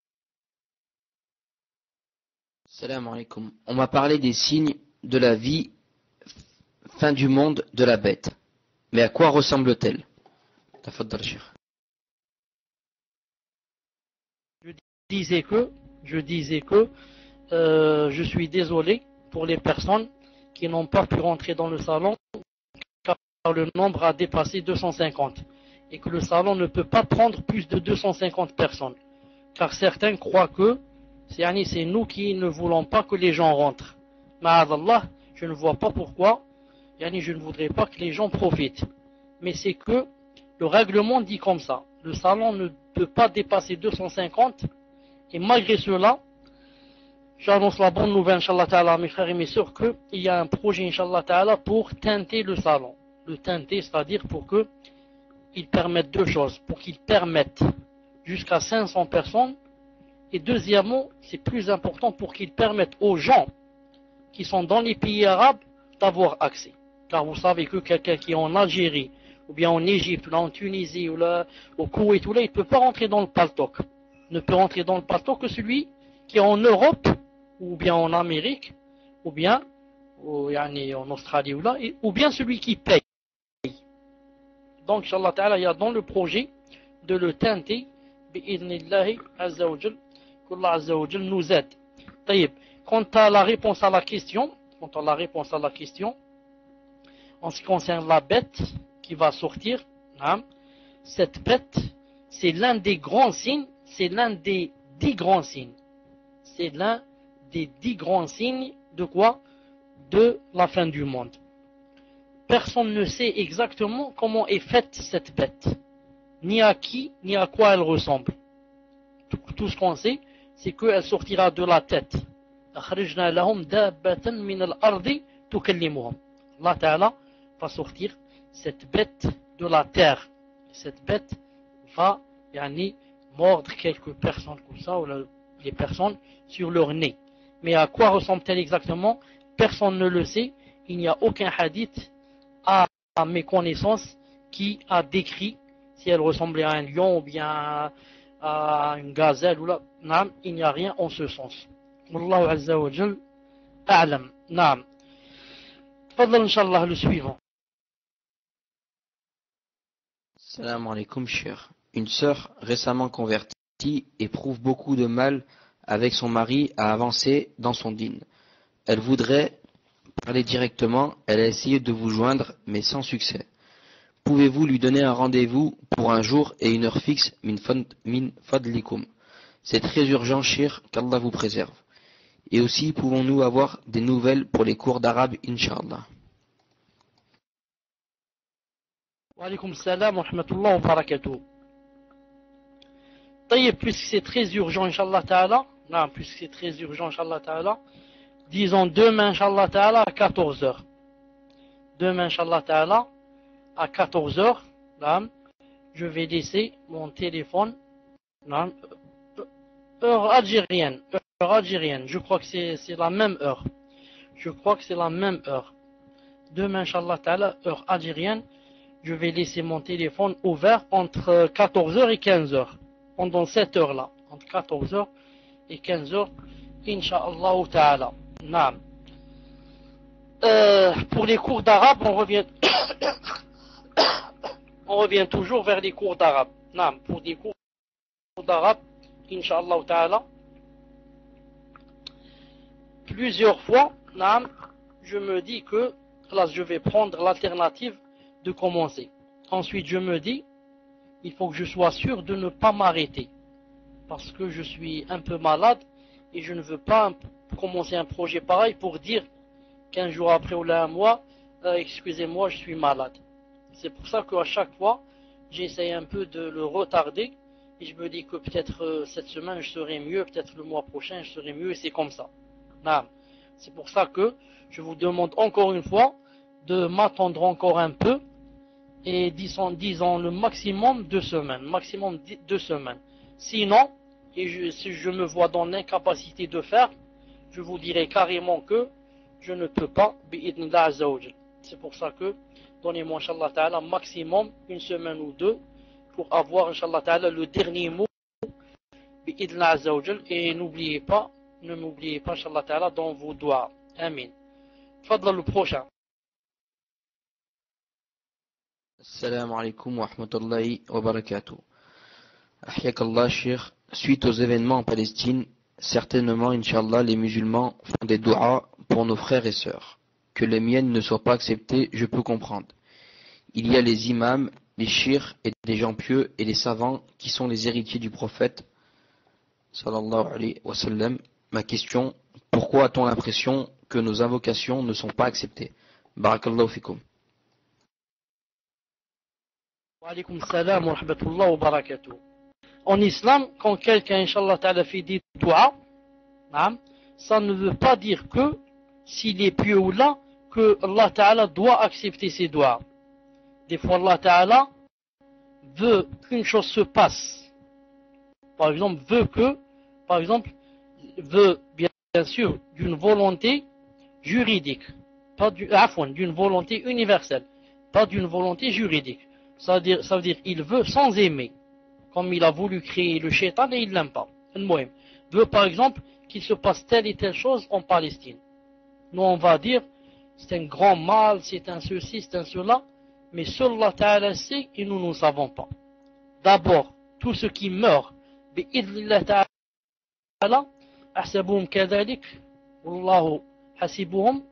S2: Salam alaikum. On m'a parlé des signes de la vie, fin du monde de la bête. Mais à quoi ressemble-t-elle? Tafaddal, Cheikh.
S1: Je disais que je suis désolé pour les personnes qui n'ont pas pu rentrer dans le salon car le nombre a dépassé 250 et que le salon ne peut pas prendre plus de 250 personnes car certains croient que c'est nous qui ne voulons pas que les gens rentrent. Ma'adallah, je ne vois pas pourquoi je ne voudrais pas que les gens profitent, mais c'est que le règlement dit comme ça, le salon ne peut pas dépasser 250 et malgré cela j'annonce la bonne nouvelle, Inch'Allah Ta'ala, mes frères et mes sœurs, qu'il y a un projet, Inch'Allah Ta'ala, pour teinter le salon. Le teinter, c'est-à-dire pour qu'il permette deux choses. Pour qu'il permette jusqu'à 500 personnes. Et deuxièmement, c'est plus important pour qu'il permette aux gens qui sont dans les pays arabes d'avoir accès. Car vous savez que quelqu'un qui est en Algérie, ou bien en Égypte, ou là en Tunisie, ou là au Koweït, ou là, il ne peut pas rentrer dans le paltok. Ne peut rentrer dans le paltok que celui qui est en Europe, ou bien en Amérique, ou bien en Australie, ou bien celui qui paye. Donc, Inch'Allah Ta'ala, il y a dans le projet de le teinter, bi'idhnillahi azza wa jal, qu'Allah azza wa jal nous aide. Taïb. Quant à la réponse à la question, en ce qui concerne la bête qui va sortir, cette bête, c'est l'un des grands signes, c'est l'un des 10 grands signes. C'est l'un des 10 grands signes de quoi? De la fin du monde. Personne ne sait exactement comment est faite cette bête, ni à qui, ni à quoi elle ressemble. Tout ce qu'on sait, c'est qu'elle sortira de la tête. Allah Ta'ala va sortir cette bête de la terre. Cette bête va mordre quelques personnes comme ça, ou les personnes sur leur nez. Mais à quoi ressemble-t-elle exactement? Personne ne le sait. Il n'y a aucun hadith à mes connaissances qui a décrit si elle ressemblait à un lion ou bien à une gazelle ou là. Il n'y a rien en ce sens. Wallahu azza wa jal a'lam. Naam. Fadal inshallah le suivant.
S2: Salam alaikum, cher. Une sœur récemment convertie éprouve beaucoup de mal avec son mari à avancer dans son dîn. Elle voudrait parler directement, elle a essayé de vous joindre, mais sans succès. Pouvez-vous lui donner un rendez-vous pour un jour et une heure fixe, min fadlikum? C'est très urgent, cher, qu'Allah vous préserve. Et aussi, pouvons-nous avoir des nouvelles pour les cours d'arabe, Inch'Allah?
S1: Wa alaykum salam wa rahmatullah wa barakatuh. Taïe, puisque c'est très urgent, Inch'Allah Ta'ala, disons demain, Inch'Allah Ta'ala, à 14h. Demain, Inch'Allah Ta'ala, à 14h, je vais laisser mon téléphone, heure algérienne, je crois que c'est la même heure. Demain, Inch'Allah Ta'ala, heure algérienne, je vais laisser mon téléphone ouvert entre 14h et 15h. Pendant cette heure-là, entre 14h et 15h, Inch'Allah Ta'ala. Naam. Pour les cours d'arabe, on revient toujours vers les cours d'arabe. Naam. Pour des cours d'arabe, Inch'Allah Ta'ala, plusieurs fois, naam, je me dis que là, je vais prendre l'alternative de commencer. Ensuite, je me dis, il faut que je sois sûr de ne pas m'arrêter. Parce que je suis un peu malade et je ne veux pas commencer un projet pareil pour dire 15 jours après ou là un mois, excusez-moi, je suis malade. C'est pour ça qu'à chaque fois, j'essaye un peu de le retarder et je me dis que peut-être cette semaine je serai mieux, peut-être le mois prochain je serai mieux et c'est comme ça. C'est pour ça que je vous demande encore une fois de m'attendre encore un peu et disons le maximum 2 semaines. Sinon, si je me vois dans l'incapacité de faire, je vous dirai carrément que je ne peux pas, bi'idnillah azza wa jal. C'est pour ça que, donnez-moi, Inch'Allah ta'ala, maximum une semaine ou deux, pour avoir, Inch'Allah ta'ala, le dernier mot, bi'idnillah azza wa jal. Et n'oubliez pas, ne m'oubliez pas, Inch'Allah ta'ala, dans vos doigts. Amin. Fadla le prochain.
S2: Assalamu alaikum wa rahmatullahi wa barakatuh. Ahyakallah, Cheikh. Suite aux événements en Palestine, certainement, Inch'Allah, les musulmans font des du'as pour nos frères et sœurs. Que les miennes ne soient pas acceptées, je peux comprendre. Il y a les imams, les chirs et des gens pieux et les savants qui sont les héritiers du prophète, sallallahu alayhi wa sallam. Ma question, pourquoi a-t-on l'impression que nos invocations ne sont pas acceptées? Barakallahu fikum.
S1: Wa alaykum salam wa rahmatullahi wa barakatuh. En islam, quand quelqu'un, Inch'Allah ta'ala, fait des doigts, ça ne veut pas dire que, s'il est pieux ou là, que Allah ta'ala doit accepter ses doigts. Des fois, Allah ta'ala veut qu'une chose se passe. Par exemple, veut bien sûr d'une volonté juridique, pas d'une volonté universelle, pas d'une volonté juridique. Ça veut dire il veut sans aimer. Comme il a voulu créer le shaitan et il ne l'aime pas. Veut par exemple qu'il se passe telle et telle chose en Palestine. Nous on va dire c'est un grand mal, c'est un ceci, c'est un cela, mais seul Allah Ta'ala sait et nous ne savons pas. D'abord, tout ce qui meurt, bi'idhnillah Ta'ala, ahsabuhum kadhalik, wallahu hasibuhum,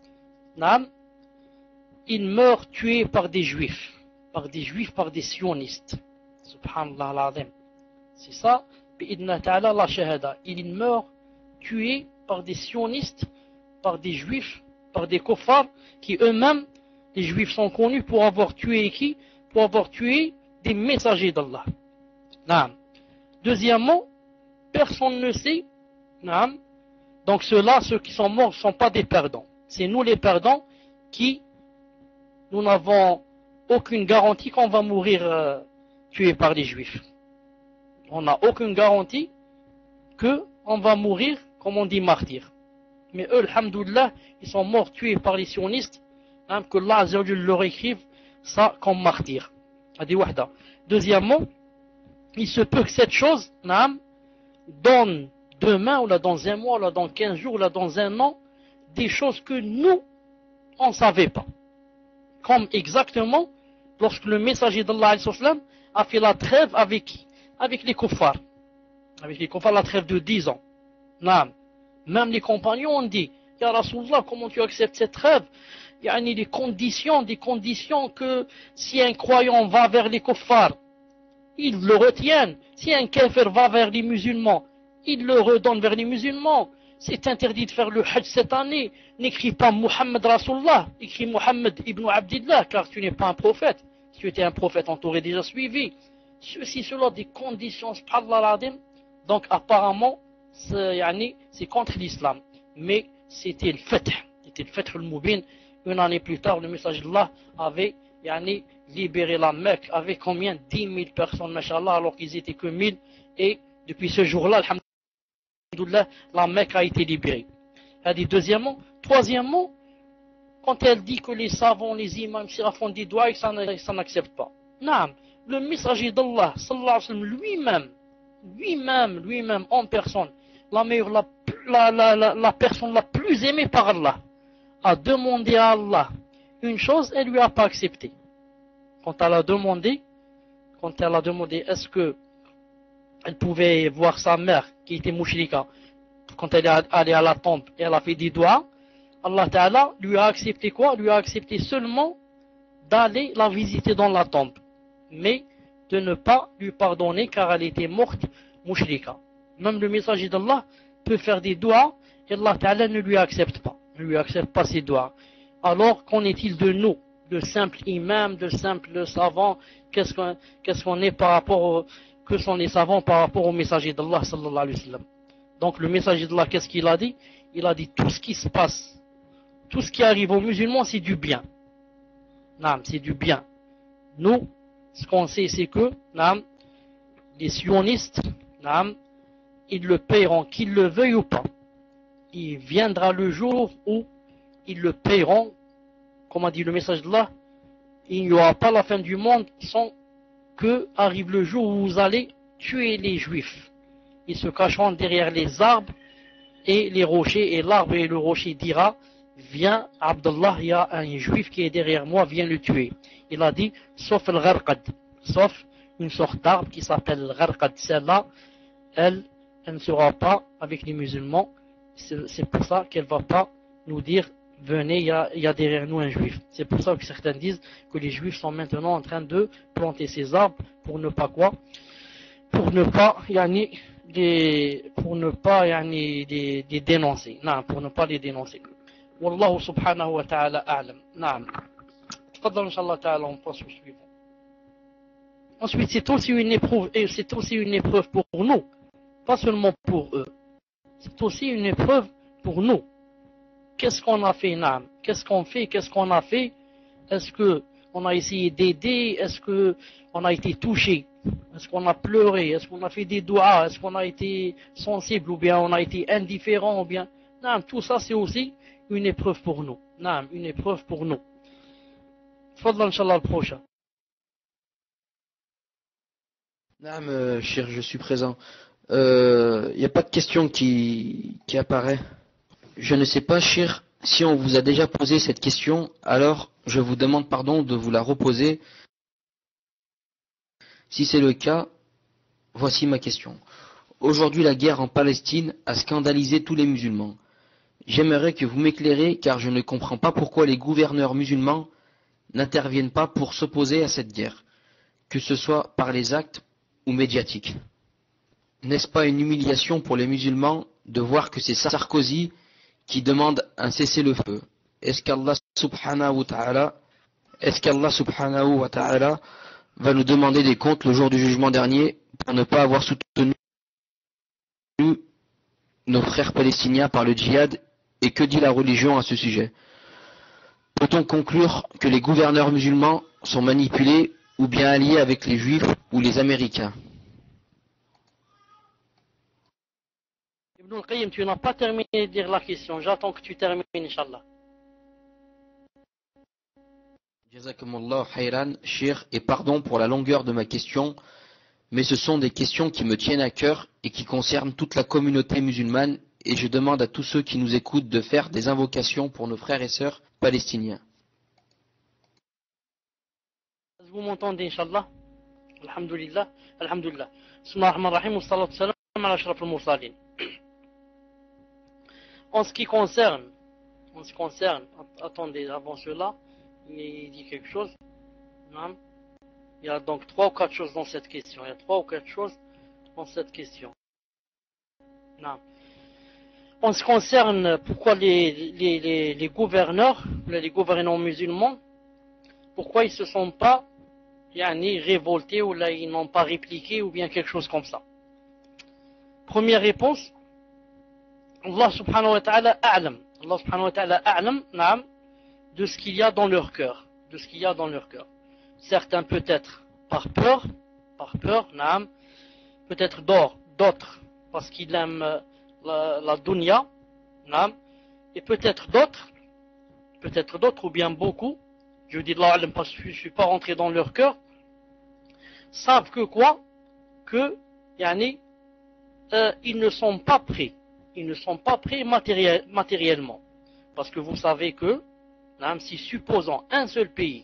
S1: ils meurent tués par des juifs, par des sionistes. Subhanallah al-Azim. C'est ça, bi'idna ta'ala la shahada. Il meurt tué par des sionistes, par des juifs, par des kuffars, qui eux-mêmes, les juifs sont connus pour avoir tué qui? Pour avoir tué des messagers d'Allah. Deuxièmement, personne ne sait. Donc ceux-là, ceux qui sont morts, ne sont pas des perdants. C'est nous les perdants qui, nous n'avons aucune garantie qu'on va mourir tué par les juifs. On n'a aucune garantie qu'on va mourir, comme on dit, martyr. Mais eux, alhamdoulilah, ils sont morts tués par les sionistes, que Allah Azza wa Jalla leur écrive ça comme martyr. Deuxièmement, il se peut que cette chose donne demain, ou là dans un mois, ou là dans 15 jours, ou là dans un an, des choses que nous, on ne savait pas. Comme exactement lorsque le messager d'Allah a fait la trêve avec les kuffars. Avec les kuffars, la trêve de 10 ans. Même les compagnons ont dit, Ya Rasulallah, comment tu acceptes cette trêve? Il y a des conditions que si un croyant va vers les kuffars, ils le retiennent. Si un kafir va vers les musulmans, ils le redonnent vers les musulmans. C'est interdit de faire le hajj cette année. N'écris pas Muhammad Rasulallah, écris Muhammad ibn Abdillah, car tu n'es pas un prophète. Si tu étais un prophète, on t'aurait déjà suivi. Ceci, cela, des conditions, subhanallah. Donc apparemment, c'est contre l'islam. Mais c'était le fath. C'était le fath al-Mubin. Une année plus tard, le message d'Allah avait libéré la Mecque avec combien? 10 000 personnes, mashallah, alors qu'ils étaient que 1000. Et depuis ce jour-là, alhamdoulilah, la Mecque a été libérée. Deuxièmement. Troisièmement, quand elle dit que les savants, les imams, font des doigts, ça n'accepte pas. Non, le messager d'Allah, sallallahu alayhi wa sallam, lui-même, en personne, la personne la plus aimée par Allah, a demandé à Allah une chose, elle lui a pas accepté. Quand elle a demandé, est-ce que elle pouvait voir sa mère qui était mouchrika, quand elle est allée à la tombe et elle a fait des doigts, Allah Ta'ala lui a accepté quoi? Lui a accepté seulement d'aller la visiter dans la tombe, mais de ne pas lui pardonner car elle était morte mouchrika. Même le messager d'Allah peut faire des doigts et Allah Ta'ala ne lui accepte pas ses doigts. Alors qu'en est-il de nous, de simples imams, de simples savants? Qu'est-ce qu'on est par rapport que sont les savants par rapport au messager d'Allah sallallahu alayhi wa sallam? Donc le messager d'Allah, qu'est-ce qu'il a dit? Il a dit tout ce qui se passe, tout ce qui arrive aux musulmans, c'est du bien. C'est du bien. Nous, ce qu'on sait, c'est que les sionistes, ils le paieront, qu'ils le veuillent ou pas. Il viendra le jour où ils le paieront. Comme a dit le message d'Allah, il n'y aura pas la fin du monde sans que arrive le jour où vous allez tuer les juifs. Ils se cacheront derrière les arbres et les rochers, et l'arbre et le rocher dira, viens Abdallah, il y a un juif qui est derrière moi, viens le tuer. Il a dit, sauf le gharqad, sauf une sorte d'arbre qui s'appelle le gharqad. Celle-là, elle ne sera pas avec les musulmans. C'est pour ça qu'elle ne va pas nous dire, venez, il y a derrière nous un juif. C'est pour ça que certains disent que les juifs sont maintenant en train de planter ces arbres pour ne pas quoi, pour ne pas les dénoncer. Non, pour ne pas les dénoncer. Wallahu subhanahu wa ta'ala a'lam. Naam. Tfaddal inshallah ta'ala, on passe au suivant. Ensuite, c'est aussi une épreuve pour nous, pas seulement pour eux. C'est aussi une épreuve pour nous. Qu'est-ce qu'on a fait, Naam? Qu'est-ce qu'on fait? Qu'est-ce qu'on a fait? Est-ce qu'on a essayé d'aider? Est-ce qu'on a été touché? Est-ce qu'on a pleuré? Est-ce qu'on a fait des doigts? Est-ce qu'on a été sensible? Ou bien on a été indifférent? Ou bien... Naam, tout ça c'est aussi une épreuve pour nous. Naam, une épreuve pour nous. Fadlan, Inch'Allah, le prochain.
S2: Naam, cher, je suis présent. Il n'y a pas de question qui apparaît. Je ne sais pas, cher, si on vous a déjà posé cette question, alors je vous demande pardon de vous la reposer. Si c'est le cas, voici ma question. Aujourd'hui, la guerre en Palestine a scandalisé tous les musulmans. J'aimerais que vous m'éclairez car je ne comprends pas pourquoi les gouverneurs musulmans n'interviennent pas pour s'opposer à cette guerre, que ce soit par les actes ou médiatiques. N'est-ce pas une humiliation pour les musulmans de voir que c'est Sarkozy qui demande un cessez-le-feu? Est-ce qu'Allah subhanahu wa ta'ala va nous demander des comptes le jour du jugement dernier pour ne pas avoir soutenu nos frères palestiniens par le djihad? Et que dit la religion à ce sujet? Peut-on conclure que les gouverneurs musulmans sont manipulés ou bien alliés avec les juifs ou les américains?
S1: Ibn al-Qayyim, tu n'as pas terminé de dire la question. J'attends que tu termines, Inch'Allah.
S2: Jazakumullah khayran, cher, et pardon pour la longueur de ma question, mais ce sont des questions qui me tiennent à cœur et qui concernent toute la communauté musulmane, et je demande à tous ceux qui nous écoutent de faire des invocations pour nos frères et sœurs palestiniens.
S1: Vous m'entendez, Inch'Allah? Alhamdulillah. Alhamdulillah. Bismillah ar-Rahman ar-Rahim, wa salatu salam ala ashraf al-mursalin. En ce qui concerne, attendez, avant cela, il dit quelque chose. Non? Il y a donc 3 ou 4 choses dans cette question. Non. En ce qui concerne pourquoi les gouverneurs, les gouvernants musulmans, pourquoi ils ne se sont pas révoltés ou là ils n'ont pas répliqué ou bien quelque chose comme ça. Première réponse, Allah subhanahu wa ta'ala a'lam. Allah subhanahu wa ta'ala a'lam, naam, de ce qu'il y a dans leur cœur. Certains peut-être par peur, naam, peut-être d'autres parce qu'ils aiment la dunya, naam, et peut-être d'autres ou bien beaucoup, je dis Allah alam parce que je ne suis pas rentré dans leur cœur, savent que quoi? Que, ils ne sont pas prêts. Ils ne sont pas prêts matériellement. Parce que vous savez que, si supposons un seul pays,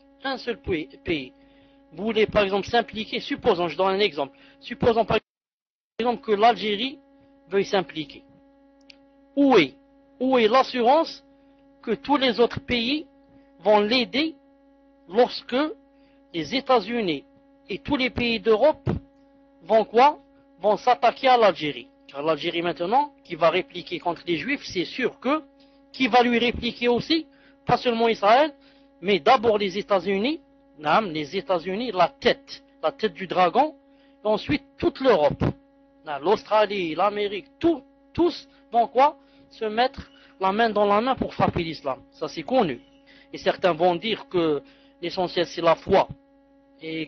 S1: vous voulez par exemple s'impliquer, supposons, je donne un exemple, supposons par exemple que l'Algérie veuille s'impliquer. Où est l'assurance que tous les autres pays vont l'aider lorsque les États-Unis et tous les pays d'Europe vont s'attaquer à l'Algérie? Car l'Algérie maintenant, qui va répliquer contre les Juifs, c'est sûr que, qui va lui répliquer aussi, pas seulement Israël, mais d'abord les États-Unis, la tête du dragon, et ensuite toute l'Europe, l'Australie, l'Amérique, tous vont se mettre la main dans la main pour frapper l'islam. Ça c'est connu. Et certains vont dire que l'essentiel c'est la foi. Et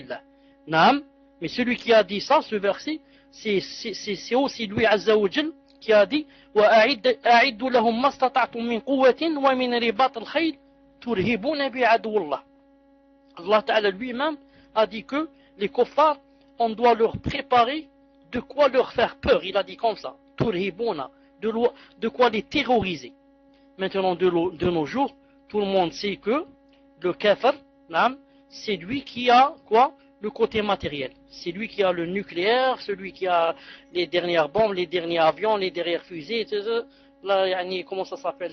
S1: mais celui qui a dit ça, ce verset, c'est aussi lui Azza wa Jal qui a dit وأعدوا لهم ما استطعتم من قوة ومن رباط الخيل ترهبون بعدو الله. Allah Ta'ala lui-même a dit que les kuffars, on doit leur préparer de quoi leur faire peur. Il a dit comme ça, turhibuna, de quoi les terroriser. Maintenant, de nos jours, tout le monde sait que le kafir, c'est lui qui a quoi? Le côté matériel. C'est lui qui a le nucléaire, celui qui a les dernières bombes, les derniers avions, les dernières fusées, etc. Là, comment ça s'appelle?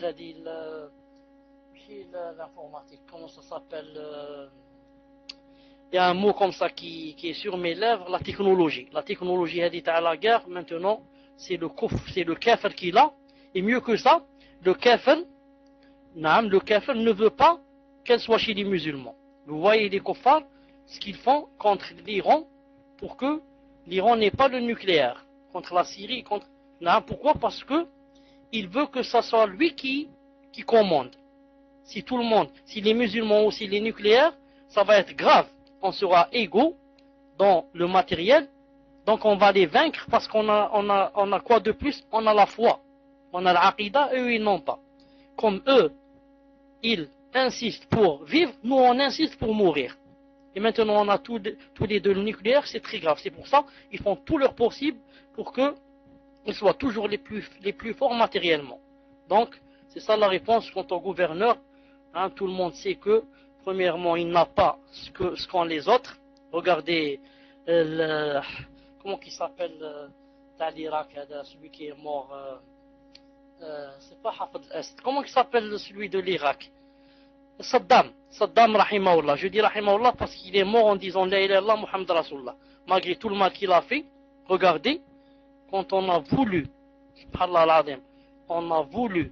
S1: L'informatique, comment ça s'appelle? Il y a un mot comme ça qui est sur mes lèvres, la technologie. La technologie a dit à la guerre, maintenant, c'est le kafir qui l'a. Et mieux que ça, le kafir ne veut pas qu'elle soit chez les musulmans. Vous voyez les kuffars, ce qu'ils font contre l'Iran, pour que l'Iran n'ait pas le nucléaire, contre la Syrie, pourquoi? Parce que il veut que ce soit lui qui commande. Si tout le monde, si les musulmans ont aussi les nucléaires, ça va être grave. On sera égaux dans le matériel, donc on va les vaincre parce qu'on a quoi de plus? On a la foi, on a l'aqida, eux ils n'ont pas. Comme eux, ils insistent pour vivre, nous on insiste pour mourir. Et maintenant on a tous les deux le nucléaire, c'est très grave. C'est pour ça ils font tout leur possible pour qu'ils soient toujours les plus forts matériellement. Donc c'est ça la réponse quant au gouverneur. Tout le monde sait que premièrement il n'a pas ce qu'ont les autres. Regardez comment il s'appelle l'Irak, celui qui est mort. C'est pas Hafid al-Asad. Comment il s'appelle celui de l'Irak? Saddam rahimahullah. Je dis rahimahullah parce qu'il est mort en disant la ilaha illallah Muhammad Rasulullah. Malgré tout le mal qu'il a fait, regardez, quand on a voulu, subhanallah al-azim, on a voulu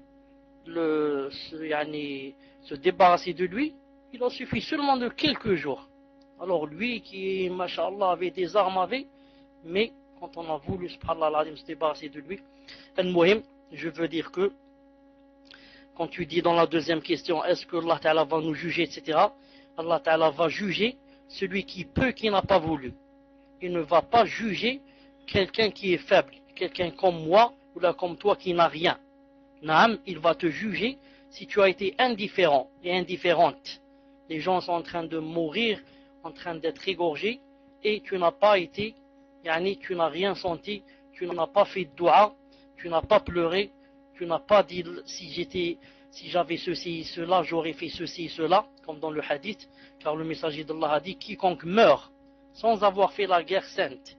S1: se débarrasser de lui, il a suffi seulement de quelques jours. Alors lui qui, mashallah, avait des armes mais quand on a voulu, subhanallah al-azim, se débarrasser de lui, al-muhim, je veux dire que quand tu dis dans la deuxième question, est-ce que Allah Ta'ala va nous juger, etc. Allah Ta'ala va juger celui qui peut, qui n'a pas voulu. Il ne va pas juger quelqu'un qui est faible, quelqu'un comme moi ou là comme toi qui n'a rien. Naam, il va te juger si tu as été indifférent et indifférente. Les gens sont en train de mourir, en train d'être égorgés et tu n'as pas été, tu n'as rien senti, tu n'as pas fait de dua, tu n'as pas pleuré, tu n'as pas dit si j'avais ceci et cela, j'aurais fait ceci et cela, comme dans le hadith, car le messager d'Allah a dit quiconque meurt sans avoir fait la guerre sainte,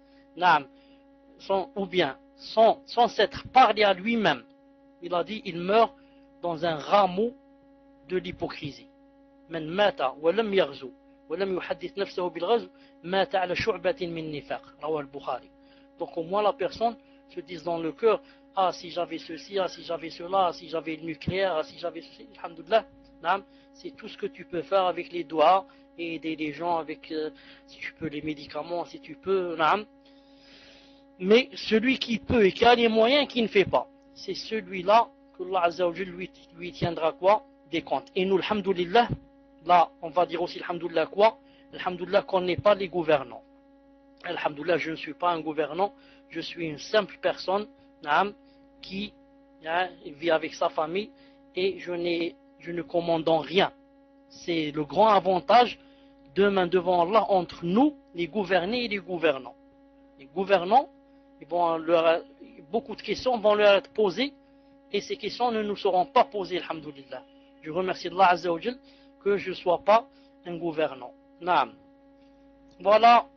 S1: ou bien sans s'être parlé à lui-même, il a dit il meurt dans un rameau de l'hypocrisie. من مات ولم يغزو ولم يحدث نفسه بالغزو مات على شعبة من نفاق رواه البخاري. Donc au moins la personne se dise dans le cœur, ah si j'avais ceci, ah si j'avais cela, ah si j'avais le nucléaire, ah si j'avais ceci, alhamdoulilah, c'est tout ce que tu peux faire avec les doigts et aider les gens avec, si tu peux, les médicaments, si tu peux, mais celui qui peut et qui a les moyens qui ne fait pas, c'est celui-là que Allah Azza wa Jal lui tiendra quoi? Des comptes. Et nous, alhamdoulilah, là on va dire aussi alhamdoulilah quoi? Alhamdoulilah qu'on n'est pas les gouvernants. Alhamdoulilah, je ne suis pas un gouvernant, je suis une simple personne qui vit avec sa famille et je ne commande en rien. C'est le grand avantage demain devant Allah entre nous, les gouvernés et les gouvernants. Les gouvernants, beaucoup de questions vont leur être posées et ces questions ne nous seront pas posées, alhamdoulilah. Je remercie Allah Azza wa Jal que je ne sois pas un gouvernant. Naam. Voilà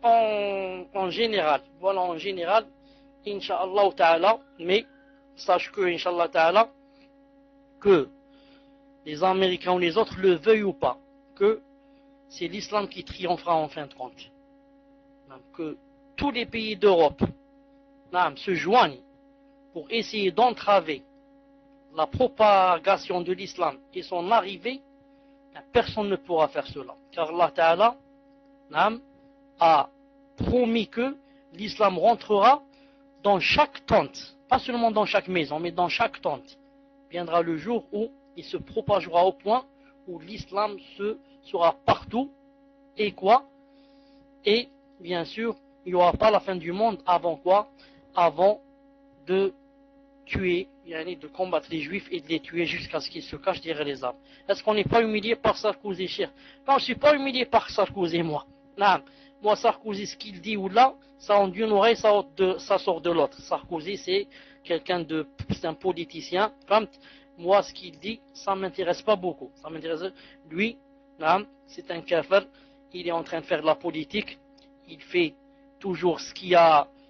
S1: en général. Voilà en général. Inch'Allah ta'ala, mais sache que, Inch'Allah ta'ala, que les Américains ou les autres le veuillent ou pas, que c'est l'islam qui triomphera en fin de compte. Que tous les pays d'Europe se joignent pour essayer d'entraver la propagation de l'islam et son arrivée, personne ne pourra faire cela. Car Allah ta'ala a promis que l'islam rentrera dans chaque tente, pas seulement dans chaque maison, mais dans chaque tente. Viendra le jour où il se propagera au point où l'islam sera partout. Et quoi? Et bien sûr, il n'y aura pas la fin du monde avant quoi? Avant de tuer, de combattre les juifs et de les tuer jusqu'à ce qu'ils se cachent derrière les arbres. Est-ce qu'on n'est pas humilié par Sarkozy, cher? Non, je ne suis pas humilié par Sarkozy, moi. Non. Moi, Sarkozy, ce qu'il dit ou là, ça en d'une oreille, ça sort de l'autre. Sarkozy, c'est c'est un politicien. Moi, ce qu'il dit, ça ne m'intéresse pas beaucoup. Ça m'intéresse. Lui, c'est un kafir. Il est en train de faire de la politique. Il fait toujours ce qui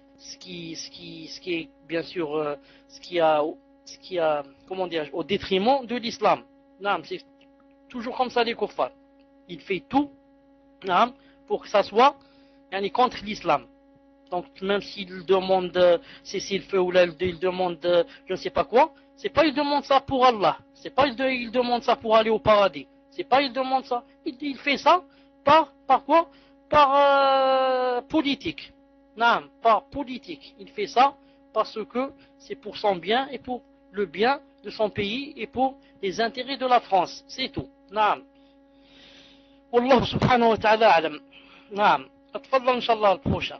S1: est bien sûr, comment dire, au détriment de l'islam. C'est toujours comme ça les kuffars. Il fait tout, pour que ça soit contre l'islam. Donc même s'il demande cessez-le-feu ou là il demande je ne sais pas quoi, c'est pas il demande ça pour Allah, c'est pas il demande ça pour aller au paradis, c'est pas il demande ça, il fait ça par quoi? Par politique. Non, par politique. Il fait ça parce que c'est pour son bien et pour le bien de son pays et pour les intérêts de la France. C'est tout. Non. والله سبحانه وتعالى أعلم. نعم اتفضل إن شاء الله البروشا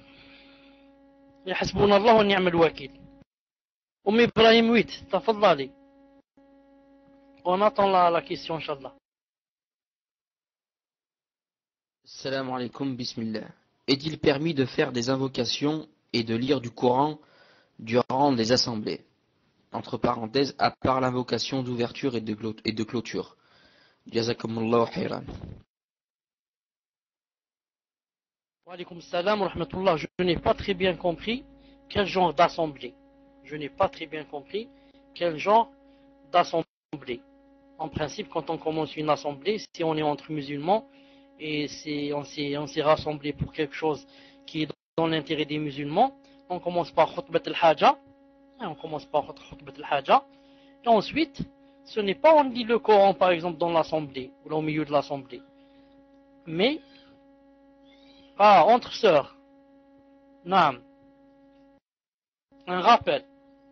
S1: يحسبنا الله ونعم الوكيل أم إبراهيم 8 تفضلي on attend la question إن شاء الله.
S2: Salam alaikum, bismillah. Est-il permis de faire des invocations et de lire du Coran durant les assemblées? Entre parenthèses, à part l'invocation d'ouverture et de clôture. Jazakumullahu khairan.
S1: Wa alaykum salam wa rahmatullah. Je n'ai pas très bien compris quel genre d'assemblée. Je n'ai pas très bien compris quel genre d'assemblée. En principe, quand on commence une assemblée, si on est entre musulmans, et on s'est rassemblé pour quelque chose qui est dans l'intérêt des musulmans, on commence par khutbat al-haja, et ensuite, ce n'est pas on lit le Coran par exemple dans l'assemblée, ou là, au milieu de l'assemblée, mais entre sœurs, naam, un rappel.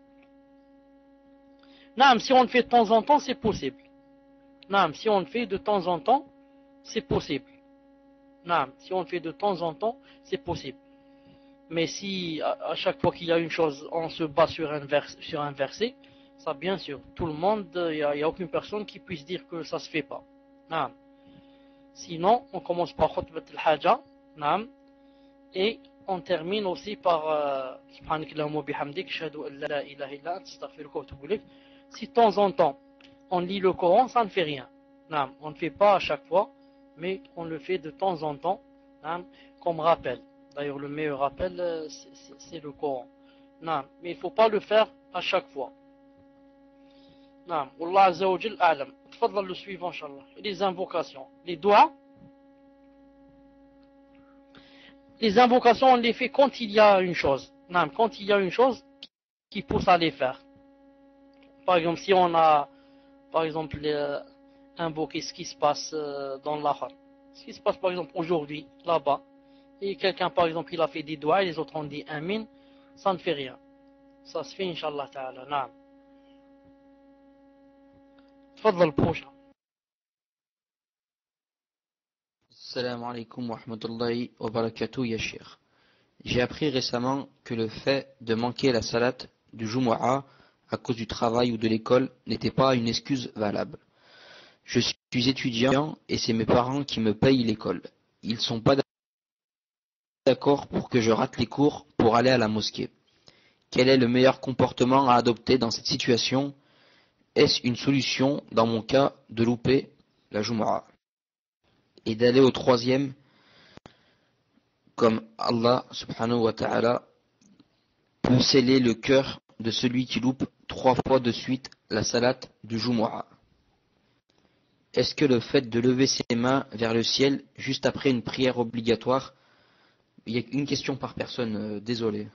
S1: Naam, si on le fait de temps en temps, c'est possible. Naam, si on le fait de temps en temps, c'est possible. Non, si on le fait de temps en temps, c'est possible. Mais si à chaque fois qu'il y a une chose, on se bat sur un verset, ça bien sûr, tout le monde, il n'y a aucune personne qui puisse dire que ça se fait pas. Non. Sinon, on commence par khutbat al-haja, et on termine aussi par subhanakallahumma bihamdik, ashhadu an la ilaha illa anta, astaghfiruka wa atubu ilayk. Si de temps en temps, on lit le Coran, ça ne fait rien. Non, on ne fait pas à chaque fois, mais on le fait de temps en temps, comme rappel. D'ailleurs, le meilleur rappel, c'est le Coran. Non, mais il ne faut pas le faire à chaque fois. Non, Wallah Azza wa Jal a'lam. Tfadal le suivant, Inch'Allah. Les invocations. Les doigts. Les invocations, on les fait quand il y a une chose. Non, quand il y a une chose qui pousse à les faire. Par exemple, si on a, par exemple, invoquer ce qui se passe dans l'Akhir. Ce qui se passe par exemple aujourd'hui, là-bas, et quelqu'un par exemple il a fait des doigts et les autres ont dit Amin, ça ne fait rien. Ça se fait Inch'Allah Ta'ala. Naam. Tfadal prochain.
S2: Salam alaikum wa rahmatullahi wa barakatuh ya Cheikh. J'ai appris récemment que le fait de manquer la salat du Jumu'ah à cause du travail ou de l'école n'était pas une excuse valable. Je suis étudiant et c'est mes parents qui me payent l'école. Ils sont pas d'accord pour que je rate les cours pour aller à la mosquée. Quel est le meilleur comportement à adopter dans cette situation? Est-ce une solution dans mon cas de louper la Jumu'ah et d'aller au troisième comme Allah subhanahu wa ta'ala peut sceller le cœur de celui qui loupe 3 fois de suite la salat du Jumu'ah? Est-ce que le fait de lever ses mains vers le ciel juste après une prière obligatoire, il y a une question par personne, désolé.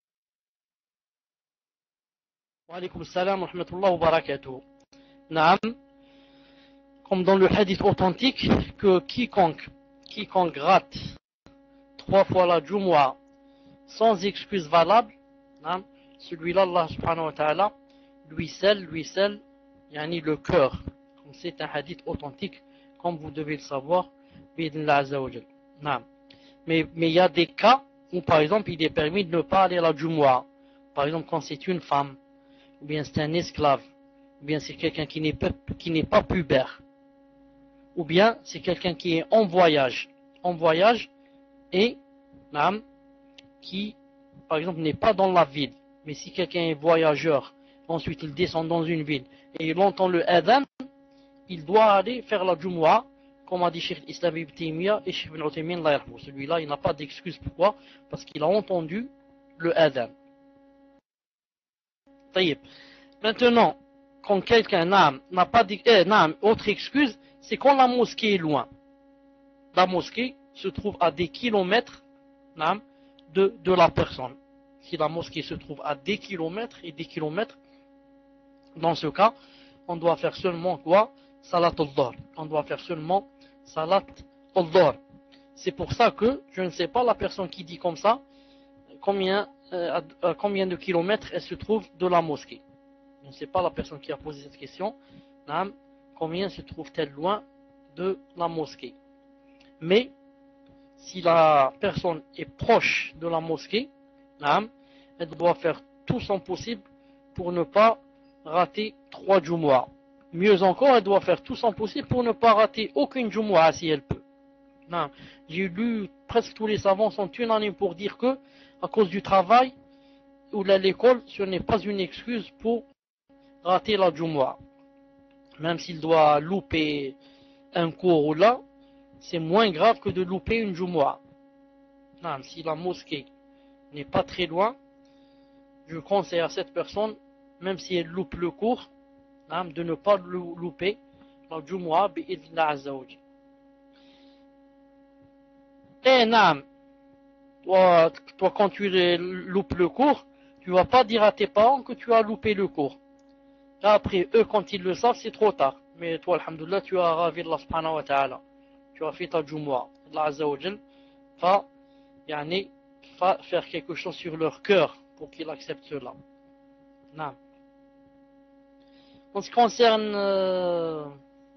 S1: Wa alaykum salam wa rahmatullahi wa barakatuh. Naam, comme dans le hadith authentique, que quiconque rate 3 fois la Jumu'ah sans excuse valable, celui-là, Allah subhanahu wa ta'ala, lui scelle, le cœur. C'est un hadith authentique, comme vous devez le savoir, mais il y a des cas où, par exemple, il est permis de ne pas aller à la Jumu'ah. Par exemple, quand c'est une femme, ou bien c'est un esclave, ou bien c'est quelqu'un qui n'est pas pubère, ou bien c'est quelqu'un qui est en voyage et qui, par exemple, n'est pas dans la ville. Mais si quelqu'un est voyageur, ensuite il descend dans une ville et il entend le adhan, il doit aller faire la Jumu'ah, comme a dit Cheikh Islam Ibn Taymiyyah et Cheikh Ibn Uthaymin. Celui-là, il n'a pas d'excuse. Pourquoi? Parce qu'il a entendu le adhan. Maintenant, quand quelqu'un n'a pas autre excuse, c'est quand la mosquée est loin. La mosquée se trouve à des kilomètres de la personne. Si la mosquée se trouve à des kilomètres et des kilomètres, dans ce cas, on doit faire seulement quoi? Salat al-Dhuhr. On doit faire seulement Salat al-Dhuhr. C'est pour ça que, je ne sais pas, la personne qui dit comme ça, combien de kilomètres elle se trouve de la mosquée. Je ne sais pas la personne qui a posé cette question, combien se trouve-t-elle loin de la mosquée. Mais, si la personne est proche de la mosquée, elle doit faire tout son possible pour ne pas rater 3 Jumu'ah. Mieux encore, elle doit faire tout son possible pour ne pas rater aucune Jumu'ah si elle peut. J'ai lu, presque tous les savants sont unanimes pour dire que, à cause du travail ou de l'école, ce n'est pas une excuse pour rater la Jumu'ah. Même s'il doit louper un cours ou là, c'est moins grave que de louper une Jumu'ah. Si la mosquée n'est pas très loin, je conseille à cette personne, même si elle loupe le cours, de ne pas louper la Jumu'ah bi'idhnillah azza wa jalla. Et toi quand tu loupes le cours, tu ne vas pas dire à tes parents que tu as loupé le cours. Là, après, eux, quand ils le savent, c'est trop tard. Mais toi, alhamdoulilah, tu as ravi Allah subhanahu wa ta'ala. Tu as fait ta Jumu'ah. Allah azza wa jalla va faire quelque chose sur leur cœur pour qu'ils acceptent cela. En ce qui concerne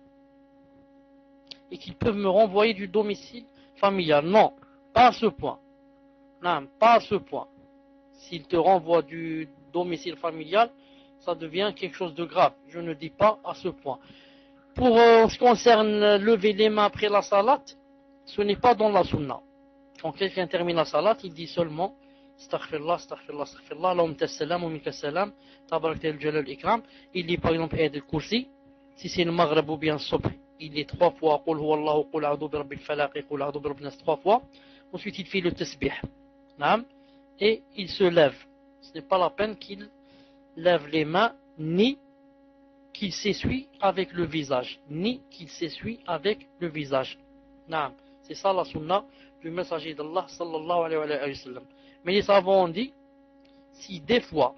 S1: et qu'ils peuvent me renvoyer du domicile familial, non, pas à ce point. Non, pas à ce point. S'ils te renvoient du domicile familial, ça devient quelque chose de grave. Je ne dis pas à ce point. Pour ce qui concerne lever les mains après la salat, ce n'est pas dans la sunna. Quand quelqu'un termine la salat, il dit seulement astaghfirullah, astaghfirullah, astaghfirullah, Allahumma salam wa minka salam, tabarak al-jalal ikram. Il dit par exemple Aïd al-Kursi. Si c'est le Maghreb ou bien le Subh, il dit 3 fois Qul huwa Allahu, Qul a'udhu bi rabbil falaq, Qul a'udhu bi rabbin nas 3 fois. Ensuite il fait le tasbih. Et il se lève. Ce n'est pas la peine qu'il lève les mains, ni qu'il s'essuie avec le visage. C'est ça la sunna du messager d'Allah sallallahu alayhi wa sallam. Mais les savants ont dit, si des fois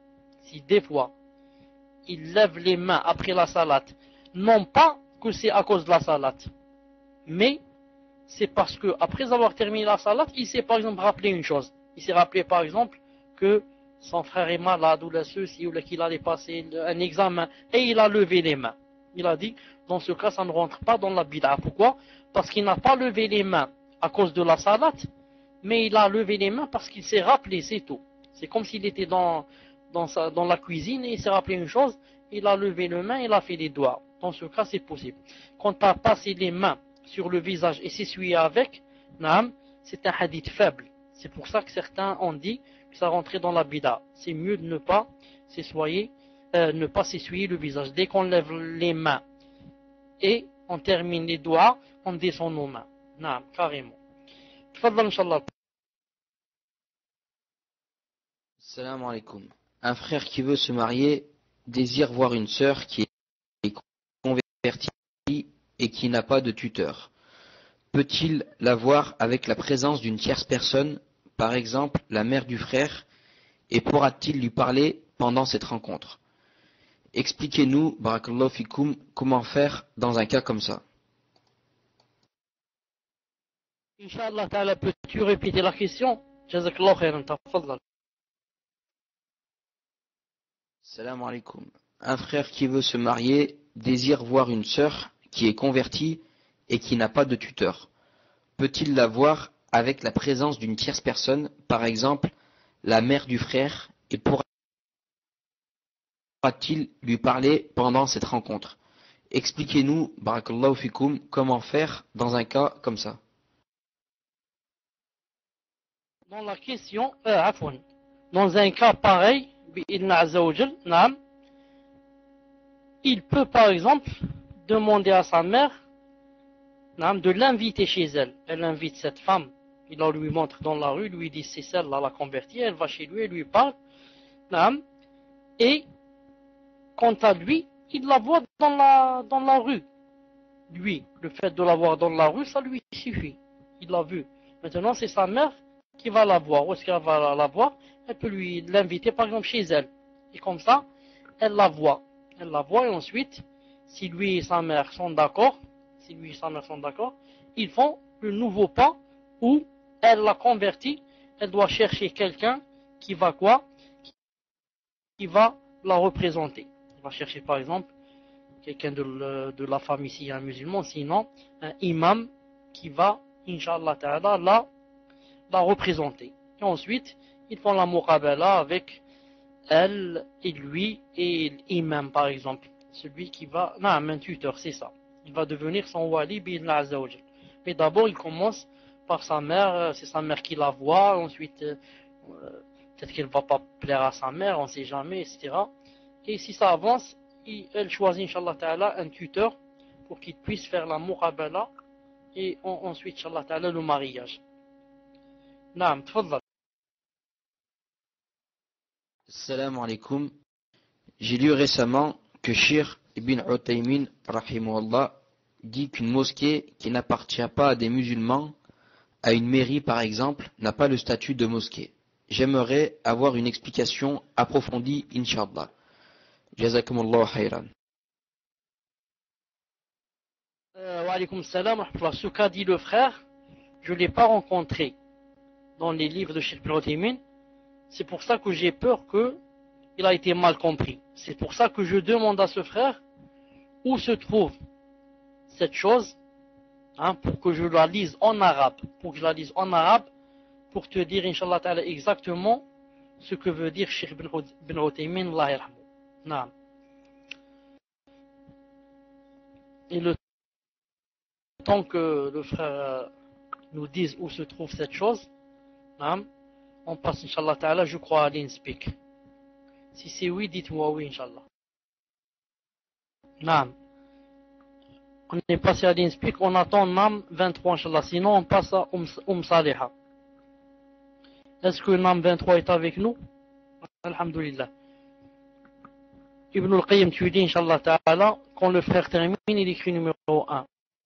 S1: il lève les mains après la salat, non pas que c'est à cause de la salat, mais c'est parce que après avoir terminé la salat, il s'est par exemple rappelé une chose. Il s'est rappelé par exemple que son frère est malade ou ceci ou qu'il allait passer un examen et il a levé les mains. Il a dit, dans ce cas, ça ne rentre pas dans la bid'a. Pourquoi? Parce qu'il n'a pas levé les mains à cause de la salat, mais il a levé les mains parce qu'il s'est rappelé, c'est tout. C'est comme s'il était dans la cuisine et il s'est rappelé une chose, il a levé les mains, il a fait les doigts. Dans ce cas, c'est possible. Quand tu as passé les mains sur le visage et s'essuyer avec, c'est un hadith faible. C'est pour ça que certains ont dit que ça rentrait dans la bida. C'est mieux de ne pas s'essuyer le visage. Dès qu'on lève les mains et on termine les doigts, on descend nos mains. Carrément. Tfadal, Inch'Allah.
S2: Salam alaikum. Un frère qui veut se marier désire voir une sœur qui est convertie et qui n'a pas de tuteur. Peut-il la voir avec la présence d'une tierce personne, par exemple la mère du frère, et pourra-t-il lui parler pendant cette rencontre? Expliquez-nous, barakallahu fikoum, comment faire dans un cas comme ça.
S1: Inch'Allah ta'ala, peux-tu répéter la question? Jazakallahu khairan, tafadhal.
S2: Salam alaikum. Un frère qui veut se marier désire voir une sœur qui est convertie et qui n'a pas de tuteur. Peut-il la voir avec la présence d'une tierce personne, par exemple la mère du frère, et pourra pourra-t-il lui parler pendant cette rencontre? Expliquez-nous, barakallahu fikoum, comment faire dans un cas comme ça.
S1: Dans la question, dans un cas pareil, il peut par exemple demander à sa mère de l'inviter chez elle. Elle invite cette femme, il la lui montre dans la rue, lui dit c'est celle-là la convertie, elle va chez lui, elle lui parle, et quant à lui, il la voit dans la rue. Lui, le fait de la voir dans la rue, ça lui suffit. Il l'a vu. Maintenant, c'est sa mère qui va la voir. Où est-ce qu'elle va la voir? Elle peut lui l'inviter par exemple chez elle. Et comme ça, elle la voit. Elle la voit et ensuite, si lui et sa mère sont d'accord, ils font le nouveau pas où elle la convertit. Elle doit chercher quelqu'un qui va quoi? Qui va la représenter. Elle va chercher par exemple quelqu'un de la famille s'il y a un musulman, sinon un imam qui va, Inch'Allah Ta'ala, la représenter. Et ensuite, ils font la muqabala avec elle et lui et l'imam par exemple. Celui qui va, non, un tuteur, c'est ça. Il va devenir son wali bi'idhna azza wa jal. Mais d'abord, il commence par sa mère, c'est sa mère qui la voit, ensuite, peut-être qu'elle ne va pas plaire à sa mère, on ne sait jamais, etc. Et si ça avance, elle choisit, Inch'Allah Ta'ala, un tuteur pour qu'il puisse faire la muqabala et ensuite, Inch'Allah Ta'ala, le mariage. Naam, tfadhal.
S2: Salam alaikum. J'ai lu récemment que Cheikh Ibn Uthaymin, rahimahullah, dit qu'une mosquée qui n'appartient pas à des musulmans, à une mairie par exemple, n'a pas le statut de mosquée. J'aimerais avoir une explication approfondie, Inch'Allah. Jazakumullah khayran.
S1: Wa alaykum salam. Ce qu'a dit le frère, je ne l'ai pas rencontré dans les livres de Cheikh Ibn Uthaymin. C'est pour ça que j'ai peur qu'il a été mal compris. C'est pour ça que je demande à ce frère où se trouve cette chose, pour que je la lise en arabe. Pour te dire, Inch'Allah Ta'ala, exactement ce que veut dire Cheikh Ibn Uthaymin, Allah yarhamou. Et le temps que le frère nous dise où se trouve cette chose, on passe, Inch'Allah Ta'ala, je crois, à l'InSpeak. Si c'est oui, dites-moi oui, Inch'Allah. Naam. On est passé à l'InSpeak, on attend Nam 23, Inch'Allah. Sinon, on passe à Saliha. Est-ce que Nam 23 est avec nous? Alhamdulillah. Ibn al-Qayyim, tu dis, Inch'Allah Ta'ala, quand le frère termine, il écrit numéro 1.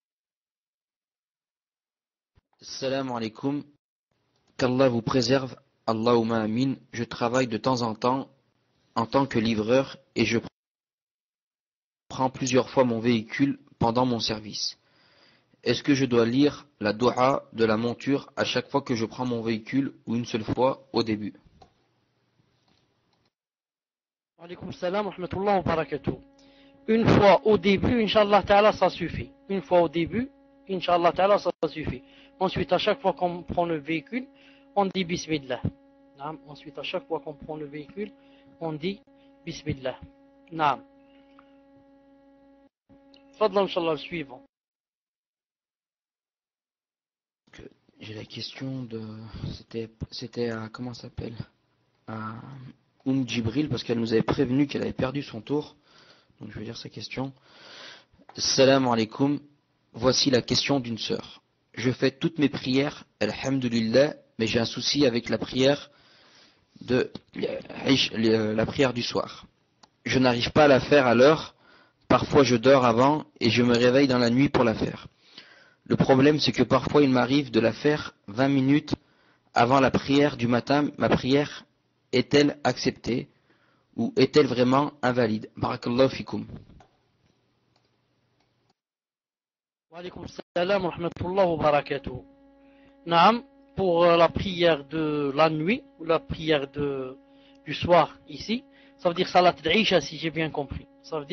S2: Salam alaikum. Qu'Allah vous préserve. Allahumma amin. Je travaille de temps en tant que livreur et je prends plusieurs fois mon véhicule pendant mon service. Est-ce que je dois lire la doua de la monture à chaque fois que je prends mon véhicule ou une seule fois au début?
S1: Alaykoum salam wa rahmatullah wa barakatuh. Une fois au début, Inch'Allah Ta'ala, ça suffit. Une fois au début, Inch'Allah Ta'ala, ça suffit. Ensuite, à chaque fois qu'on prend le véhicule, on dit Bismillah. Ensuite, à chaque fois qu'on prend le véhicule, on dit Bismillah. Naam. Fadlan, Inch'Allah, le suivant.
S2: J'ai la question de... C'était à... Comment ça s'appelle? À Djibril, parce qu'elle nous avait prévenu qu'elle avait perdu son tour. Donc je vais lire sa question. Salam alaikum. Voici la question d'une sœur. Je fais toutes mes prières, alhamdulillah, mais j'ai un souci avec la prière la prière du soir. Je n'arrive pas à la faire à l'heure. Parfois je dors avant et je me réveille dans la nuit pour la faire. Le problème c'est que parfois il m'arrive de la faire 20 minutes avant la prière du matin. Ma prière est-elle acceptée ou est-elle vraiment invalide? Barakallahu fikum.
S1: Wa alaykoum salam wa rahmatullah wa barakatuh. Naam, pour la prière de la nuit ou la prière du soir ici, ça veut dire salat al-Isha si j'ai bien compris. Salat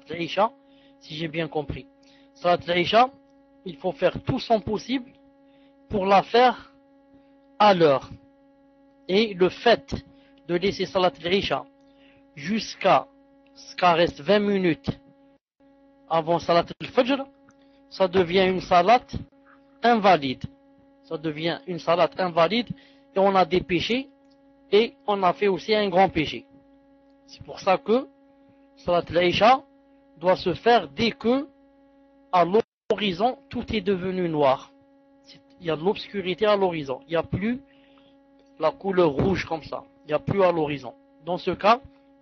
S1: al-Isha, il faut faire tout son possible pour la faire à l'heure. Et le fait de laisser salat al-Isha jusqu'à jusqu'à reste 20 minutes avant Salat al-Fajr, ça devient une salat invalide. Ça devient une salat invalide et on a des péchés et on a fait aussi un grand péché. C'est pour ça que Salat al-Isha doit se faire dès que à l'horizon tout est devenu noir. Il y a de l'obscurité à l'horizon. Il n'y a plus la couleur rouge comme ça. Il n'y a plus à l'horizon. Dans ce cas,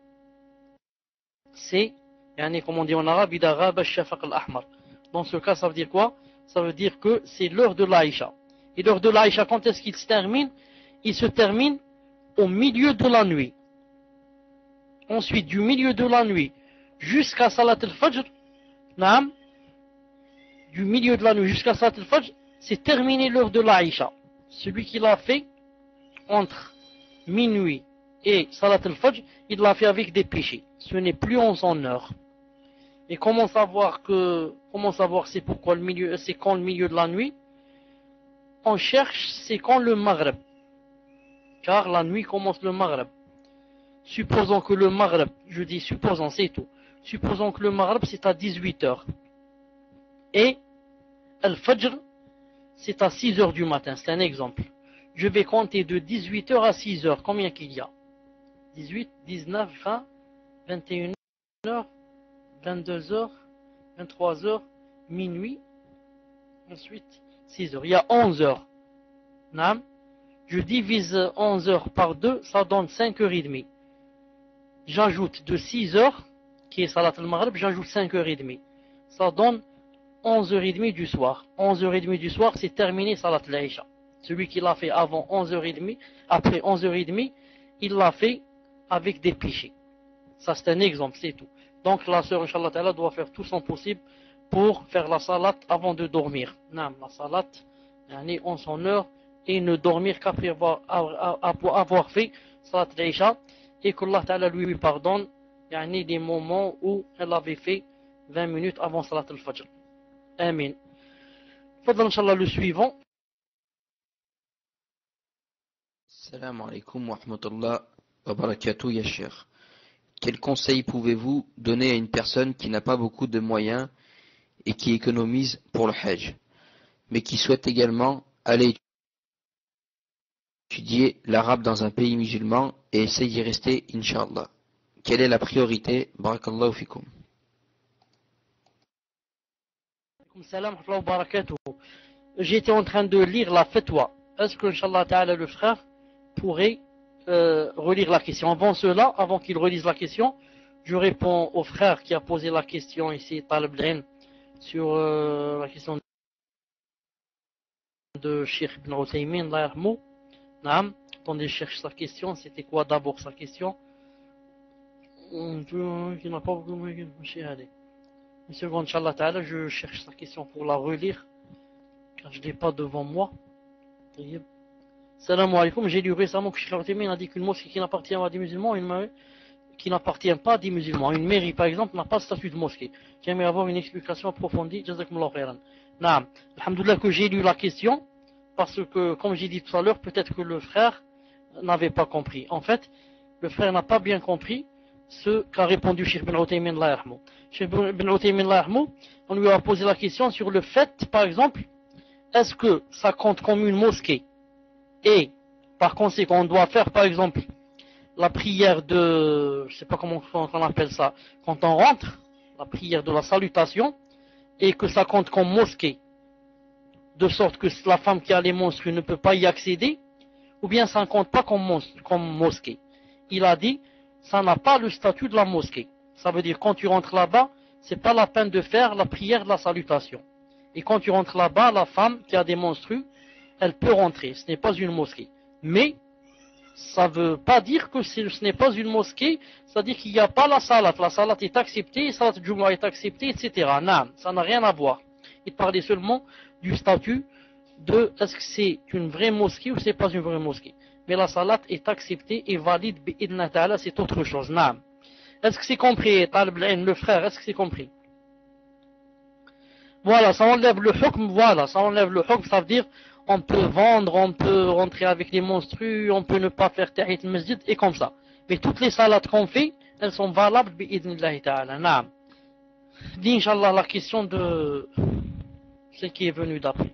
S1: c'est, comme on dit en arabe, dans ce cas, ça veut dire quoi? Ça veut dire que c'est l'heure de l'Aïcha. Et l'heure de l'Aïcha, quand est-ce qu'il se termine? Il se termine au milieu de la nuit. Ensuite, du milieu de la nuit jusqu'à Salat al-Fajr, du milieu de la nuit jusqu'à Salat al-Fajr, c'est terminé l'heure de l'Aïcha. Celui qui l'a fait entre minuit et Salat al-Fajr, il l'a fait avec des péchés. Ce n'est plus en son heure. Et comment savoir c'est pourquoi c'est quand le milieu de la nuit? On cherche c'est quand le Maghreb. Car la nuit commence le Maghreb. Supposons que le Maghreb, je dis supposons, c'est tout. Supposons que le Maghreb c'est à 18h. Et Al-Fajr c'est à 6h du matin, c'est un exemple. Je vais compter de 18h à 6h, combien qu'il y a? 18, 19, 20, 21h, 22h, 23h, minuit, ensuite 6h. Il y a 11h. Je divise 11h par 2, ça donne 5h30. J'ajoute de 6h, qui est Salat al-Maghrib, j'ajoute 5h30. Ça donne 11h30 du soir. 11h30 du soir, c'est terminé Salat al-Isha. Celui qui l'a fait avant 11h30, après 11h30, il l'a fait avec des péchés. Ça, c'est un exemple, c'est tout. Donc, la sœur, Inch'Allah, doit faire tout son possible pour faire la salat avant de dormir. La salat, en son heure, et ne dormir qu'après avoir fait Salat al-Isha, et qu'Allah Ta'ala lui pardonne des moments où elle avait fait 20 minutes avant Salat al-Fajr. Amin. Fadal, Inch'Allah, le suivant.
S2: Salam alaikum wa rahmatullah wa barakatuh, ya Cheikh. Quel conseil pouvez-vous donner à une personne qui n'a pas beaucoup de moyens et qui économise pour le Hajj, mais qui souhaite également aller étudier l'arabe dans un pays musulman et essayer d'y rester, Inch'Allah? Quelle est la priorité? Barakallahu fikum.
S1: Salam wa barakatuh. J'étais en train de lire la fatwa. Est-ce que, Inch'Allah Ta'ala, le frère pourrait relire la question? Avant cela, avant qu'il relise la question, je réponds au frère qui a posé la question ici, Talib Al-Ilm, sur la question de Cheikh Ibn Uthaymin, l'aïrmou. Attendez, je cherche sa question. C'était quoi d'abord sa question? Une seconde, Inch'Allah Ta'ala, je cherche sa question pour la relire, car je ne l'ai pas devant moi. Salam alaikum, j'ai lu récemment que Cheikh Al-Uthaymin a dit qu'une mosquée qui n'appartient pas à des musulmans, qui n'appartient pas à des musulmans, une mairie par exemple, n'a pas de statut de mosquée. J'aimerais avoir une explication approfondie. Jazakumullah khairan. Naam. Alhamdoulilah que j'ai lu la question, parce que, comme j'ai dit tout à l'heure, peut-être que le frère n'avait pas compris. En fait, le frère n'a pas bien compris ce qu'a répondu Cheikh Ibn Uthaymin l'aïrmou. Cheikh Ibn Uthaymin l'aïrmou, on lui a posé la question sur le fait, par exemple, est-ce que ça compte comme une mosquée? Et, par conséquent, on doit faire, par exemple, la prière de, je sais pas comment on appelle ça, quand on rentre, la prière de la salutation, et que ça compte comme mosquée, de sorte que la femme qui a les menstrues ne peut pas y accéder, ou bien ça ne compte pas comme mosquée. Il a dit, ça n'a pas le statut de la mosquée. Ça veut dire, quand tu rentres là-bas, c'est pas la peine de faire la prière de la salutation. Et quand tu rentres là-bas, la femme qui a des menstrues, elle peut rentrer. Ce n'est pas une mosquée. Mais, ça ne veut pas dire que ce n'est pas une mosquée, c'est-à-dire qu'il n'y a pas la salat. La salat est acceptée, salat Jumu'ah est acceptée, etc. Non, ça n'a rien à voir. Il parlait seulement du statut de est-ce que c'est une vraie mosquée ou c'est pas une vraie mosquée. Mais la salat est acceptée et valide, bi'idna ta'ala, c'est autre chose. Non. Est-ce que c'est compris, Talib Al-Ilm, le frère, est-ce que c'est compris? Voilà, ça enlève le hukm, voilà, ça enlève le hukm, ça veut dire on peut vendre, on peut rentrer avec les menstrues, on peut ne pas faire tahiyat al-masjid, et comme ça. Mais toutes les salats qu'on fait, elles sont valables bi'idnillahi ta'ala. Naam. Dis Inch'Allah la question de ce qui est venu d'après.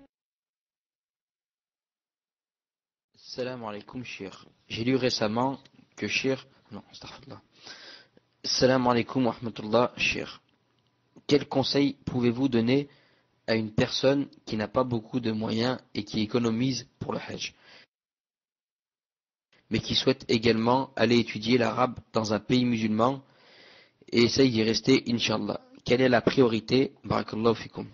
S2: Salam alaikum, Cheikh. J'ai lu récemment que Cheikh... Non, astaghfirullah. Salam alaikum wa rahmatullah, Cheikh. Quel conseil pouvez-vous donner à une personne qui n'a pas beaucoup de moyens et qui économise pour le Hajj, mais qui souhaite également aller étudier l'arabe dans un pays musulman et essaye d'y rester, Inch'Allah? Quelle est la priorité? Barakallahu fikum.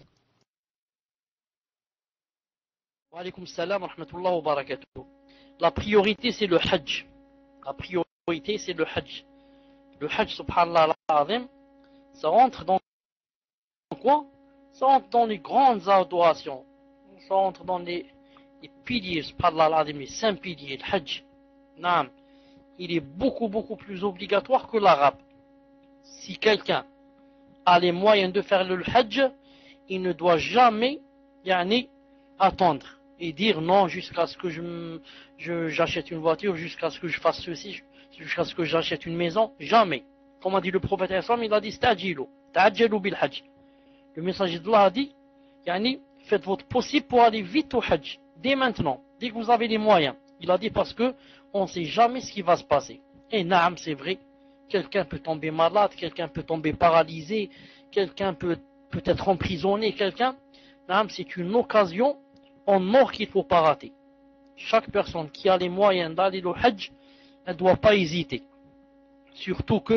S1: Wa alaykum salam wa rahmatullah wa barakatuh. La priorité c'est le Hajj. La priorité c'est le Hajj. Le Hajj, subhanallah al-azim, ça rentre dans quoi? Ça rentre dans les grandes adorations. Ça rentre dans les piliers, subhanallah al-azim, les 5 piliers, le Hajj. Naam. Il est beaucoup plus obligatoire que l'arabe. Si quelqu'un a les moyens de faire le Hajj, il ne doit jamais attendre et dire non jusqu'à ce que j'achète une voiture, jusqu'à ce que je fasse ceci, jusqu'à ce que j'achète une maison. Jamais. Comme a dit le prophète, il a dit ta'ajjalu bil Hajj. Le messager d'Allah a dit faites votre possible pour aller vite au Hajj, dès maintenant, dès que vous avez les moyens. Il a dit parce que on ne sait jamais ce qui va se passer. Et naam, c'est vrai, quelqu'un peut tomber malade, quelqu'un peut tomber paralysé, quelqu'un peut être emprisonné, naam, c'est une occasion en or qu'il ne faut pas rater. Chaque personne qui a les moyens d'aller au Hajj, elle ne doit pas hésiter. Surtout que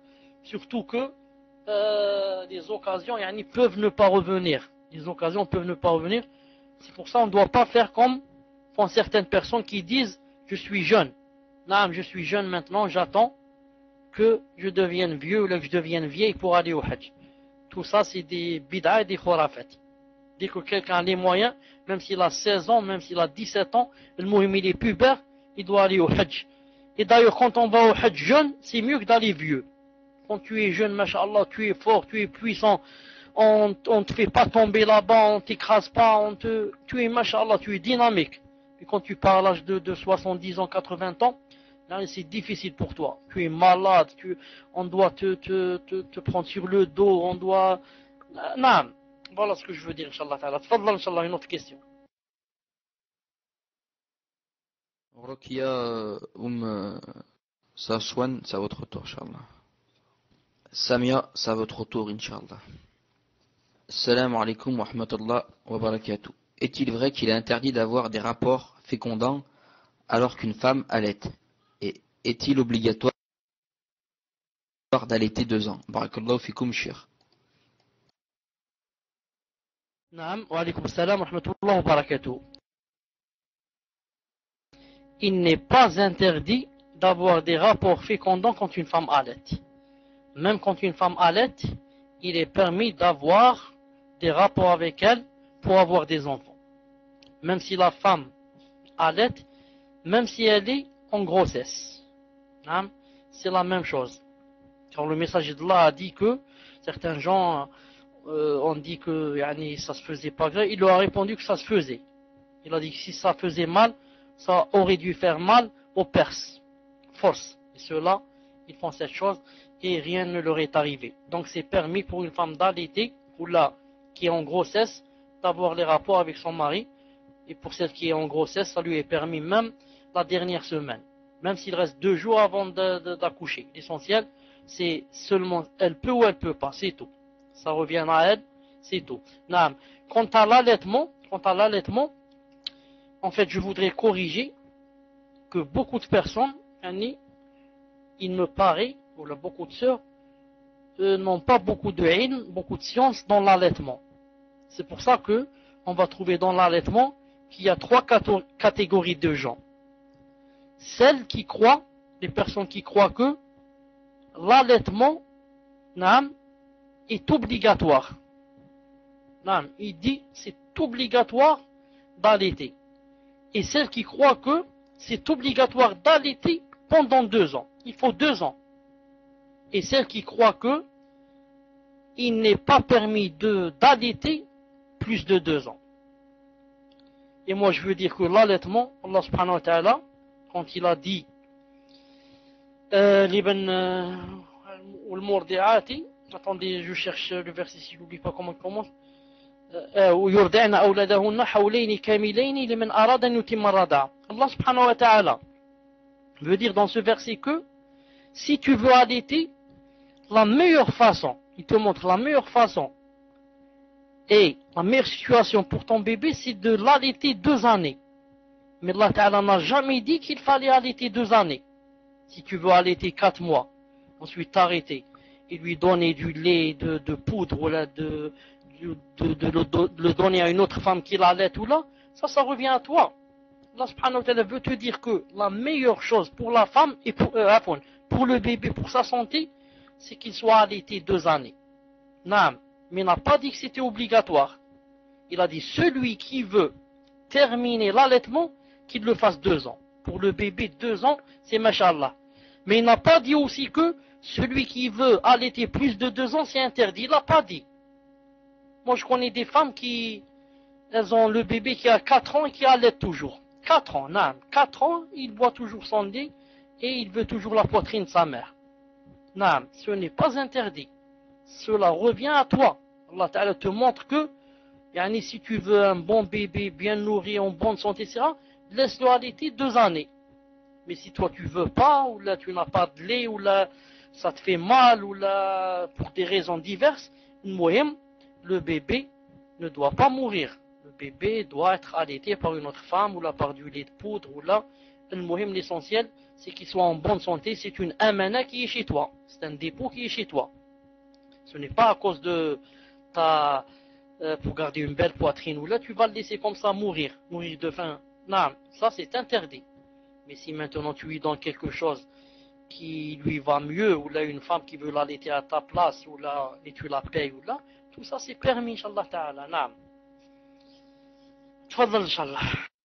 S1: les occasions peuvent ne pas revenir. Les occasions peuvent ne pas revenir. C'est pour ça qu'on ne doit pas faire comme font certaines personnes qui disent je suis jeune. Non, je suis jeune maintenant, j'attends que je devienne vieux ou que je devienne vieille pour aller au Hajj. Tout ça, c'est des bid'a et des khurafat. Dès que quelqu'un a les moyens, même s'il a 16 ans, même s'il a 17 ans, le muhim il est pubère, il doit aller au Hajj. Et d'ailleurs, quand on va au Hajj jeune, c'est mieux que d'aller vieux. Quand tu es jeune, masha'Allah, tu es fort, tu es puissant, on ne te fait pas tomber là-bas, on ne t'écrase pas, tu es, masha'Allah, tu es dynamique. Et quand tu pars à l'âge de 70 ans, 80 ans, là, c'est difficile pour toi. Tu es malade, on doit te prendre sur le dos, on doit... Non, voilà ce que je veux dire, Inch'Allah ta'ala. Tfadlal, Inch'Allah, une autre question.
S2: Rokia Saswan, c'est à votre tour, Inch'Allah. Samia, c'est à votre tour, Inch'Allah. Salam alaikum wa rahmatullah wa barakatuh. Est-il vrai qu'il est interdit d'avoir des rapports fécondants alors qu'une femme allaite? Et est-il obligatoire d'allaiter 2 ans? Barakallahu fikum, shir.
S1: Naam, wa alaykum salam wa rahmatullah wa barakatuh. Il n'est pas interdit d'avoir des rapports fécondants quand une femme allaite. Même quand une femme allaite, il est permis d'avoir des rapports avec elle pour avoir des enfants. Même si la femme allaite, même si elle est en grossesse. C'est la même chose. Car le messager d'Allah a dit que certains gens ont dit que ça se faisait pas grave. Il leur a répondu que ça se faisait. Il a dit que si ça faisait mal, ça aurait dû faire mal aux Perses. Force. Et ceux-là, ils font cette chose et rien ne leur est arrivé. Donc c'est permis pour une femme d'allaiter ou là qui est en grossesse d'avoir les rapports avec son mari. Et pour celle qui est en grossesse, ça lui est permis même la dernière semaine. Même s'il reste 2 jours avant d'accoucher. L'essentiel, c'est seulement elle peut ou elle peut pas, c'est tout. Ça revient à elle, c'est tout. Quant à l'allaitement, en fait, je voudrais corriger que beaucoup de personnes, il me paraît, ou là, beaucoup de sœurs, n'ont pas beaucoup de ilm, beaucoup de science dans l'allaitement. C'est pour ça que on va trouver dans l'allaitement qu'il y a 3 catégories de gens. Celles qui croient, les personnes qui croient que l'allaitement est obligatoire. Il dit c'est obligatoire d'allaiter. Et celles qui croient que c'est obligatoire d'allaiter pendant 2 ans. Il faut 2 ans. Et celles qui croient que il n'est pas permis d'allaiter plus de 2 ans. Et moi je veux dire que l'allaitement, Allah subhanahu wa ta'ala, quand il a dit والمرضعات. Attendez, je cherche le verset si je n'oublie pas comment il commence. ويرضعن أولادهن حولين كاملين لمن أراد أن يتم الرضاعة. Allah subhanahu wa ta'ala veut dire dans ce verset que si tu veux allaiter, la meilleure façon, il te montre la meilleure façon et la meilleure situation pour ton bébé, c'est de l'allaiter 2 années. Mais Allah ta'ala n'a jamais dit qu'il fallait allaiter 2 années. Si tu veux allaiter 4 mois, ensuite t'arrêter et lui donner du lait de poudre ou là, de le donner à une autre femme qui l'allaite ou là, ça revient à toi. Allah subhanahu wa ta'ala veut te dire que la meilleure chose pour la femme et pour le bébé, pour sa santé, c'est qu'il soit allaité 2 années. Naam. Mais il n'a pas dit que c'était obligatoire. Il a dit celui qui veut terminer l'allaitement, qu'il le fasse 2 ans. Pour le bébé, 2 ans, c'est mashallah. Mais il n'a pas dit aussi que celui qui veut allaiter plus de 2 ans, c'est interdit. Il n'a pas dit. Moi, je connais des femmes elles ont le bébé qui a 4 ans et qui allaite toujours. 4 ans, naam. 4 ans, il boit toujours son lait et il veut toujours la poitrine de sa mère. Naam, ce n'est pas interdit. Cela revient à toi. Allah Ta'ala te montre que si tu veux un bon bébé bien nourri, en bonne santé, etc., laisse-le allaiter 2 années. Mais si toi tu veux pas, ou là tu n'as pas de lait, ou là ça te fait mal, ou là pour des raisons diverses, le bébé ne doit pas mourir. Le bébé doit être allaité par une autre femme, ou là par du lait de poudre, ou là. L'essentiel, c'est qu'il soit en bonne santé. C'est une amana qui est chez toi. C'est un dépôt qui est chez toi. Ce n'est pas à cause de pour garder une belle poitrine, ou là tu vas le laisser comme ça mourir de faim. Non, ça c'est interdit. Mais si maintenant tu lui donnes quelque chose qui lui va mieux, ou là une femme qui veut l'allaiter à ta place, ou là et tu la payes, ou là, tout ça c'est permis, Inch'Allah Ta'ala. Naam. Tfadal, Inch'Allah.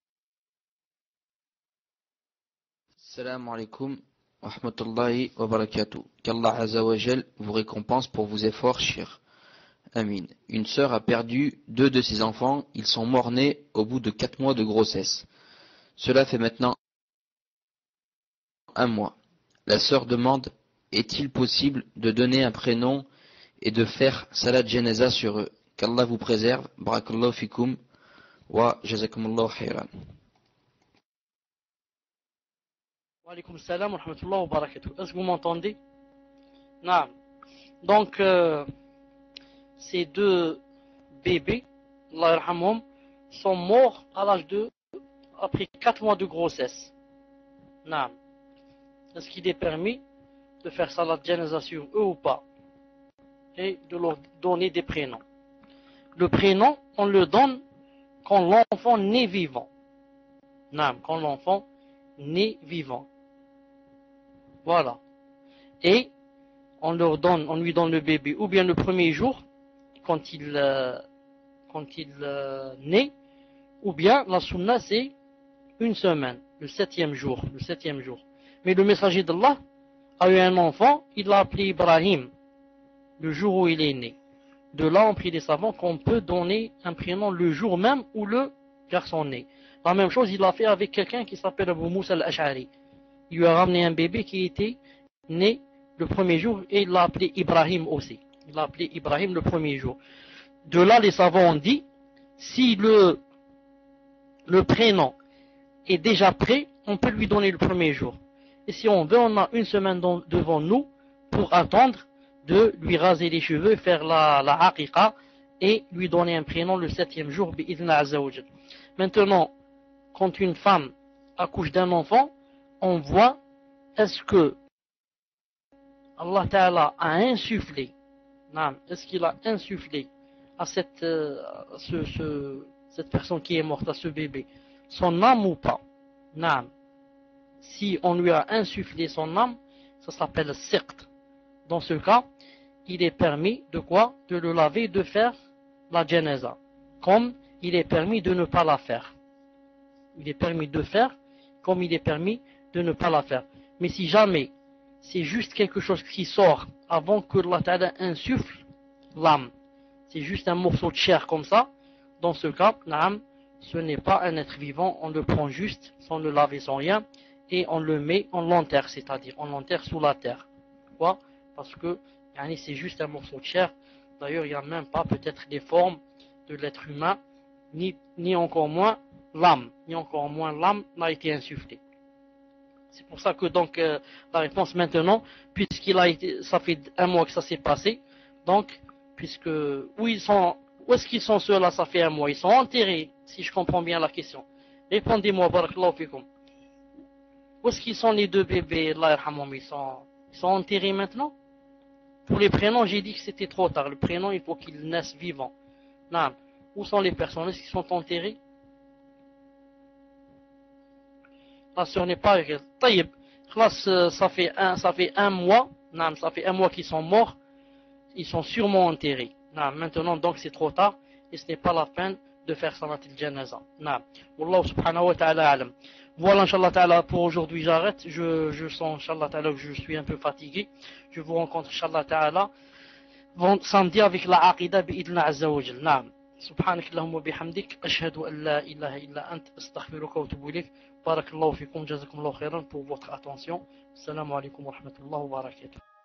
S2: Salam alaikum wa rahmatullahi wa barakatuh. Qu'Allah Azza wa Jal vous récompense pour vos efforts, chers. Amin. Une sœur a perdu 2 de ses enfants. Ils sont morts-nés au bout de 4 mois de grossesse. Cela fait maintenant 1 mois. La sœur demande, est-il possible de donner un prénom et de faire salat janaza sur eux? Qu'Allah vous préserve. Barakallahu fikum wa jazakumullahu khairan.
S1: Wa alaykum salam wa rahmatullahi wa barakatuh. Est-ce que vous m'entendez? Non. Donc, ces 2 bébés, Allah yarhamhum, sont morts à l'âge après 4 mois de grossesse. Non. Est-ce qu'il est permis de faire salat janaza sur eux ou pas? Et de leur donner des prénoms. Le prénom, on le donne quand l'enfant naît vivant. Non, quand l'enfant naît vivant. Voilà. Et on lui donne le bébé ou bien le premier jour quand il naît, ou bien la sunna c'est 1 semaine, le 7e jour. Mais le messager d'Allah a eu un enfant, il l'a appelé Ibrahim le jour où il est né. De là on prie les savants qu'on peut donner un prénom le jour même où le garçon naît. La même chose il l'a fait avec quelqu'un qui s'appelle Abu Moussa al-Ash'ari. Il lui a ramené un bébé qui était né le premier jour et il l'a appelé Ibrahim aussi. Il l'a appelé Ibrahim le premier jour. De là, les savants ont dit, si le prénom est déjà prêt, on peut lui donner le premier jour. Et si on veut, on a 1 semaine devant nous pour attendre de lui raser les cheveux, faire la aqiqa et lui donner un prénom le 7e jour, bi'idhna azza wa jal. Maintenant, quand une femme accouche d'un enfant, on voit est-ce que Allah Ta'ala a insufflé, est-ce qu'il a insufflé à cette personne qui est morte, à ce bébé, son âme ou pas? Si on lui a insufflé son âme, ça s'appelle siqt. Dans ce cas, il est permis de quoi? De le laver et de faire la janaza. Comme il est permis de ne pas la faire. Il est permis de faire comme il est permis de ne pas la faire. Mais si jamais c'est juste quelque chose qui sort avant que Allah Ta'ala insuffle l'âme, c'est juste un morceau de chair comme ça, dans ce cas, ce n'est pas un être vivant, on le prend juste sans le laver, sans rien, et on le met, on l'enterre, c'est-à-dire on l'enterre sous la terre. Pourquoi? parce que yani, c'est juste un morceau de chair. D'ailleurs, il n'y a même pas peut-être des formes de l'être humain, ni encore moins l'âme, n'a été insufflée. C'est pour ça que donc la réponse maintenant, puisqu'il a été, ça fait un mois que ça s'est passé, donc puisque où est-ce qu'ils sont ceux-là, ça fait un mois, ils sont enterrés, si je comprends bien la question. Répondez-moi, barakallahu fikum. Où est-ce qu'ils sont les deux bébés, Allah yarhamhum, ils sont enterrés maintenant? Pour les prénoms, j'ai dit que c'était trop tard. Le prénom, il faut qu'ils naissent vivants. Non. Où sont les personnes? Est-ce qu'ils sont enterrés? La sœur n'est pas heureuse. Taïb, ça fait un mois. Non, ça fait un mois qu'ils sont morts. Ils sont sûrement enterrés. Non, maintenant, donc, c'est trop tard. Et ce n'est pas la peine de faire salat al-janaza. Non. Wallahu subhanahu wa ta'ala alam. Voilà, Inch'Allah ta'ala, pour aujourd'hui, j'arrête. Je sens, Inch'Allah ta'ala, que je suis un peu fatigué. Je vous rencontre, Inch'Allah ta'ala, samedi avec la aqidah bi'idna azza wa jal. Naam. سبحانك اللهم وبحمدك أشهد أن لا إله إلا أنت أستغفرك وأتوب إليك بارك الله فيكم جزاكم الله خيرا pour votre attention السلام عليكم ورحمة الله وبركاته